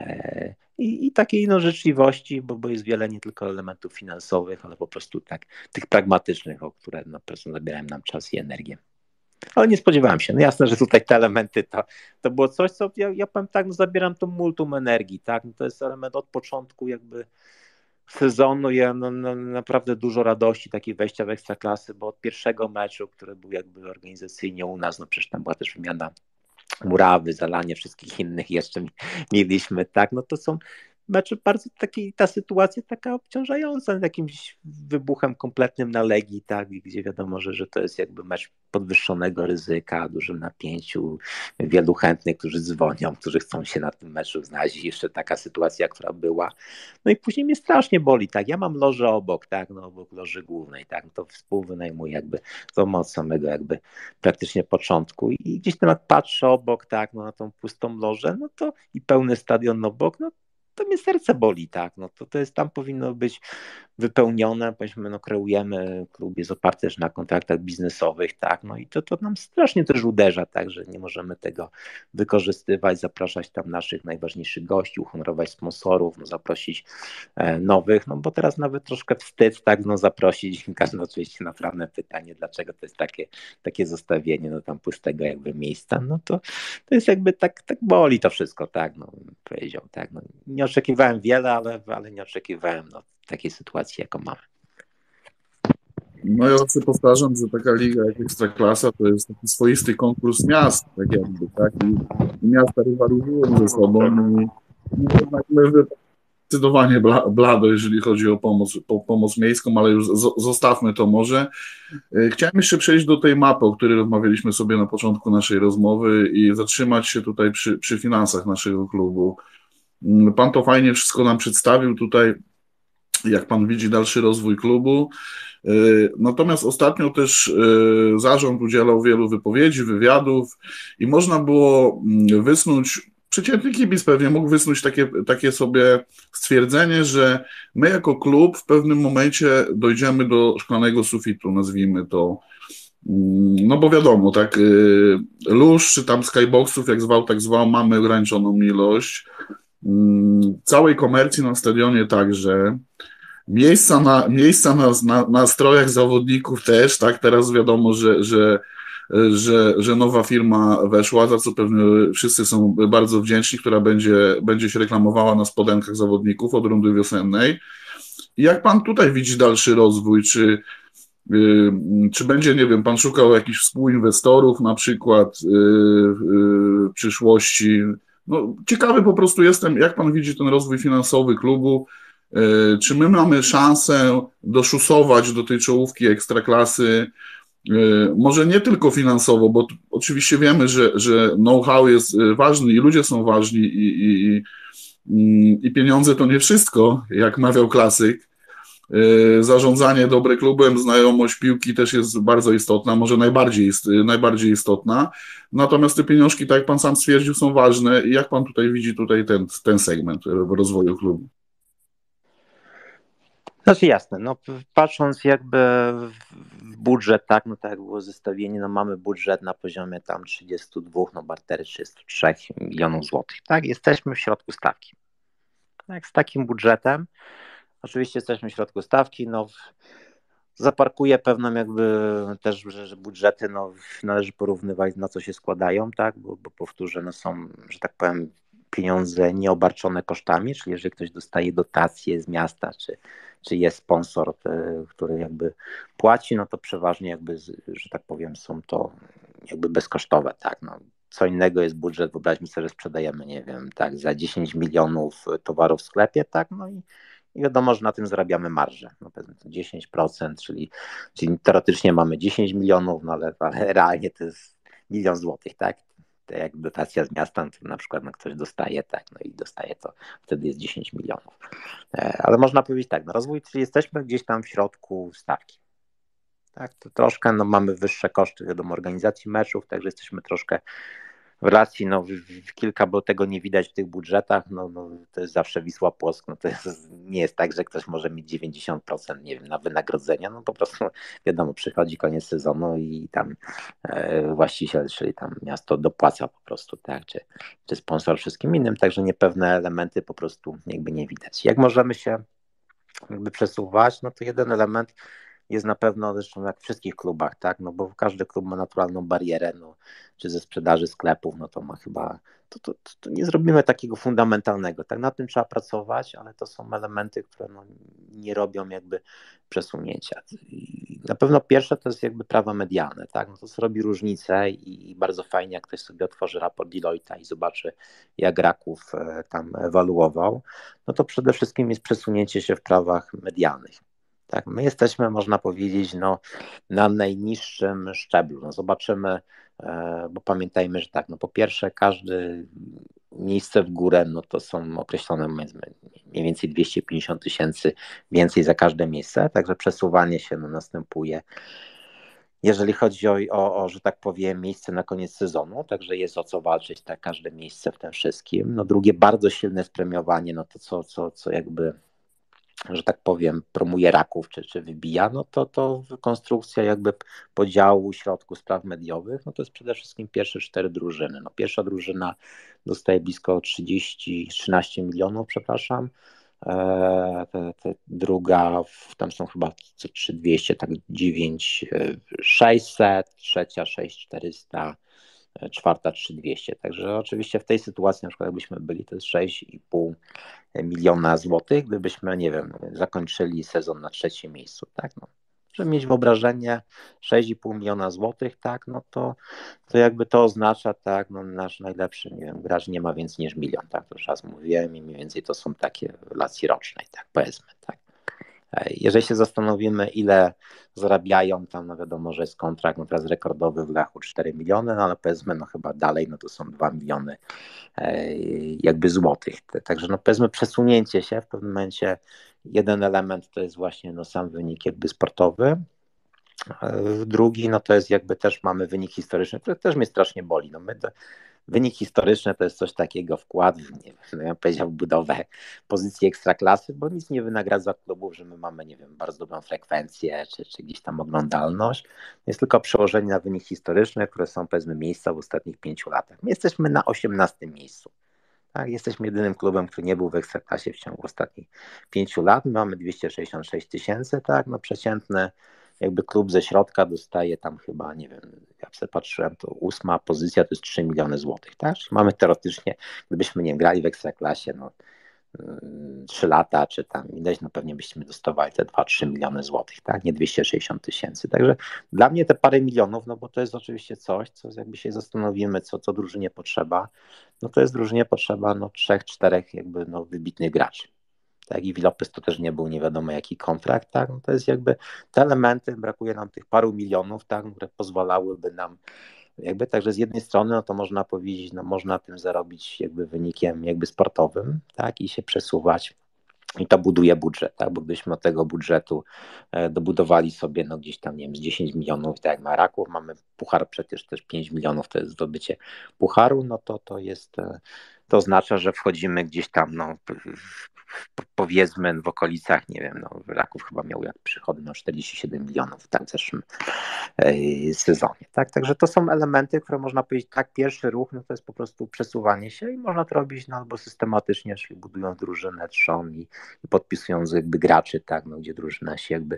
i takiej no, życzliwości, bo jest wiele nie tylko elementów finansowych, ale po prostu tak tych pragmatycznych, o które na pewno zabierają nam czas i energię. Ale nie spodziewałem się. No jasne, że tutaj te elementy to było coś, co ja powiem tak, no zabieram to multum energii, tak? No to jest element od początku jakby sezonu, ja naprawdę dużo radości takiej wejścia w Ekstraklasy, bo od pierwszego meczu, który był jakby organizacyjnie u nas, no przecież tam była też wymiana murawy, zalanie wszystkich innych jeszcze mieliśmy, tak? No to są mecze bardzo takie, ta sytuacja taka obciążająca, jakimś wybuchem kompletnym na Legii, tak, gdzie wiadomo, że to jest jakby mecz podwyższonego ryzyka, dużym napięciu, wielu chętnych, którzy dzwonią, którzy chcą się na tym meczu znaleźć i jeszcze taka sytuacja, która była. No i później mnie strasznie boli, tak, ja mam lożę obok, tak, no obok loży głównej, tak, to współwynajmuję jakby to od samego jakby praktycznie początku i gdzieś tam jak patrzę obok, tak, no na tą pustą lożę, no to i pełny stadion obok, no to mnie serce boli, tak, no to jest, tam powinno być wypełnione, powiedzmy, no kreujemy, klub jest oparty też na kontraktach biznesowych, tak, no i to nam strasznie też uderza, tak, że nie możemy tego wykorzystywać, zapraszać tam naszych najważniejszych gości, uhonorować sponsorów, no zaprosić nowych, no bo teraz nawet troszkę wstyd, tak, no zaprosić, każdy oczywiście naprawdę pytanie, dlaczego to jest takie zostawienie, no tam pustego jakby miejsca, no to jest jakby tak boli to wszystko, tak, no powiedział, tak, no nie oczekiwałem wiele, ale nie oczekiwałem takiej sytuacji, jaką mamy. No ja zawsze powtarzam, że taka liga jak Ekstraklasa to jest taki swoisty konkurs miast, tak jakby, tak? I miasta rywalizują ze sobą i jednak my zdecydowanie blado, jeżeli chodzi o pomoc miejską, ale już zostawmy to może. Chciałem jeszcze przejść do tej mapy, o której rozmawialiśmy sobie na początku naszej rozmowy i zatrzymać się tutaj przy finansach naszego klubu. Pan to fajnie wszystko nam przedstawił tutaj, jak pan widzi dalszy rozwój klubu. Natomiast ostatnio też zarząd udzielał wielu wypowiedzi, wywiadów i można było wysnuć, przeciętny kibic pewnie mógł wysnuć takie sobie stwierdzenie, że my jako klub w pewnym momencie dojdziemy do szklanego sufitu, nazwijmy to. No bo wiadomo, tak, lóż czy tam skyboxów, jak zwał, tak zwał, mamy ograniczoną ilość. Całej komercji na stadionie także. Miejsca na strojach zawodników też, tak, teraz wiadomo, że nowa firma weszła, za co pewnie wszyscy są bardzo wdzięczni, która będzie się reklamowała na spodenkach zawodników od rundy wiosennej. I jak pan tutaj widzi dalszy rozwój, czy będzie, nie wiem, pan szukał jakichś współinwestorów na przykład w przyszłości? No, ciekawy po prostu jestem, jak pan widzi ten rozwój finansowy klubu, czy my mamy szansę doszusować do tej czołówki Ekstraklasy, może nie tylko finansowo, bo oczywiście wiemy, że know-how jest ważny i ludzie są ważni i pieniądze to nie wszystko, jak mawiał klasyk. Zarządzanie dobrym klubem, znajomość piłki też jest bardzo istotna, może najbardziej istotna. Natomiast te pieniążki, tak jak pan sam stwierdził, są ważne. I jak pan tutaj widzi ten segment rozwoju klubu? Znaczy jasne, no patrząc jakby w budżet, tak, no tak jak było zestawienie, no mamy budżet na poziomie tam 32, no bartery 33 milionów złotych, tak, jesteśmy w środku stawki. Tak, z takim budżetem, oczywiście jesteśmy w środku stawki, no zaparkuję pewną jakby też, że budżety no należy porównywać, na co się składają, tak, bo powtórzę, no są, że tak powiem, pieniądze nieobarczone kosztami, czyli jeżeli ktoś dostaje dotacje z miasta, czy jest sponsor, który jakby płaci, no to przeważnie jakby, że tak powiem, są to jakby bezkosztowe, tak, no. Co innego jest budżet, wyobraźmy sobie, że sprzedajemy, nie wiem, tak, za 10 milionów towarów w sklepie, tak, no i i wiadomo, że na tym zarabiamy marżę, no powiedzmy to 10%, czyli teoretycznie mamy 10 milionów, no ale realnie to jest 1 000 000 złotych, tak? To jak dotacja z miasta, no to na przykład ktoś dostaje, tak, no i dostaje to, wtedy jest 10 milionów. Ale można powiedzieć tak, no rozwój, czyli jesteśmy gdzieś tam w środku stawki. Tak, to troszkę mamy wyższe koszty, wiadomo, organizacji meczów, także jesteśmy troszkę w relacji, w kilka, bo tego nie widać w tych budżetach, to jest zawsze Wisła Płock, nie jest tak, że ktoś może mieć 90%, nie wiem, na wynagrodzenia, po prostu wiadomo, przychodzi koniec sezonu i tam właściciel, czyli tam miasto dopłaca po prostu, tak, czy sponsor wszystkim innym, także pewne elementy po prostu jakby nie widać. Jak możemy się jakby przesuwać, to jeden element jest na pewno, zresztą jak w wszystkich klubach, tak, bo każdy klub ma naturalną barierę, czy ze sprzedaży sklepów, to ma chyba, to nie zrobimy takiego fundamentalnego, tak, na tym trzeba pracować, ale to są elementy, które nie robią jakby przesunięcia. I na pewno pierwsze to jest jakby prawa medialne, tak, to zrobi różnicę i bardzo fajnie, jak ktoś sobie otworzy raport Deloitte'a i zobaczy, jak Raków tam ewaluował, to przede wszystkim jest przesunięcie się w prawach medialnych. Tak, my jesteśmy, można powiedzieć, na najniższym szczeblu. Zobaczymy, bo pamiętajmy, że tak, po pierwsze każde miejsce w górę, to są określone mniej więcej 250 000 więcej za każde miejsce, także przesuwanie się następuje. Jeżeli chodzi o, że tak powiem, miejsce na koniec sezonu, także jest o co walczyć, tak, każde miejsce w tym wszystkim. Drugie, bardzo silne spremiowanie, to co jakby, że tak powiem, promuje Raków, czy wybija, to konstrukcja jakby podziału środków spraw mediowych, to jest przede wszystkim pierwsze 4 drużyny. Pierwsza drużyna dostaje blisko 13 milionów, przepraszam, druga, tam są chyba 3200, tak 9600, trzecia 6400, czwarta 3200, także oczywiście w tej sytuacji, na przykład jakbyśmy byli, to jest 6,5 miliona złotych, gdybyśmy, nie wiem, zakończyli sezon na 3. miejscu, tak, żeby mieć wyobrażenie, 6,5 miliona złotych, tak, to jakby to oznacza, tak, nasz najlepszy, nie wiem, gracz nie ma więcej niż 1 milion, tak, to już raz mówiłem i mniej więcej to są takie relacje rocznej, tak, powiedzmy, tak. Jeżeli się zastanowimy, ile zarabiają tam, wiadomo, że jest kontrakt teraz rekordowy w Lechu 4 miliony, ale powiedzmy, chyba dalej, to są 2 miliony jakby złotych. Także powiedzmy przesunięcie się w pewnym momencie, jeden element to jest właśnie sam wynik jakby sportowy, drugi to jest jakby też mamy wynik historyczny, który też mnie strasznie boli. Wynik historyczny to jest coś takiego, wkład w, nie wiem, ja powiedział, budowę pozycji ekstraklasy, bo nic nie wynagradza klubów, że my mamy, nie wiem, bardzo dobrą frekwencję, czy gdzieś tam oglądalność. Jest tylko przełożenie na wynik historyczny, które są, powiedzmy, miejsca w ostatnich 5 latach. My jesteśmy na 18 miejscu. Tak, jesteśmy jedynym klubem, który nie był w ekstraklasie w ciągu ostatnich 5 lat. My mamy 266 000, tak, przeciętny jakby klub ze środka dostaje tam chyba, nie wiem, jak sobie patrzyłem, to 8. pozycja to jest 3 miliony złotych, tak? Czyli mamy teoretycznie, gdybyśmy nie grali w ekstraklasie 3 lata, czy tam ileś, pewnie byśmy dostawali te 2-3 miliony złotych, tak? Nie 260 000. Także dla mnie te parę milionów, bo to jest oczywiście coś, co jakby się zastanowimy, co drużynie potrzeba, to jest drużynie potrzeba 3-4 jakby wybitnych graczy. Tak, i Lopez to też nie był nie wiadomo jaki kontrakt, tak, to jest jakby te elementy, brakuje nam tych paru milionów, tak, które pozwalałyby nam jakby, także z jednej strony, to można powiedzieć, można tym zarobić jakby wynikiem jakby sportowym, tak, i się przesuwać. I to buduje budżet, tak? Bo gdybyśmy od tego budżetu dobudowali sobie gdzieś tam, nie wiem, z 10 milionów, tak jak ma Raków, mamy puchar przecież też 5 milionów, to jest zdobycie pucharu, to jest, to oznacza, że wchodzimy gdzieś tam, powiedzmy w okolicach, nie wiem, Raków chyba miał jak przychody 47 milionów w zeszłym sezonie, tak? Także to są elementy, które można powiedzieć, tak, pierwszy ruch, to jest po prostu przesuwanie się i można to robić albo systematycznie, czyli budując drużynę, trzon i podpisując jakby graczy, tak, gdzie drużyna się jakby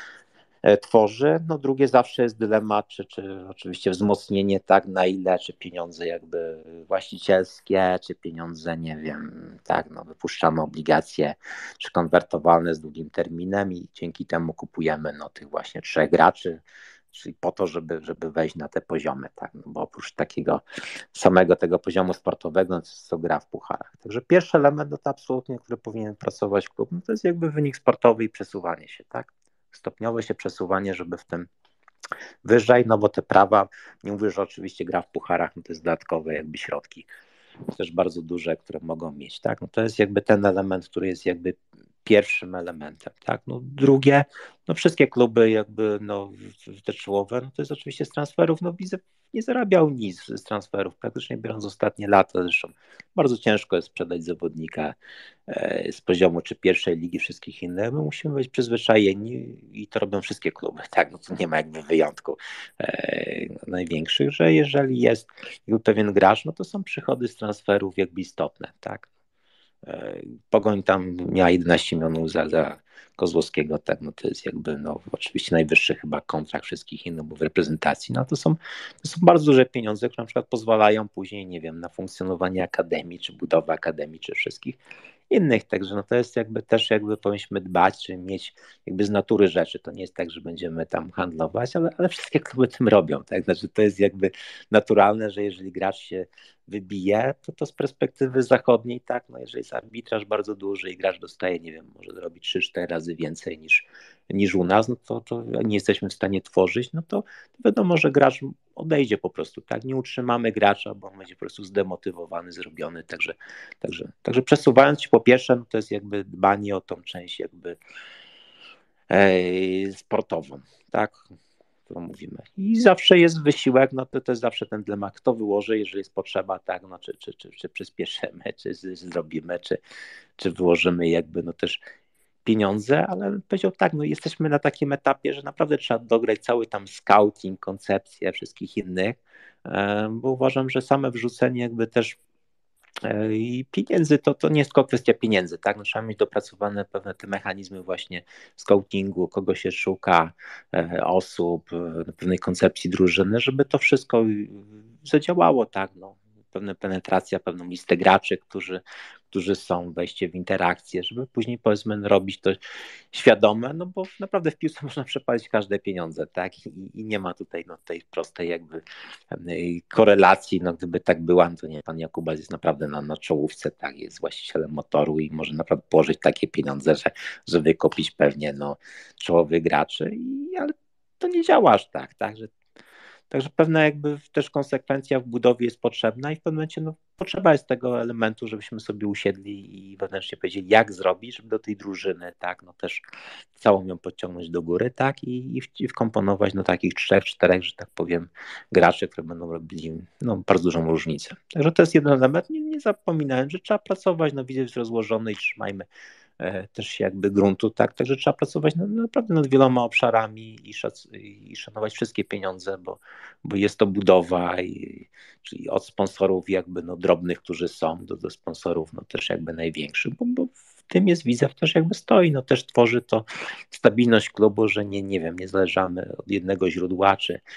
tworzy. Drugie zawsze jest dylemat, czy oczywiście wzmocnienie, tak, na ile, czy pieniądze jakby właścicielskie, czy pieniądze, nie wiem, tak, wypuszczamy obligacje, czy konwertowalne z długim terminem i dzięki temu kupujemy tych właśnie 3 graczy, czyli po to, żeby wejść na te poziomy, tak, no bo oprócz takiego samego tego poziomu sportowego, no to jest to gra w pucharach. Także pierwszy element, no to absolutnie, który powinien pracować klub, no to jest jakby wynik sportowy i przesuwanie się, tak, stopniowe się przesuwanie, żeby w tym wyżej, no bo te prawa, nie mówię, że oczywiście gra w pucharach, no to jest dodatkowe jakby środki, też bardzo duże, które mogą mieć, tak, no to jest jakby ten element, który jest jakby pierwszym elementem, tak, no drugie, no wszystkie kluby jakby, no te czołowe, no to jest oczywiście z transferów, no Widzew nie zarabiał nic z transferów, praktycznie biorąc ostatnie lata, zresztą bardzo ciężko jest sprzedać zawodnika z poziomu czy pierwszej ligi, wszystkich innych, my musimy być przyzwyczajeni i to robią wszystkie kluby, tak, no to nie ma jakby wyjątku największych, że jeżeli jest pewien gracz, no to są przychody z transferów jakby istotne, tak. Pogoń tam miała 11 milionów za Kozłowskiego, tak, no to jest jakby, no oczywiście najwyższy chyba kontrakt wszystkich innych, bo w reprezentacji, no to są bardzo duże pieniądze, które na przykład pozwalają później, nie wiem, na funkcjonowanie akademii, czy budowę akademii, czy wszystkich innych, także no to jest jakby też jakby powinniśmy dbać, czy mieć jakby z natury rzeczy, to nie jest tak, że będziemy tam handlować, ale wszystkie kluby tym robią, tak, znaczy to jest jakby naturalne, że jeżeli gracz się wybije, to z perspektywy zachodniej, tak, no jeżeli jest arbitraż bardzo duży i gracz dostaje, nie wiem, może robić 3-4 razy więcej niż u nas, no to nie jesteśmy w stanie tworzyć, no to wiadomo, że gracz odejdzie po prostu, tak, nie utrzymamy gracza, bo on będzie po prostu zdemotywowany, zrobiony, także przesuwając się po pierwsze, no to jest jakby dbanie o tą część jakby sportową, tak, którą mówimy. I zawsze jest wysiłek, no to jest zawsze ten dylemat, kto wyłoży, jeżeli jest potrzeba, tak, no czy przyspieszymy, czy zrobimy, czy wyłożymy jakby, no też pieniądze, ale powiedział tak, no jesteśmy na takim etapie, że naprawdę trzeba dograć cały tam scouting, koncepcję wszystkich innych, bo uważam, że same wrzucenie jakby też i pieniędzy to nie jest tylko kwestia pieniędzy, tak? No, trzeba mieć dopracowane pewne te mechanizmy właśnie scoutingu, kogo się szuka, osób, pewnej koncepcji drużyny, żeby to wszystko zadziałało, tak? No, pewna penetracja, pewną listę graczy, którzy są, wejście w interakcję, żeby później powiedzmy robić to świadome, no bo naprawdę w piłce można przepalić każde pieniądze, tak? I nie ma tutaj no, tej prostej jakby korelacji, no gdyby tak była, no to nie, pan Jakubas jest naprawdę na czołówce, tak, jest właścicielem Motoru i może naprawdę położyć takie pieniądze, że wykupić pewnie no czołowych graczy, ale to nie działa aż tak, Także pewna jakby też konsekwencja w budowie jest potrzebna i w pewnym momencie no, potrzeba jest tego elementu, żebyśmy sobie usiedli i wewnętrznie powiedzieli, jak zrobić, żeby do tej drużyny, tak, no też całą ją podciągnąć do góry, tak, i wkomponować no takich 3-4, że tak powiem, graczy, które będą robili no, bardzo dużą różnicę. Także to jest jeden element. Nie zapominałem, że trzeba pracować, no widzę, jest rozłożony i trzymajmy też jakby gruntu, tak, także trzeba pracować naprawdę nad wieloma obszarami i szanować wszystkie pieniądze, bo jest to budowa, czyli od sponsorów jakby no drobnych, którzy są, do sponsorów no też jakby największych, bo w tym jest Widzew też jakby stoi, no też tworzy to stabilność klubu, że nie wiem, nie zależamy od jednego źródła,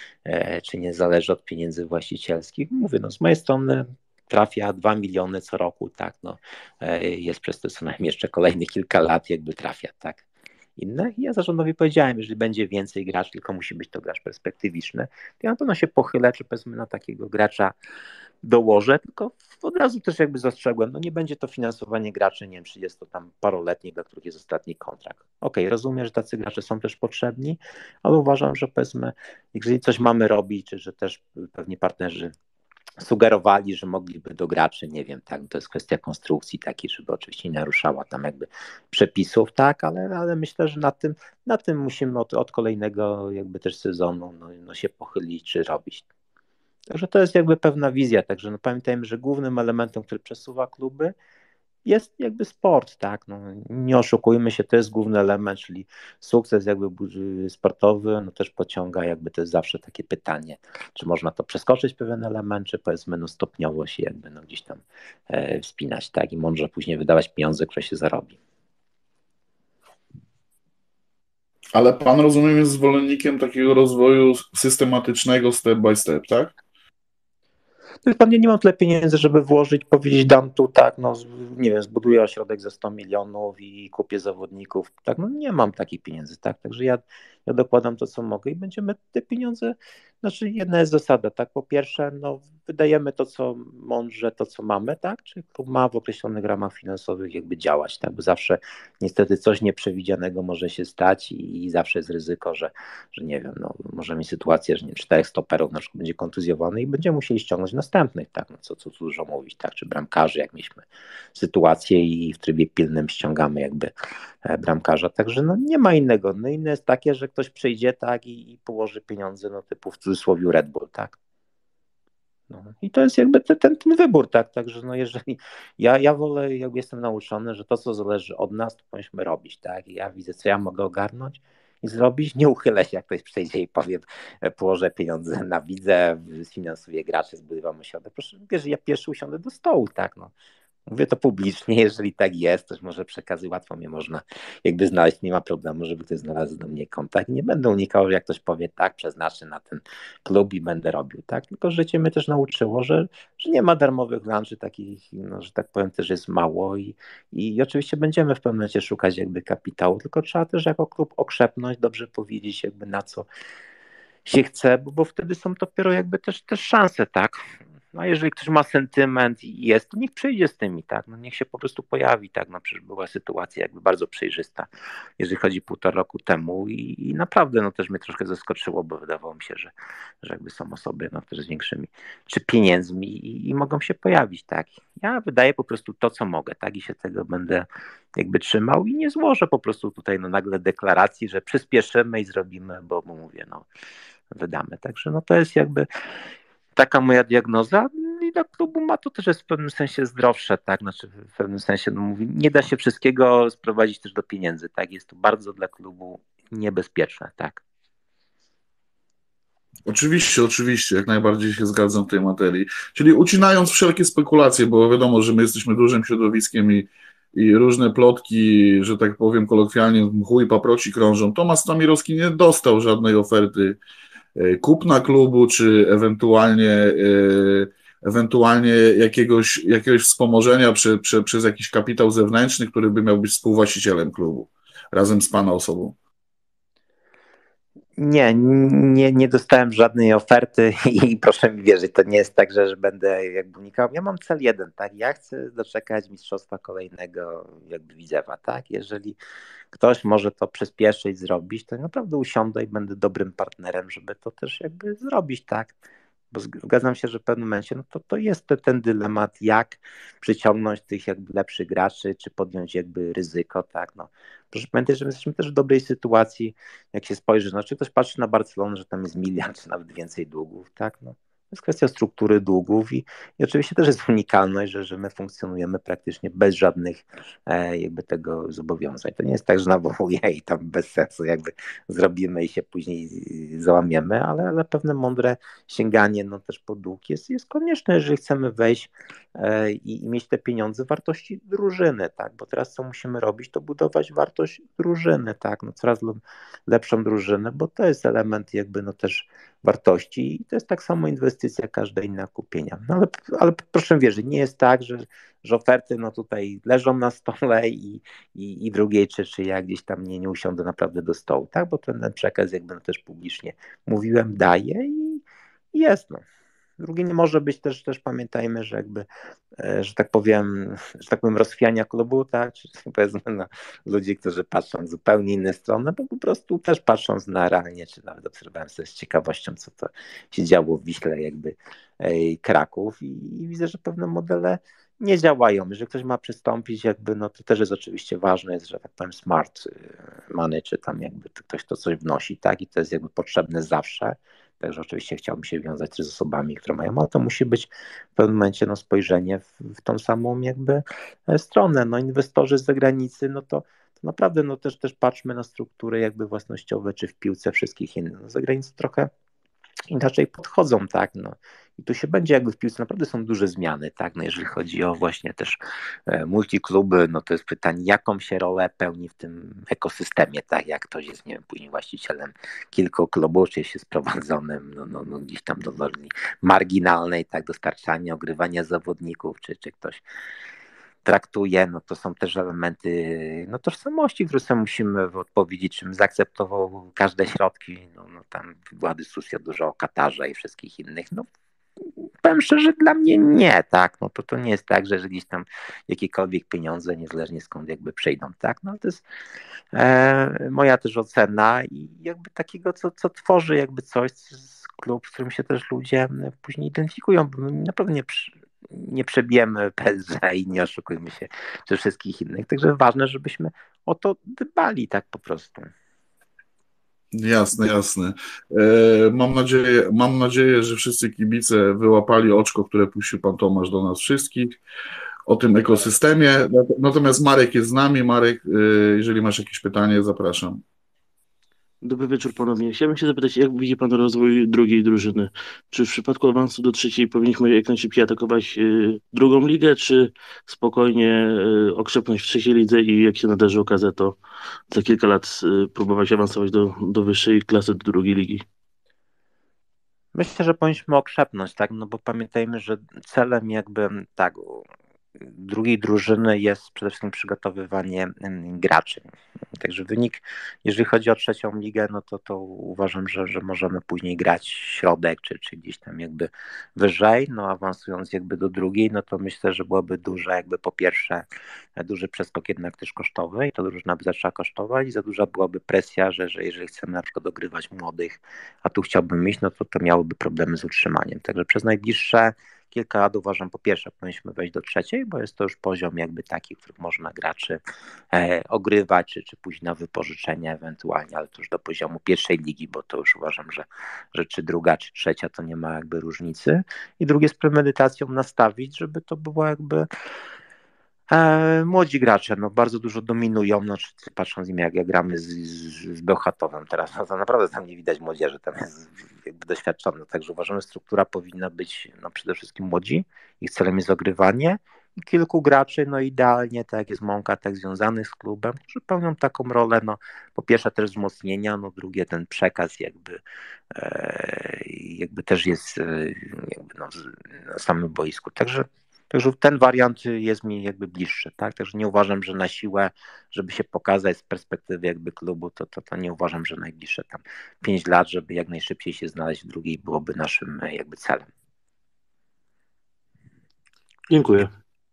czy nie zależy od pieniędzy właścicielskich. Mówię, no z mojej strony trafia 2 miliony co roku, tak, no jest przez to co najmniej jeszcze kolejnych kilka lat jakby trafia, tak, inne. I ja zarządowi powiedziałem, jeżeli będzie więcej graczy, tylko musi być to gracz perspektywiczny, to ja na pewno się pochylę, czy powiedzmy na takiego gracza dołożę, tylko od razu też jakby zastrzegłem, no nie będzie to finansowanie graczy, nie wiem, 30 tam paroletnich, dla których jest ostatni kontrakt. Okej, rozumiem, że tacy gracze są też potrzebni, ale uważam, że powiedzmy, jeżeli coś mamy robić, czy że też pewni partnerzy sugerowali, że mogliby do graczy, nie wiem, tak, to jest kwestia konstrukcji takiej, żeby oczywiście nie naruszała tam jakby przepisów, tak, ale myślę, że na tym musimy od kolejnego jakby też sezonu no się pochylić czy robić. Także to jest jakby pewna wizja, także no pamiętajmy, że głównym elementem, który przesuwa kluby, jest jakby sport, tak, no, nie oszukujmy się, to jest główny element, czyli sukces jakby sportowy, no też pociąga jakby, to jest zawsze takie pytanie, czy można to przeskoczyć pewien element, czy powiedzmy no stopniowo się jakby no gdzieś tam wspinać, tak, i mądrze później wydawać pieniądze, które się zarobi. Ale pan, rozumiem, jest zwolennikiem takiego rozwoju systematycznego step by step, tak? Pewnie nie mam tyle pieniędzy, żeby włożyć, powiedzieć dam tu tak, no nie wiem, zbuduję ośrodek za 100 milionów i kupię zawodników, tak, no nie mam takich pieniędzy, tak, także ja ja dokładam to, co mogę i będziemy te pieniądze, znaczy jedna jest zasada, tak, po pierwsze, no wydajemy to, co mądrze, to, co mamy, tak, czyli klub ma w określonych ramach finansowych jakby działać, tak, bo zawsze niestety coś nieprzewidzianego może się stać i zawsze jest ryzyko, że nie wiem, no może mieć sytuację, że nie, 4 stoperów na przykład będzie kontuzjowany i będziemy musieli ściągnąć następnych, tak, no co dużo mówić, tak, czy bramkarzy, jak mieliśmy sytuację i w trybie pilnym ściągamy jakby bramkarza, także no nie ma innego, no inne jest takie, że ktoś przyjdzie, tak, i położy pieniądze, no typu w cudzysłowie Red Bull, tak. No. I to jest jakby ten wybór, tak, także no jeżeli ja wolę, jakby jestem nauczony, że to, co zależy od nas, to powinniśmy robić, tak, i ja widzę, co ja mogę ogarnąć i zrobić, nie uchylę się, jak ktoś przyjdzie i powie, położę pieniądze na widzę, sfinansuję graczy, zbudowamy ośrodek, proszę, wiesz, ja pierwszy usiądę do stołu, tak, no. Mówię to publicznie, jeżeli tak jest, też może przekazy łatwo mnie można jakby znaleźć, nie ma problemu, żeby ktoś znalazł do mnie kontakt. Nie będę unikał, że jak ktoś powie tak, przeznaczę na ten klub i będę robił, tak? Tylko życie mnie też nauczyło, że nie ma darmowych lunchy takich, no, że tak powiem, też jest mało i oczywiście będziemy w pewnym momencie szukać jakby kapitału, tylko trzeba też jako klub okrzepnąć, dobrze powiedzieć jakby na co się chce, bo wtedy są dopiero jakby też szanse, tak? No jeżeli ktoś ma sentyment i jest, to niech przyjdzie z tymi, tak, no niech się po prostu pojawi, tak, no przecież była sytuacja jakby bardzo przejrzysta, jeżeli chodzi 1,5 roku temu i naprawdę no też mnie troszkę zaskoczyło, bo wydawało mi się, że jakby są osoby no też z większymi czy pieniędzmi i mogą się pojawić, tak. Ja wydaję po prostu to, co mogę, tak, i się tego będę jakby trzymał i nie złożę po prostu tutaj no nagle deklaracji, że przyspieszymy i zrobimy, bo mówię, no wydamy, także no to jest jakby taka moja diagnoza i dla klubu ma to też jest w pewnym sensie zdrowsze, tak, znaczy w pewnym sensie no mówi, nie da się wszystkiego sprowadzić też do pieniędzy, tak, jest to bardzo dla klubu niebezpieczne, tak. Oczywiście, jak najbardziej się zgadzam w tej materii. Czyli ucinając wszelkie spekulacje, bo wiadomo, że my jesteśmy dużym środowiskiem i różne plotki, że tak powiem kolokwialnie, mchu i paproci krążą. Tomasz Stamirowski nie dostał żadnej oferty kupna klubu, czy ewentualnie jakiegoś wspomożenia przez jakiś kapitał zewnętrzny, który by miał być współwłaścicielem klubu razem z pana osobą. Nie dostałem żadnej oferty i proszę mi wierzyć, to nie jest tak, że będę jakby unikał. Ja mam cel jeden, tak? Ja chcę doczekać mistrzostwa kolejnego jakby Widzewa, tak? Jeżeli ktoś może to przyspieszyć, zrobić, to naprawdę usiądę i będę dobrym partnerem, żeby to też jakby zrobić, tak? Bo zgadzam się, że w pewnym momencie no to jest ten dylemat, jak przyciągnąć tych jakby lepszych graczy, czy podjąć jakby ryzyko, tak, no. Proszę pamiętać, że my jesteśmy też w dobrej sytuacji, jak się spojrzy, no, czy ktoś patrzy na Barcelonę, że tam jest miliard, czy nawet więcej długów, tak, no. To jest kwestia struktury długów i oczywiście też jest unikalność, że my funkcjonujemy praktycznie bez żadnych jakby tego zobowiązań. To nie jest tak, że nawołuję i tam bez sensu jakby zrobimy i się później załamiemy, ale pewne mądre sięganie no też po dług jest konieczne, jeżeli chcemy wejść i mieć te pieniądze w wartości drużyny, tak, bo teraz co musimy robić, to budować wartość drużyny, tak, no coraz lepszą drużynę, bo to jest element jakby no też wartości i to jest tak samo inwestycja, każda inna kupienia. No ale proszę wierzyć, nie jest tak, że oferty no tutaj leżą na stole i drugiej, czy ja gdzieś tam nie usiądę naprawdę do stołu, tak, bo ten przekaz jakby no też publicznie mówiłem, daję i jest, no. Drugie nie może być też pamiętajmy, że jakby, że tak powiem, rozchwiania klubu, tak, czy powiedzmy na ludzi, którzy patrzą z zupełnie innej strony, bo po prostu też patrząc na realnie, czy nawet obserwowałem sobie z ciekawością, co to się działo w Wiśle jakby Kraków i widzę, że pewne modele nie działają. Jeżeli ktoś ma przystąpić, jakby, no to też jest oczywiście ważne, jest, że tak powiem smart money, czy tam jakby ktoś to coś wnosi, tak, i to jest jakby potrzebne zawsze. Także oczywiście chciałbym się wiązać z osobami, które mają, ale to musi być w pewnym momencie no, spojrzenie w tą samą jakby stronę. No, inwestorzy z zagranicy, no to naprawdę no, też patrzmy na struktury jakby własnościowe, czy w piłce wszystkich innych. No, zagranicy trochę inaczej podchodzą, tak, no. I tu się będzie jakby w piłce naprawdę są duże zmiany, tak, no jeżeli chodzi o właśnie też multikluby, no to jest pytanie, jaką się rolę pełni w tym ekosystemie, tak, jak ktoś jest, nie wiem, później właścicielem kilku klubów, czy jest sprowadzonym, no gdzieś tam do roli marginalnej, tak, dostarczania, ogrywania zawodników, czy ktoś traktuje, no to są też elementy no, tożsamości, które sobie musimy odpowiedzieć, czym zaakceptował każde środki. No tam była dyskusja dużo o Katarze i wszystkich innych. No, powiem szczerze, dla mnie nie, tak, no to nie jest tak, że gdzieś tam jakiekolwiek pieniądze, niezależnie skąd jakby przyjdą, tak, no to jest moja też ocena i jakby takiego, co tworzy jakby coś, klub, w którym się też ludzie później identyfikują, bo my naprawdę nie przebijemy PSG i nie oszukujmy się, czy wszystkich innych, także ważne, żebyśmy o to dbali tak po prostu. Jasne, jasne. Mam nadzieję, że wszyscy kibice wyłapali oczko, które puścił pan Tomasz do nas wszystkich o tym ekosystemie. Natomiast Marek jest z nami. Marek, jeżeli masz jakieś pytanie, zapraszam. Dobry wieczór ponownie. Chciałbym się zapytać, jak widzi Pan rozwój drugiej drużyny? Czy w przypadku awansu do trzeciej powinniśmy jak najszybciej atakować drugą ligę, czy spokojnie okrzepnąć w trzeciej lidze i jak się nadarzy okazja, to za kilka lat próbować awansować do wyższej klasy, do drugiej ligi? Myślę, że powinniśmy okrzepnąć, tak, no bo pamiętajmy, że celem jakby tak drugiej drużyny jest przede wszystkim przygotowywanie graczy. Także wynik, jeżeli chodzi o trzecią ligę, no to uważam, że możemy później grać środek, czy gdzieś tam jakby wyżej, no awansując jakby do drugiej, no to myślę, że byłoby duże jakby po pierwsze duży przeskok jednak też kosztowy i to drużyna by zaczęła kosztować i za duża byłaby presja, że jeżeli chcemy na przykład dogrywać młodych, a tu chciałbym iść, no to miałyby problemy z utrzymaniem. Także przez najbliższe kilka lat uważam, po pierwsze powinniśmy wejść do trzeciej, bo jest to już poziom jakby taki, w którym można graczy ogrywać, czy pójść na wypożyczenie ewentualnie, ale to już do poziomu pierwszej ligi, bo to już uważam, że czy druga, czy trzecia to nie ma jakby różnicy. I drugie z premedytacją nastawić, żeby to było jakby młodzi gracze, no bardzo dużo dominują, no, patrząc im jak gramy z Bełchatowem teraz, no to naprawdę tam nie widać młodzieży, tam jest jakby doświadczony, także uważam, że struktura powinna być no, przede wszystkim młodzi, ich celem jest ogrywanie i kilku graczy, no idealnie, tak jak jest Mąka, tak związanych z klubem, którzy pełnią taką rolę, no po pierwsze też wzmocnienia, no drugie ten przekaz jakby też jest jakby no, na samym boisku, Także ten wariant jest mi jakby bliższy, tak? Także nie uważam, że na siłę, żeby się pokazać z perspektywy jakby klubu, to nie uważam, że najbliższe tam 5 lat, żeby jak najszybciej się znaleźć w drugiej byłoby naszym jakby celem. Dziękuję.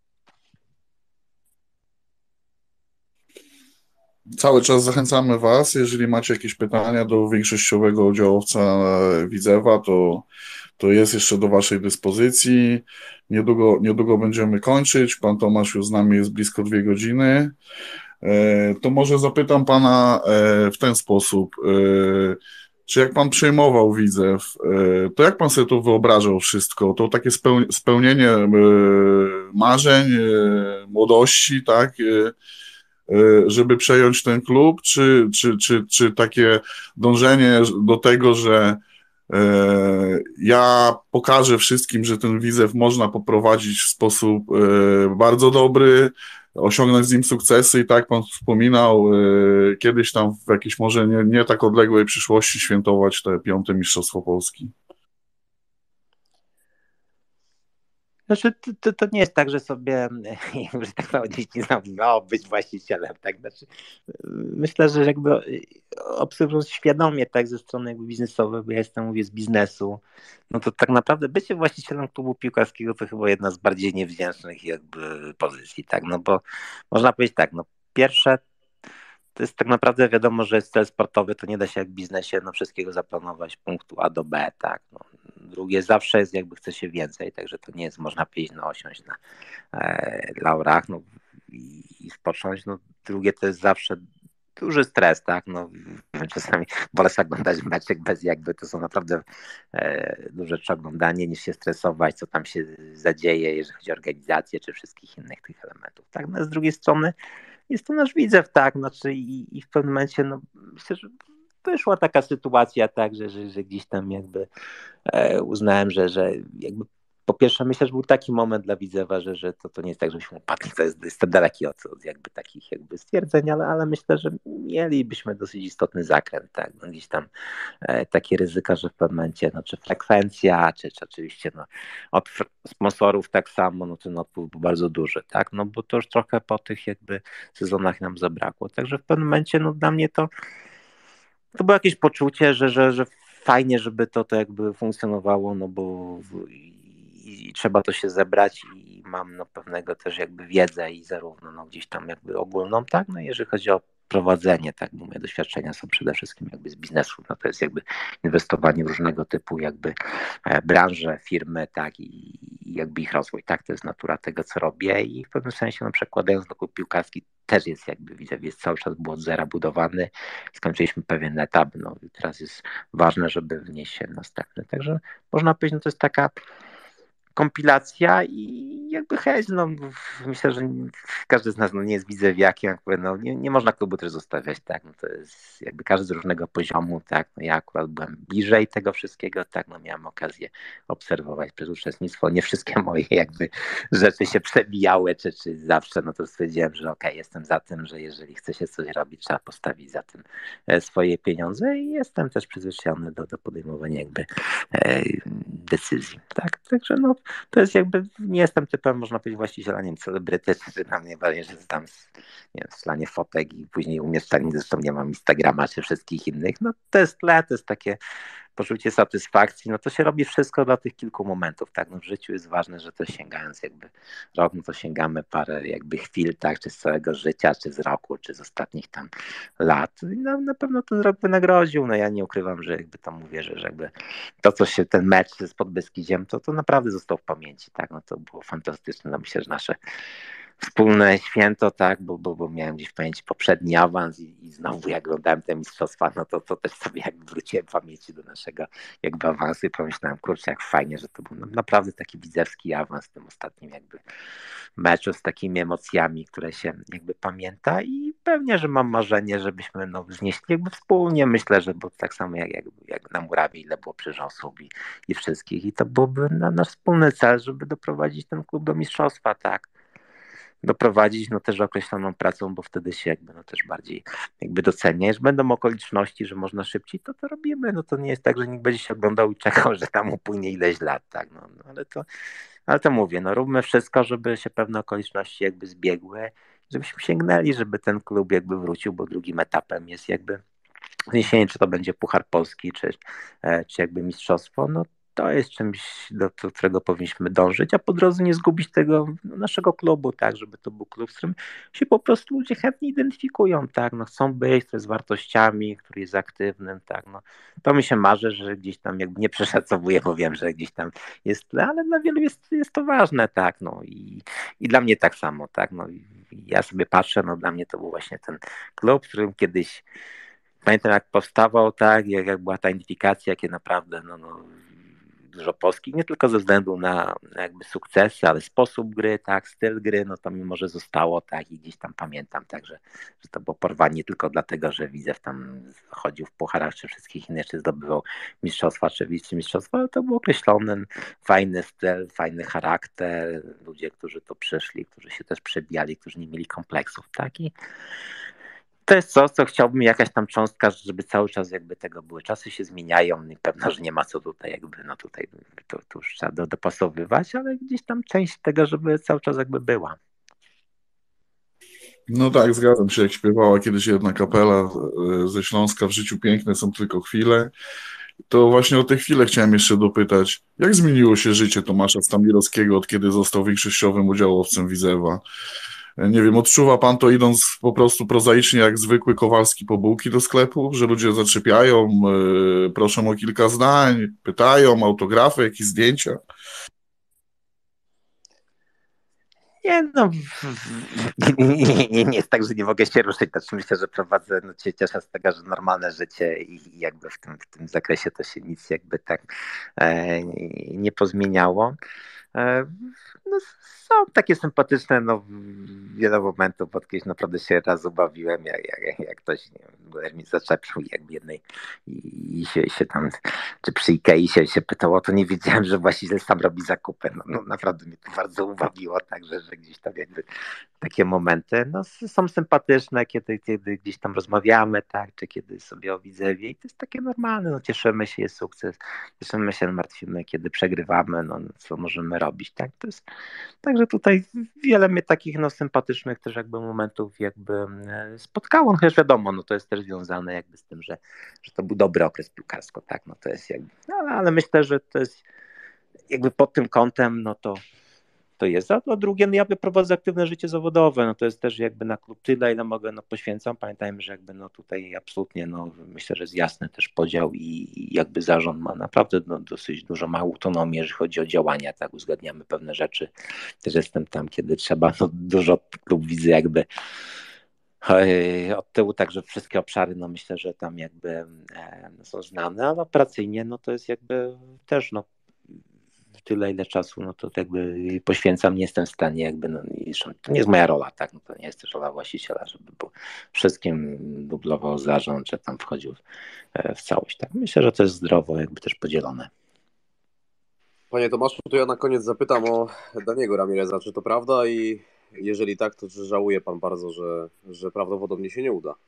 Cały czas zachęcamy Was, jeżeli macie jakieś pytania do większościowego udziałowca Widzewa, to jest jeszcze do Waszej dyspozycji. Niedługo będziemy kończyć. Pan Tomasz już z nami jest blisko 2 godziny. To może zapytam Pana w ten sposób. Czy jak Pan przejmował Widzew, to jak Pan sobie to wyobrażał wszystko? To takie spełnienie marzeń, młodości, tak? Żeby przejąć ten klub, czy takie dążenie do tego, że ja pokażę wszystkim, że ten Widzew można poprowadzić w sposób bardzo dobry, osiągnąć z nim sukcesy i tak Pan wspominał, kiedyś tam w jakiejś może nie tak odległej przyszłości świętować te 5. Mistrzostwo Polski. Znaczy, to nie jest tak, że sobie, że tak powiem, nie znam, być właścicielem, tak? Znaczy, myślę, że jakby obserwując świadomie tak ze strony jakby biznesowej, bo ja jestem, mówię, z biznesu, no to tak naprawdę bycie właścicielem klubu piłkarskiego to chyba jedna z bardziej niewdzięcznych jakby pozycji, tak? No bo można powiedzieć tak, no pierwsze, to jest tak naprawdę wiadomo, że jest cel sportowy, to nie da się jak w biznesie no wszystkiego zaplanować punktu A do B, tak? No, drugie zawsze jest jakby chce się więcej, także to nie jest można powiedzieć no osiąść na laurach no, i spocząć. No, drugie to jest zawsze duży stres, tak? No, czasami wolę sobie oglądać meczek bez jakby, to są naprawdę duże rzeczy oglądanie niż się stresować, co tam się zadzieje, jeżeli chodzi o organizację czy wszystkich innych tych elementów, tak? No, z drugiej strony jest to nasz Widzew, tak, znaczy i w pewnym momencie, no myślę, że wyszła taka sytuacja, tak, że gdzieś tam jakby uznałem, że jakby po pierwsze myślę, że był taki moment dla Widzewa, że to nie jest tak, żebyśmy upadli, to jest daleki od jakby takich jakby stwierdzeń, ale myślę, że mielibyśmy dosyć istotny zakręt, tak, no gdzieś tam takie ryzyka, że w pewnym momencie, no, czy frekwencja, czy oczywiście no, od sponsorów tak samo, no ten odpływ był bardzo duży, tak, no bo to już trochę po tych jakby sezonach nam zabrakło, także w pewnym momencie, no dla mnie to było jakieś poczucie, że fajnie, żeby to jakby funkcjonowało, no bo i trzeba to się zebrać i mam no pewnego też jakby wiedzę i zarówno no gdzieś tam jakby ogólną, tak, no jeżeli chodzi o prowadzenie, tak, bo moje doświadczenia są przede wszystkim jakby z biznesu, no to jest jakby inwestowanie w różnego typu jakby branże, firmy, tak, i jakby ich rozwój, tak, to jest natura tego, co robię i w pewnym sensie, no przekładając na klub piłkarski też jest jakby, widzę, jest cały czas był od zera budowany, skończyliśmy pewien etap, no i teraz jest ważne, żeby wnieść się następny, także można powiedzieć, no to jest taka kompilacja i jakby hejs, no myślę, że każdy z nas no, nie jest widzewiakiem, no, nie można klubu też zostawiać, tak, no to jest jakby każdy z różnego poziomu, tak, no ja akurat byłem bliżej tego wszystkiego, tak, no miałem okazję obserwować przez uczestnictwo, nie wszystkie moje jakby rzeczy się przebijały, czy zawsze, no to stwierdziłem, że okej, jestem za tym, że jeżeli chce się coś robić, trzeba postawić za tym swoje pieniądze i jestem też przyzwyczajony do podejmowania jakby decyzji, tak, także no to jest jakby, nie jestem typem, można powiedzieć, właściciela, nie wiem, celebryty, czy dla mnie ważne, że tam nie wiem, slanie fotek i później umieszczanie, zresztą nie mam Instagrama, czy wszystkich innych, no to jest tle, to jest takie poczucie satysfakcji, no to się robi wszystko dla tych kilku momentów, tak, no w życiu jest ważne, że to sięgając jakby rok, no to sięgamy parę jakby chwil, tak, czy z całego życia, czy z roku, czy z ostatnich tam lat, no na pewno ten rok wynagrodził, no ja nie ukrywam, że jakby to mówię, że jakby to, co się, ten mecz z Podbeskidziem, to naprawdę został w pamięci, tak, no to było fantastyczne, no myślę, że nasze wspólne święto, tak, bo miałem gdzieś w pamięci poprzedni awans i znowu jak oglądałem te mistrzostwa, no to też sobie jakby wróciłem w pamięci do naszego jakby awansu i pomyślałem, kurczę, jak fajnie, że to był naprawdę taki widzewski awans w tym ostatnim jakby meczu z takimi emocjami, które się jakby pamięta i pewnie, że mam marzenie, żebyśmy no wznieśli jakby wspólnie, myślę, że bo tak samo jak na Murawie, ile było przecież osób i wszystkich i to byłby nasz wspólny cel, żeby doprowadzić ten klub do mistrzostwa, tak, doprowadzić no też określoną pracą, bo wtedy się jakby no też bardziej jakby docenia. Jeżeli będą okoliczności, że można szybciej, to robimy. No to nie jest tak, że nikt będzie się oglądał i czekał, że tam upłynie ileś lat, tak. No, ale to mówię, no róbmy wszystko, żeby się pewne okoliczności jakby zbiegły, żebyśmy sięgnęli, żeby ten klub jakby wrócił, bo drugim etapem jest jakby zniesienie, czy to będzie Puchar Polski, czy jakby mistrzostwo, no to jest czymś, do którego powinniśmy dążyć, a po drodze nie zgubić tego naszego klubu, tak, żeby to był klub, z którym się po prostu ludzie chętnie identyfikują, tak, no chcą być, to z wartościami, który jest aktywnym, tak, no to mi się marzy, że gdzieś tam jakby nie przeszacowuję, bo wiem, że gdzieś tam jest tle, ale dla wielu jest to ważne, tak, no i dla mnie tak samo, tak, no i ja sobie patrzę, no dla mnie to był właśnie ten klub, w którym kiedyś pamiętam jak powstawał, tak, jak była ta identyfikacja, jakie naprawdę no, dużo Polski, nie tylko ze względu na jakby sukcesy, ale sposób gry, tak, styl gry, no to mimo, że zostało, tak, i gdzieś tam pamiętam, także, że to było porwanie nie tylko dlatego, że Widzew tam chodził w pucharach, czy wszystkich innych, czy zdobywał mistrzostwa, czy wicemistrzostwa, ale to był określony fajny styl, fajny charakter, ludzie, którzy to przeszli, którzy się też przebijali, którzy nie mieli kompleksów, tak, i to jest coś, co chciałbym, jakaś tam cząstka, żeby cały czas jakby tego były. Czasy się zmieniają i pewno, że nie ma co tutaj jakby, no tutaj to już trzeba dopasowywać, ale gdzieś tam część tego, żeby cały czas jakby była. No tak, zgadzam się, jak śpiewała kiedyś jedna kapela ze Śląska, w życiu piękne są tylko chwile. To właśnie o te chwile chciałem jeszcze dopytać. Jak zmieniło się życie Tomasza Stamirowskiego, od kiedy został większościowym udziałowcem Widzewa? Nie wiem, odczuwa pan to idąc po prostu prozaicznie jak zwykły Kowalski po bułki do sklepu, że ludzie zaczepiają, proszą o kilka zdań, pytają, autografy, jakieś zdjęcia? Nie, no nie jest tak, że nie mogę się ruszyć, znaczy myślę, że prowadzę, no się cieszę z tego, że normalne życie i jakby w tym zakresie to się nic jakby tak nie pozmieniało. No, są takie sympatyczne, no wiele momentów, bo kiedyś naprawdę się raz ubawiłem, jak ktoś, nie wiem, mi zaczepił jakby jednej i się tam, czy przy Ikei się pytało, to nie wiedziałem, że właściciel sam robi zakupy. No naprawdę mnie to bardzo ubawiło, także że gdzieś tam jakby takie momenty, no są sympatyczne, kiedy gdzieś tam rozmawiamy, tak, czy kiedy sobie o Widzewie i to jest takie normalne, no cieszymy się, jest sukces, cieszymy się, martwimy, kiedy przegrywamy, no co możemy robić, tak, to jest, także tutaj wiele mnie takich, no sympatycznych też jakby momentów jakby spotkało, no chociaż wiadomo, no to jest też związane jakby z tym, że to był dobry okres piłkarsko, tak, no to jest jakby, no, ale myślę, że to jest jakby pod tym kątem, no to jest, a drugie, no ja prowadzę aktywne życie zawodowe, no to jest też jakby na klub tyle, ile mogę, no poświęcam, pamiętajmy, że jakby no tutaj absolutnie, no myślę, że jest jasny też podział i jakby zarząd ma naprawdę no, dosyć dużo, ma autonomię, jeżeli chodzi o działania, tak, uzgadniamy pewne rzeczy, też jestem tam, kiedy trzeba, no dużo klub widzę jakby od tyłu, także wszystkie obszary, no myślę, że tam jakby są znane, ale operacyjnie, no to jest jakby też, no tyle, ile czasu, no to jakby poświęcam, nie jestem w stanie jakby, no to nie jest moja rola, tak, no to nie jest też rola właściciela, żeby był wszystkim dublował zarząd, że tam wchodził w całość, tak. Myślę, że to jest zdrowo jakby też podzielone. Panie Tomaszu, to ja na koniec zapytam o Daniego Ramireza, czy to prawda i jeżeli tak, to czy żałuje pan bardzo, że prawdopodobnie się nie uda?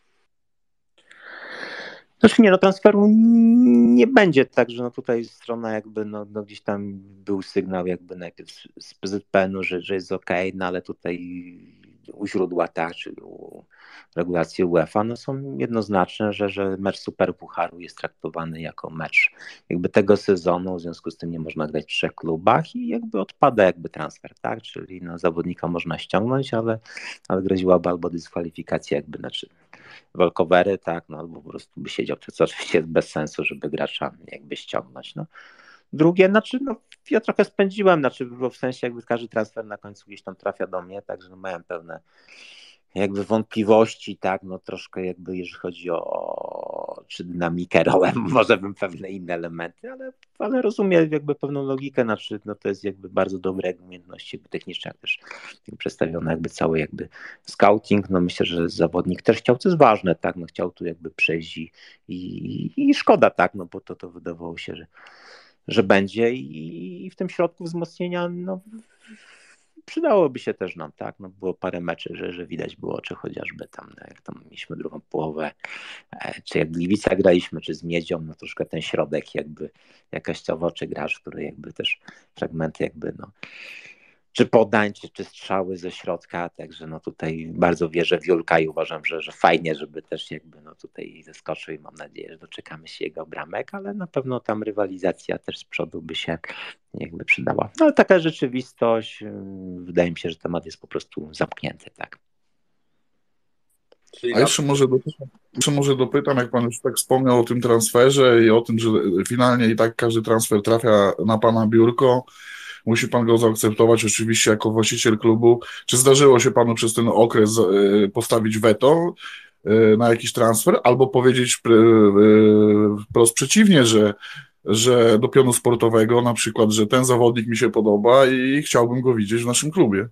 Znaczy nie, no transferu nie będzie, także no tutaj strona jakby, no gdzieś tam był sygnał jakby najpierw z PZPN-u, że jest okej, no ale tutaj u źródła, tak, czyli u regulacji UEFA, no są jednoznaczne, że mecz Superpucharu jest traktowany jako mecz jakby tego sezonu, w związku z tym nie można grać w 3 klubach i jakby odpada jakby transfer, tak, czyli no zawodnika można ściągnąć, ale groziłaby albo dyskwalifikacja jakby, znaczy walkovery, tak, no albo po prostu by siedział, to co oczywiście jest bez sensu, żeby gracza jakby ściągnąć, no. Drugie, znaczy, no ja trochę spędziłem, znaczy, bo w sensie jakby każdy transfer na końcu gdzieś tam trafia do mnie, także no miałem pewne jakby wątpliwości, tak, no troszkę jakby jeżeli chodzi o czy dynamikę, rolę, może bym pewne inne elementy, ale rozumiem jakby pewną logikę, znaczy no to jest jakby bardzo dobre umiejętności techniczne, jak też przedstawione jakby cały jakby scouting, no myślę, że zawodnik też chciał, co jest ważne, tak, no chciał tu jakby przejść i szkoda, tak, no bo to wydawało się, że będzie i w tym środku wzmocnienia, no przydałoby się też nam, tak, no było parę meczy, że widać było, czy chociażby tam, no, jak tam mieliśmy drugą połowę, czy jak Gliwice graliśmy, czy z Miedzią, no troszkę ten środek jakby jakościowo, czy gracz, który jakby też fragmenty jakby, no czy podań, czy strzały ze środka, także no tutaj bardzo wierzę w Julka i uważam, że fajnie, żeby też jakby no tutaj zaskoczył i mam nadzieję, że doczekamy się jego bramek, ale na pewno tam rywalizacja też z przodu by się jakby przydała. No ale taka rzeczywistość, wydaje mi się, że temat jest po prostu zamknięty, tak. A jeszcze może dopytam, jak pan już tak wspomniał o tym transferze i o tym, że finalnie i tak każdy transfer trafia na pana biurko, musi pan go zaakceptować oczywiście jako właściciel klubu. Czy zdarzyło się panu przez ten okres postawić weto na jakiś transfer, albo powiedzieć wprost przeciwnie, że do pionu sportowego na przykład, że ten zawodnik mi się podoba i chciałbym go widzieć w naszym klubie?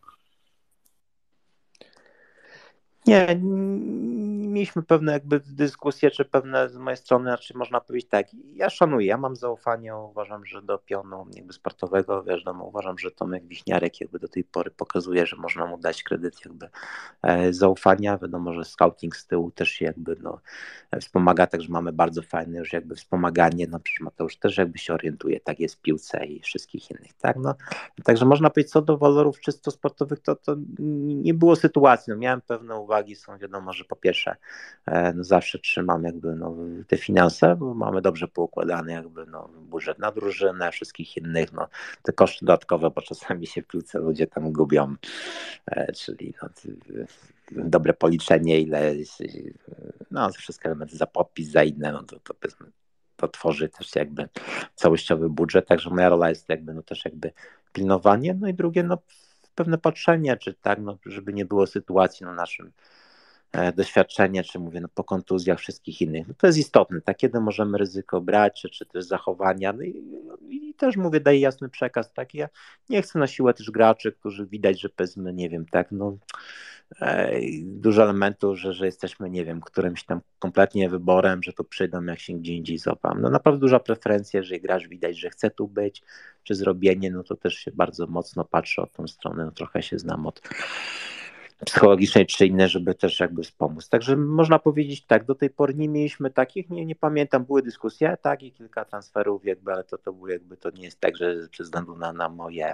Nie, mieliśmy pewne jakby dyskusje, czy pewne z mojej strony, znaczy można powiedzieć tak, ja szanuję, ja mam zaufanie, uważam, że do pionu jakby sportowego, wiadomo, uważam, że Tomek Wiśniarek jakby do tej pory pokazuje, że można mu dać kredyt jakby zaufania, wiadomo, że scouting z tyłu też się jakby no wspomaga, także mamy bardzo fajne już jakby wspomaganie, no przecież Mateusz też jakby się orientuje, tak jest w piłce i wszystkich innych, tak, no, także można powiedzieć, co do walorów czysto sportowych, to nie było sytuacji, no miałem pewne uwagi, są wiadomo, że po pierwsze no zawsze trzymam jakby no te finanse, bo mamy dobrze poukładany jakby no budżet na drużynę, wszystkich innych, no te koszty dodatkowe, bo czasami się w piłce ludzie tam gubią, czyli no, dobre policzenie, ile no wszystkie elementy za podpis, za inne, no to tworzy też jakby całościowy budżet, także moja rola jest jakby no też jakby pilnowanie, no i drugie no pewne patrzenie, czy tak, no żeby nie było sytuacji na naszym doświadczenie, czy mówię, no po kontuzjach wszystkich innych, no to jest istotne, tak, kiedy możemy ryzyko brać, czy też zachowania, no i też mówię, daję jasny przekaz, tak, ja nie chcę na siłę też graczy, którzy widać, że powiedzmy, nie wiem, tak, no dużo elementów, że jesteśmy, nie wiem, którymś tam kompletnie wyborem, że tu przyjdą, jak się gdzie indziej złapam. No naprawdę duża preferencja, jeżeli gracz widać, że chce tu być, czy zrobienie, no to też się bardzo mocno patrzę od tą stronę, no trochę się znam od psychologicznej czy innej, żeby też jakby wspomóc. Także można powiedzieć tak, do tej pory nie mieliśmy takich, nie pamiętam, były dyskusje, tak, i kilka transferów jakby, ale to było jakby, to nie jest tak, że ze względu na moje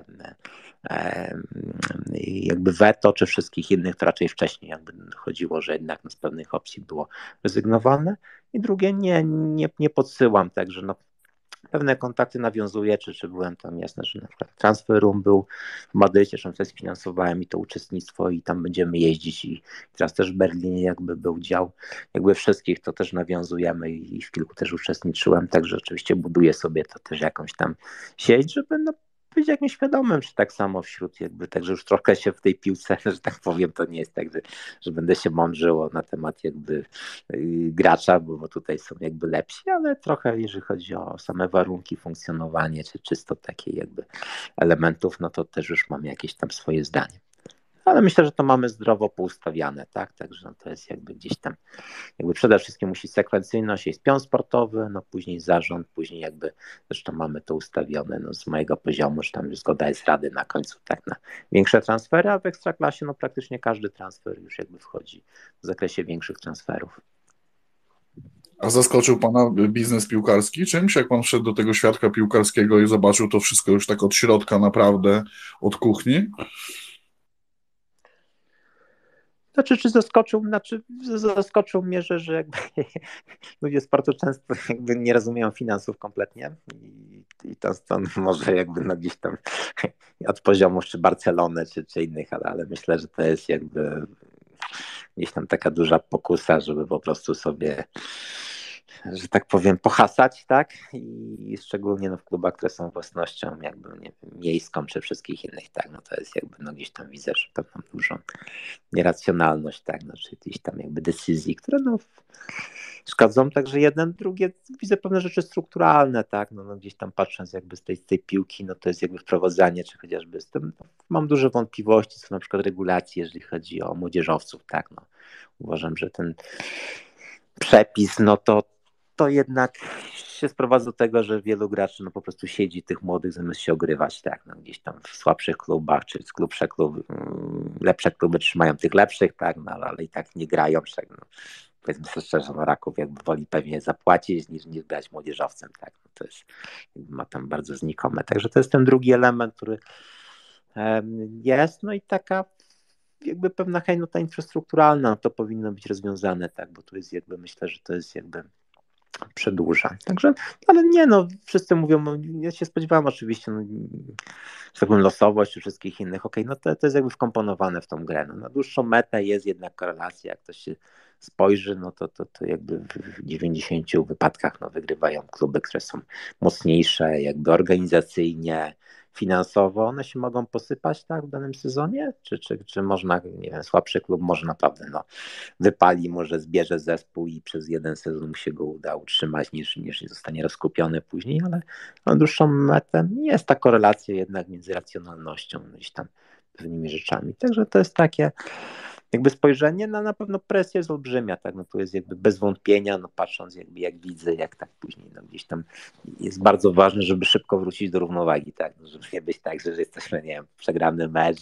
jakby weto, czy wszystkich innych, to raczej wcześniej jakby chodziło, że jednak z pewnych opcji było rezygnowane. I drugie, nie podsyłam, także no pewne kontakty nawiązuję, czy byłem tam, jasne, że na przykład Transfer Room był w Madrycie, że sfinansowałem i to uczestnictwo i tam będziemy jeździć i teraz też w Berlinie jakby był dział, jakby wszystkich to też nawiązujemy i w kilku też uczestniczyłem, także oczywiście buduję sobie to też jakąś tam sieć, żeby no być jakimś świadomym, czy tak samo wśród jakby, także już trochę się w tej piłce, że tak powiem, to nie jest tak, że będę się mądrzyło na temat jakby gracza, bo tutaj są jakby lepsi, ale trochę jeżeli chodzi o same warunki, funkcjonowanie, czy czysto takie jakby elementów, no to też już mam jakieś tam swoje zdanie. Ale myślę, że to mamy zdrowo poustawiane, tak? Także no to jest jakby gdzieś tam, jakby przede wszystkim musi sekwencyjność, jest pion sportowy, no później zarząd, później jakby zresztą mamy to ustawione no z mojego poziomu, że tam zgoda jest rady na końcu tak na większe transfery, a w Ekstraklasie no praktycznie każdy transfer już jakby wchodzi w zakresie większych transferów. A zaskoczył pana biznes piłkarski czymś, jak pan wszedł do tego świadka piłkarskiego i zobaczył to wszystko już tak od środka naprawdę, od kuchni? Czy zaskoczył mnie, że jakby ludzie sportu często jakby nie rozumieją finansów kompletnie i to stąd może jakby no gdzieś tam od poziomu czy Barcelony czy innych, ale myślę, że to jest jakby gdzieś tam taka duża pokusa, żeby po prostu sobie, że tak powiem, pohasać, tak? I szczególnie no, w klubach, które są własnością jakby nie wiem, miejską czy wszystkich innych, tak? No to jest jakby, no gdzieś tam widzę, że pewną dużą nieracjonalność, tak? No, czy gdzieś tam jakby decyzji, które no szkodzą, także jeden, drugie, widzę pewne rzeczy strukturalne, tak? No gdzieś tam patrząc jakby z tej piłki, no to jest jakby wprowadzanie, czy chociażby z tym, mam duże wątpliwości co na przykład regulacji, jeżeli chodzi o młodzieżowców, tak? No, uważam, że ten przepis, no to jednak się sprowadza do tego, że wielu graczy no po prostu siedzi tych młodych zamiast się ogrywać, tak, no gdzieś tam w słabszych klubach, czy grubsze kluby, lepsze kluby trzymają tych lepszych, tak, no ale i tak nie grają, tak, no, powiedzmy sobie szczerze, no Raków jakby woli pewnie zapłacić niż grać młodzieżowcem, tak, no to jest, ma tam bardzo znikome, także to jest ten drugi element, który jest, no i taka jakby pewna hejnota infrastrukturalna, to powinno być rozwiązane, tak, bo tu jest jakby, myślę, że to jest jakby przedłuża. Także, ale nie, no, wszyscy mówią, no, ja się spodziewałem oczywiście, no, że tak powiem, losowość czy wszystkich innych, okej, no to jest jakby wkomponowane w tą grę. No, na dłuższą metę jest jednak korelacja, jak ktoś się spojrzy, no to jakby w 90 wypadkach no, wygrywają kluby, które są mocniejsze, jakby organizacyjnie, finansowo, one się mogą posypać tak w danym sezonie? Czy można, nie wiem, słabszy klub może naprawdę no, wypali, może zbierze zespół i przez jeden sezon mu się go uda utrzymać, niż zostanie rozkupiony później, ale na dłuższą metę jest ta korelacja jednak między racjonalnością gdzieś tam pewnymi rzeczami. Także to jest takie jakby spojrzenie, na pewno presja jest olbrzymia, tak, no tu jest jakby bez wątpienia, no patrząc jakby jak widzę, jak tak później, no gdzieś tam jest bardzo ważne, żeby szybko wrócić do równowagi, tak, no, żeby nie być tak, że jesteśmy, nie wiem, przegrany mecz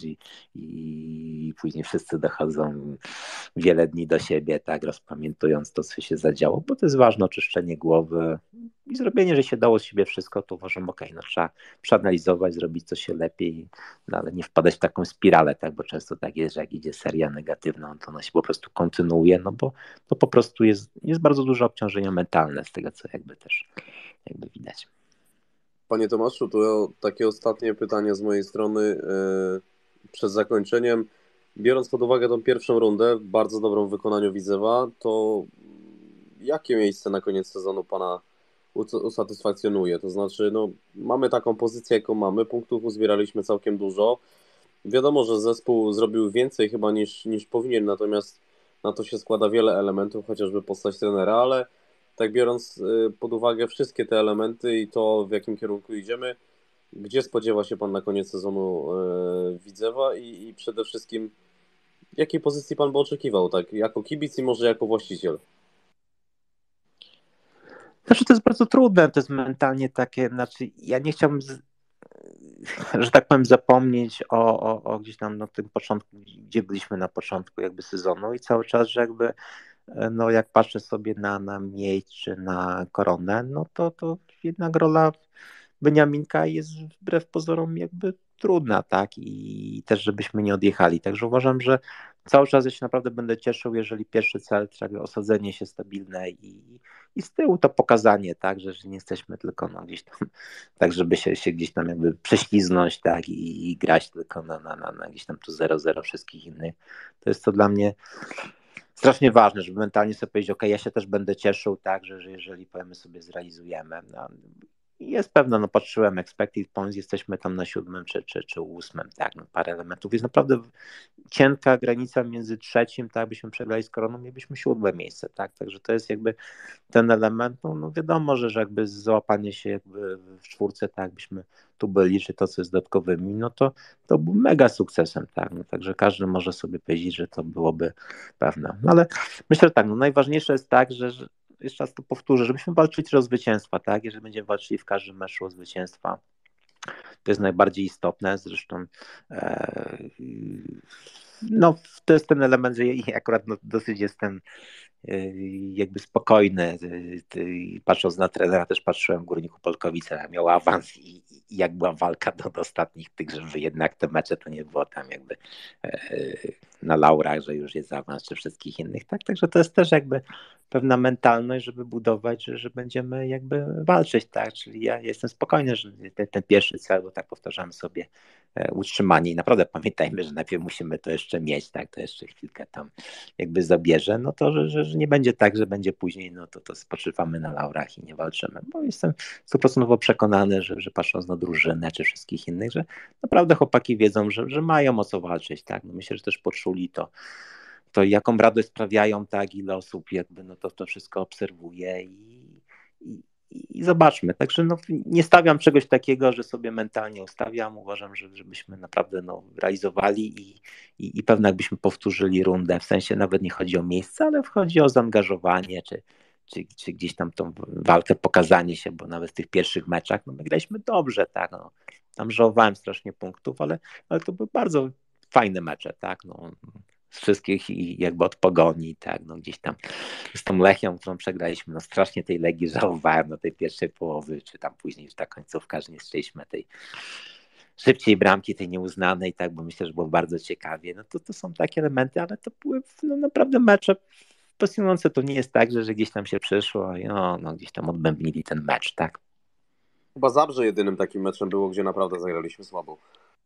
i później wszyscy dochodzą wiele dni do siebie, tak, rozpamiętując to, co się zadziało, bo to jest ważne, oczyszczenie głowy i zrobienie, że się dało z siebie wszystko, to uważam, okej, no trzeba przeanalizować, zrobić co się lepiej, no ale nie wpadać w taką spiralę, tak, bo często tak jest, że jak idzie seria negatywna, to ona się po prostu kontynuuje, no bo to po prostu jest bardzo duże obciążenie mentalne z tego, co jakby też jakby widać. Panie Tomaszu, to takie ostatnie pytanie z mojej strony przed zakończeniem. Biorąc pod uwagę tą pierwszą rundę, bardzo dobrą w wykonaniu Widzewa, to jakie miejsce na koniec sezonu Pana usatysfakcjonuje? To znaczy, no, mamy taką pozycję, jaką mamy, punktów uzbieraliśmy całkiem dużo. Wiadomo, że zespół zrobił więcej chyba niż powinien, natomiast na to się składa wiele elementów, chociażby postać trenera, ale tak biorąc pod uwagę wszystkie te elementy i to, w jakim kierunku idziemy, Gdzie spodziewa się Pan na koniec sezonu Widzewa i przede wszystkim jakiej pozycji Pan by oczekiwał, tak? Jako kibic i może jako właściciel? Znaczy to jest bardzo trudne, to jest mentalnie takie, znaczy ja nie chciałbym, że tak powiem, zapomnieć o gdzieś tam na tym początku, gdzie byliśmy na początku jakby sezonu i cały czas, że jakby no jak patrzę sobie na Miedź czy na Koronę, no to jednak rola Beniaminka jest wbrew pozorom jakby trudna, tak? I też żebyśmy nie odjechali. Także uważam, że cały czas ja się naprawdę będę cieszył, jeżeli pierwszy cel, czyli osadzenie się stabilne i z tyłu to pokazanie, tak, że nie jesteśmy tylko no, gdzieś tam, tak żeby się gdzieś tam jakby prześliznąć, tak, i grać tylko na gdzieś tam tu 0-0 wszystkich innych. To jest to dla mnie strasznie ważne, żeby mentalnie sobie powiedzieć, ok, ja się też będę cieszył, tak, że jeżeli powiemy sobie zrealizujemy. No, jest pewne, no patrzyłem, expected points, jesteśmy tam na 7. czy 8, tak, no parę elementów. Jest naprawdę cienka granica między 3, tak, byśmy przegrali z Koroną, mielibyśmy 7. miejsce, tak, także to jest jakby ten element, no wiadomo, że jakby załapanie się jakby w 4, tak, byśmy tu byli, czy to, co jest dodatkowymi, no to był mega sukcesem, tak, no także każdy może sobie powiedzieć, że to byłoby pewne, no ale myślę, że tak, no najważniejsze jest tak, że jeszcze raz to powtórzę, żebyśmy walczyli też o zwycięstwa, tak? Jeżeli będziemy walczyli w każdym meczu o zwycięstwa, to jest najbardziej istotne. Zresztą no, to jest ten element, że ja akurat no, dosyć jestem jakby spokojny. Patrząc na trenera, też patrzyłem w Górniku Polkowice, miał awans i jak była walka do ostatnich tych, żeby jednak te mecze to nie było tam jakby na laurach, że już jest awans, czy wszystkich innych. Tak? Także to jest też jakby pewna mentalność, żeby budować, że będziemy jakby walczyć, tak? Czyli ja jestem spokojny, że ten pierwszy cel, bo tak powtarzam sobie, utrzymanie i naprawdę pamiętajmy, że najpierw musimy to jeszcze mieć, tak? To jeszcze chwilkę tam jakby zabierze, no to, że nie będzie tak, że będzie później, no to spoczywamy na laurach i nie walczymy, bo jestem 100% przekonany, że patrząc na drużynę czy wszystkich innych, że naprawdę chłopaki wiedzą, że mają o co walczyć, tak? No myślę, że też poczuli to jaką radość sprawiają, tak, ile osób jakby no to wszystko obserwuje i zobaczmy. Także no, nie stawiam czegoś takiego, że sobie mentalnie ustawiam. Uważam, żebyśmy naprawdę no, realizowali i pewnie jakbyśmy powtórzyli rundę, w sensie nawet nie chodzi o miejsce, ale chodzi o zaangażowanie, czy gdzieś tam tą walkę, pokazanie się, bo nawet w tych pierwszych meczach no, my graliśmy dobrze, tak, no. Tam żałowałem strasznie punktów, ale to były bardzo fajne mecze, tak, no. Z wszystkich i jakby od Pogoni, tak, no gdzieś tam z tą Lechią, którą przegraliśmy, no strasznie tej Legii żałowałem do tej pierwszej połowy, czy tam później już ta końcówka, że nie strzeliśmy tej szybciej bramki, tej nieuznanej, tak, bo myślę, że było bardzo ciekawie, no to są takie elementy, ale to były no, naprawdę mecze pasjonujące, to nie jest tak, że gdzieś tam się przyszło i no gdzieś tam odbębnili ten mecz, tak. Chyba Zabrze jedynym takim meczem było, gdzie naprawdę zagraliśmy słabo.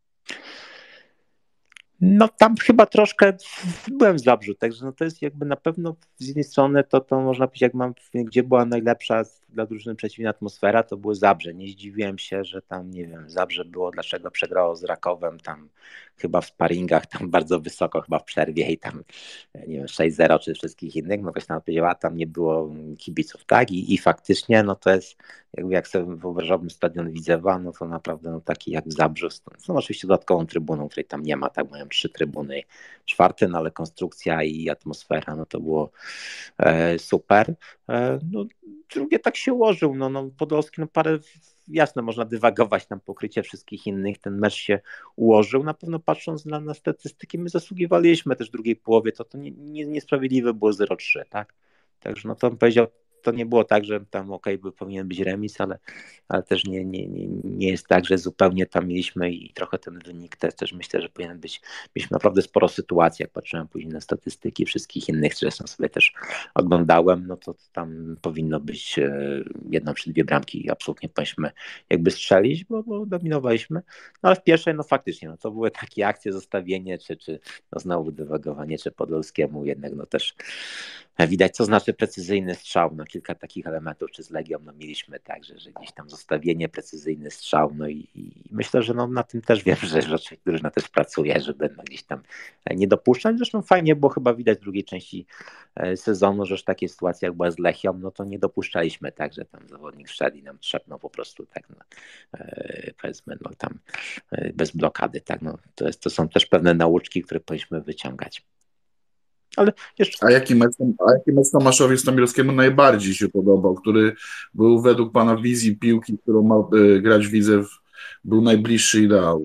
No tam chyba troszkę byłem w Zabrzu, także no to jest jakby na pewno z jednej strony to można powiedzieć, jak gdzie była najlepsza dla drużyny przeciwnej atmosfera, to było Zabrze. Nie zdziwiłem się, że tam, nie wiem, Zabrze było, dlaczego przegrało z Rakowem, tam chyba w sparingach, tam bardzo wysoko, chyba w przerwie i tam, nie wiem, 6-0 czy wszystkich innych, no ktoś tam powiedziała, tam nie było kibiców, tak? I faktycznie, no to jest, jakby jak sobie wyobrażałbym stadion Widzewa, no to naprawdę no taki jak w Zabrzu, no oczywiście dodatkową trybuną, której tam nie ma, tak, mają 3 trybuny, 4, no ale konstrukcja i atmosfera, no to było super. No, drugie tak się ułożył, no Podolski, no parę, jasne, można dywagować tam pokrycie wszystkich innych, ten mecz się ułożył, na pewno patrząc na statystyki, my zasługiwaliśmy też w drugiej połowie, to niesprawiedliwe było 0-3, tak? Także no to bym powiedział, to nie było tak, że tam powinien być remis, ale też nie jest tak, że zupełnie tam mieliśmy i trochę ten wynik też myślę, że powinien być. Mieliśmy naprawdę sporo sytuacji, jak patrzyłem później na statystyki wszystkich innych, zresztą sobie też oglądałem, no to tam powinno być 1 czy 2 bramki, absolutnie powinniśmy jakby strzelić, bo dominowaliśmy, no ale w pierwszej no faktycznie, no to były takie akcje, zostawienie, czy no znowu dywagowanie, czy Podolskiemu jednak no też widać, co znaczy precyzyjny strzał, no kilka takich elementów, czy z Legią, no mieliśmy tak, że gdzieś tam zostawienie, precyzyjny strzał, no i myślę, że no, na tym też wiem, że drużyna też pracuje, żeby no, gdzieś tam nie dopuszczać. Zresztą fajnie było chyba widać w drugiej części sezonu, że już takie sytuacje jak była z Lechią, no to nie dopuszczaliśmy tak, że tam zawodnik wszedł i nam trzepnął po prostu tak, no, powiedzmy, no tam bez blokady, tak, no to są też pewne nauczki, które powinniśmy wyciągać. Ale jeszcze... A jaki mecz Tomaszowi Stamirowskiemu najbardziej się podobał, który był według pana wizji piłki, którą ma grać Widzew, był najbliższy ideału?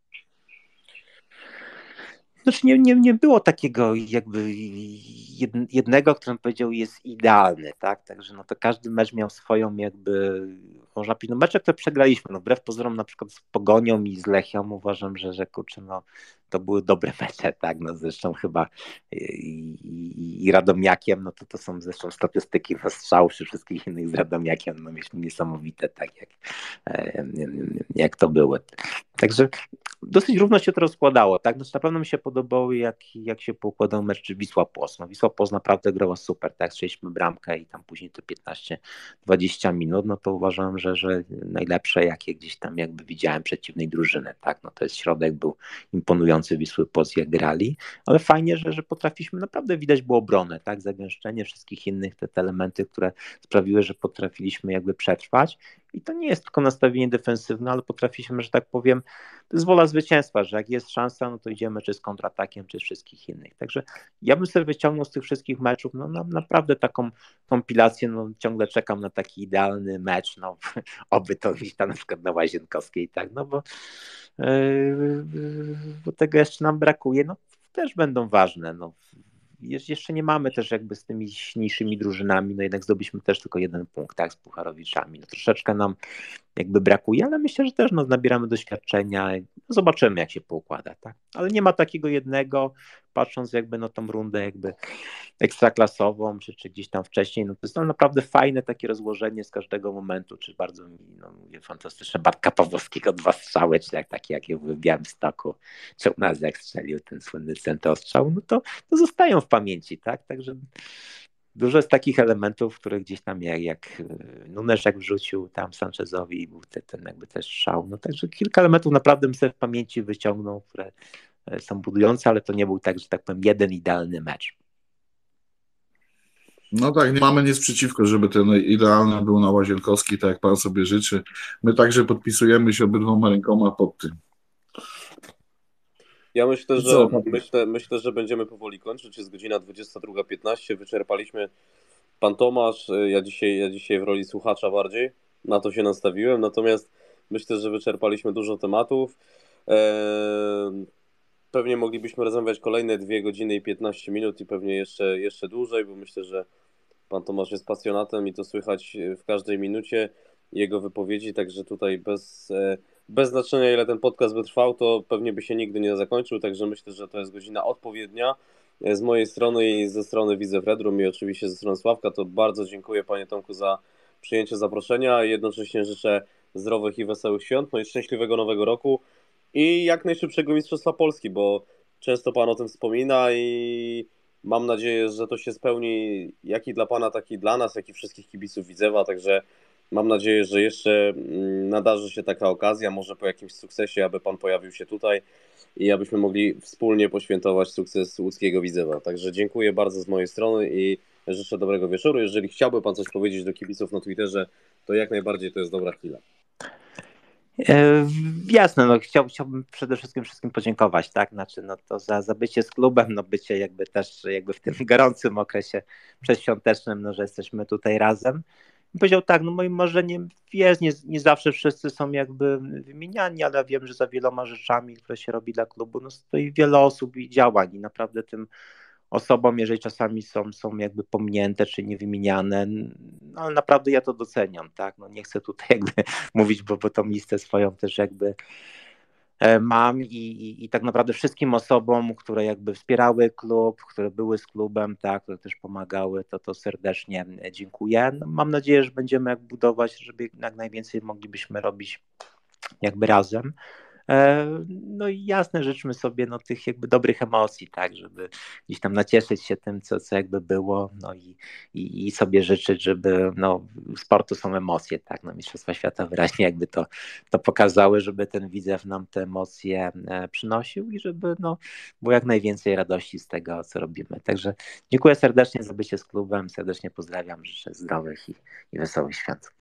Znaczy nie było takiego jakby jednego, którym powiedział jest idealny, tak? Także no to każdy mecz miał swoją jakby, można powiedzieć, no mecze, które przegraliśmy, no wbrew pozorom na przykład z Pogonią i z Lechią uważam, że kurczę, no to były dobre mecze, tak? No zresztą chyba i Radomiakiem, no to są zresztą statystyki na strzał przy wszystkich innych z Radomiakiem, no mieliśmy niesamowite, tak jak to były. Także dosyć równo się to rozkładało, tak? Znaczy, na pewno mi się podobało, jak się poukładał mecz czy Wisła Płock. No, Wisła Płock naprawdę grała super, tak? Strzeliśmy bramkę i tam później to 15-20 minut, no to uważam, że najlepsze, jakie gdzieś tam jakby widziałem przeciwnej drużyny, tak? No to jest środek był imponujący Wisły Płock, jak grali, ale fajnie, że potrafiliśmy, naprawdę widać było obronę, tak? Zagęszczenie wszystkich innych te elementy, które sprawiły, że potrafiliśmy jakby przetrwać. I to nie jest tylko nastawienie defensywne, ale potrafiliśmy, że tak powiem, to jest wola zwycięstwa, że jak jest szansa, no to idziemy czy z kontratakiem, czy z wszystkich innych. Także ja bym sobie wyciągnął z tych wszystkich meczów, no naprawdę taką kompilację, no ciągle czekam na taki idealny mecz, no oby to gdzieś tam na przykład na Łazienkowskiej, tak, no bo tego jeszcze nam brakuje, no też będą ważne, no. Jeszcze nie mamy też jakby z tymi silniejszymi drużynami, no jednak zdobyliśmy też tylko 1 punkt, tak, z Pucharowiczami. No troszeczkę nam jakby brakuje, ale myślę, że też no, nabieramy doświadczenia, no, zobaczymy jak się poukłada, tak. Ale nie ma takiego jednego, patrząc jakby na tą rundę jakby ekstraklasową, czy gdzieś tam wcześniej, no to jest naprawdę fajne takie rozłożenie z każdego momentu, czy bardzo no, mówię, fantastyczne Bartka Pawłowskiego 2 strzały, czy takie jakie były w Białymstoku, czy u nas jak strzelił ten słynny centrostrzał, no to zostają w pamięci, tak, także dużo jest takich elementów, które gdzieś tam jak Nunes jak wrzucił tam Sanchezowi i był ten jakby też strzał, no także kilka elementów naprawdę bym sobie w pamięci wyciągnął, które są budujące, ale to nie był tak, że tak powiem, jeden idealny mecz. No tak, nie mamy nic przeciwko, żeby ten idealny był na Łazienkowskiej, tak jak pan sobie życzy. My także podpisujemy się obydwoma rękoma pod tym. Ja myślę, że będziemy powoli kończyć. Jest godzina 22:15. Wyczerpaliśmy. Pan Tomasz, ja dzisiaj w roli słuchacza bardziej, na to się nastawiłem, natomiast myślę, że wyczerpaliśmy dużo tematów. Pewnie moglibyśmy rozmawiać kolejne 2 godziny i 15 minut i pewnie jeszcze dłużej, bo myślę, że pan Tomasz jest pasjonatem i to słychać w każdej minucie jego wypowiedzi, także tutaj bez znaczenia, ile ten podcast by trwał, to pewnie by się nigdy nie zakończył, także myślę, że to jest godzina odpowiednia. Z mojej strony i ze strony Widzew Redrum i oczywiście ze strony Sławka, to bardzo dziękuję panie Tomku za przyjęcie zaproszenia. Jednocześnie życzę zdrowych i wesołych świąt, no i szczęśliwego nowego roku i jak najszybszego Mistrzostwa Polski, bo często pan o tym wspomina i mam nadzieję, że to się spełni jak i dla pana, tak i dla nas, jak i wszystkich kibiców Widzewa, także mam nadzieję, że jeszcze nadarzy się taka okazja, może po jakimś sukcesie, aby pan pojawił się tutaj i abyśmy mogli wspólnie poświętować sukces łódzkiego Widzewa. Także dziękuję bardzo z mojej strony i życzę dobrego wieczoru. Jeżeli chciałby pan coś powiedzieć do kibiców na Twitterze, to jak najbardziej to jest dobra chwila. Jasne, no chciałbym przede wszystkim podziękować, tak, znaczy no to za bycie z klubem, no bycie jakby też jakby w tym gorącym okresie przedświątecznym, no że jesteśmy tutaj razem. I powiedział tak, no moim marzeniem jest, nie zawsze wszyscy są jakby wymieniani, ale ja wiem, że za wieloma rzeczami, które się robi dla klubu, no stoi wiele osób i działań i naprawdę tym osobom, jeżeli czasami są jakby pominięte czy niewymieniane, no ale naprawdę ja to doceniam, tak, no nie chcę tutaj jakby mówić, bo tą listę swoją też jakby mam i tak naprawdę wszystkim osobom, które jakby wspierały klub, które były z klubem, tak, które też pomagały, to serdecznie dziękuję. No, mam nadzieję, że będziemy jak budować, żeby jak najwięcej moglibyśmy robić jakby razem. No i jasne, życzmy sobie tych jakby dobrych emocji, tak, żeby gdzieś tam nacieszyć się tym, co jakby było, no i sobie życzyć, żeby sport to są emocje, tak, Mistrzostwa Świata wyraźnie jakby to pokazały, żeby ten Widzew nam te emocje przynosił i żeby było jak najwięcej radości z tego, co robimy. Także dziękuję serdecznie za bycie z klubem, serdecznie pozdrawiam, życzę zdrowych i wesołych świąt.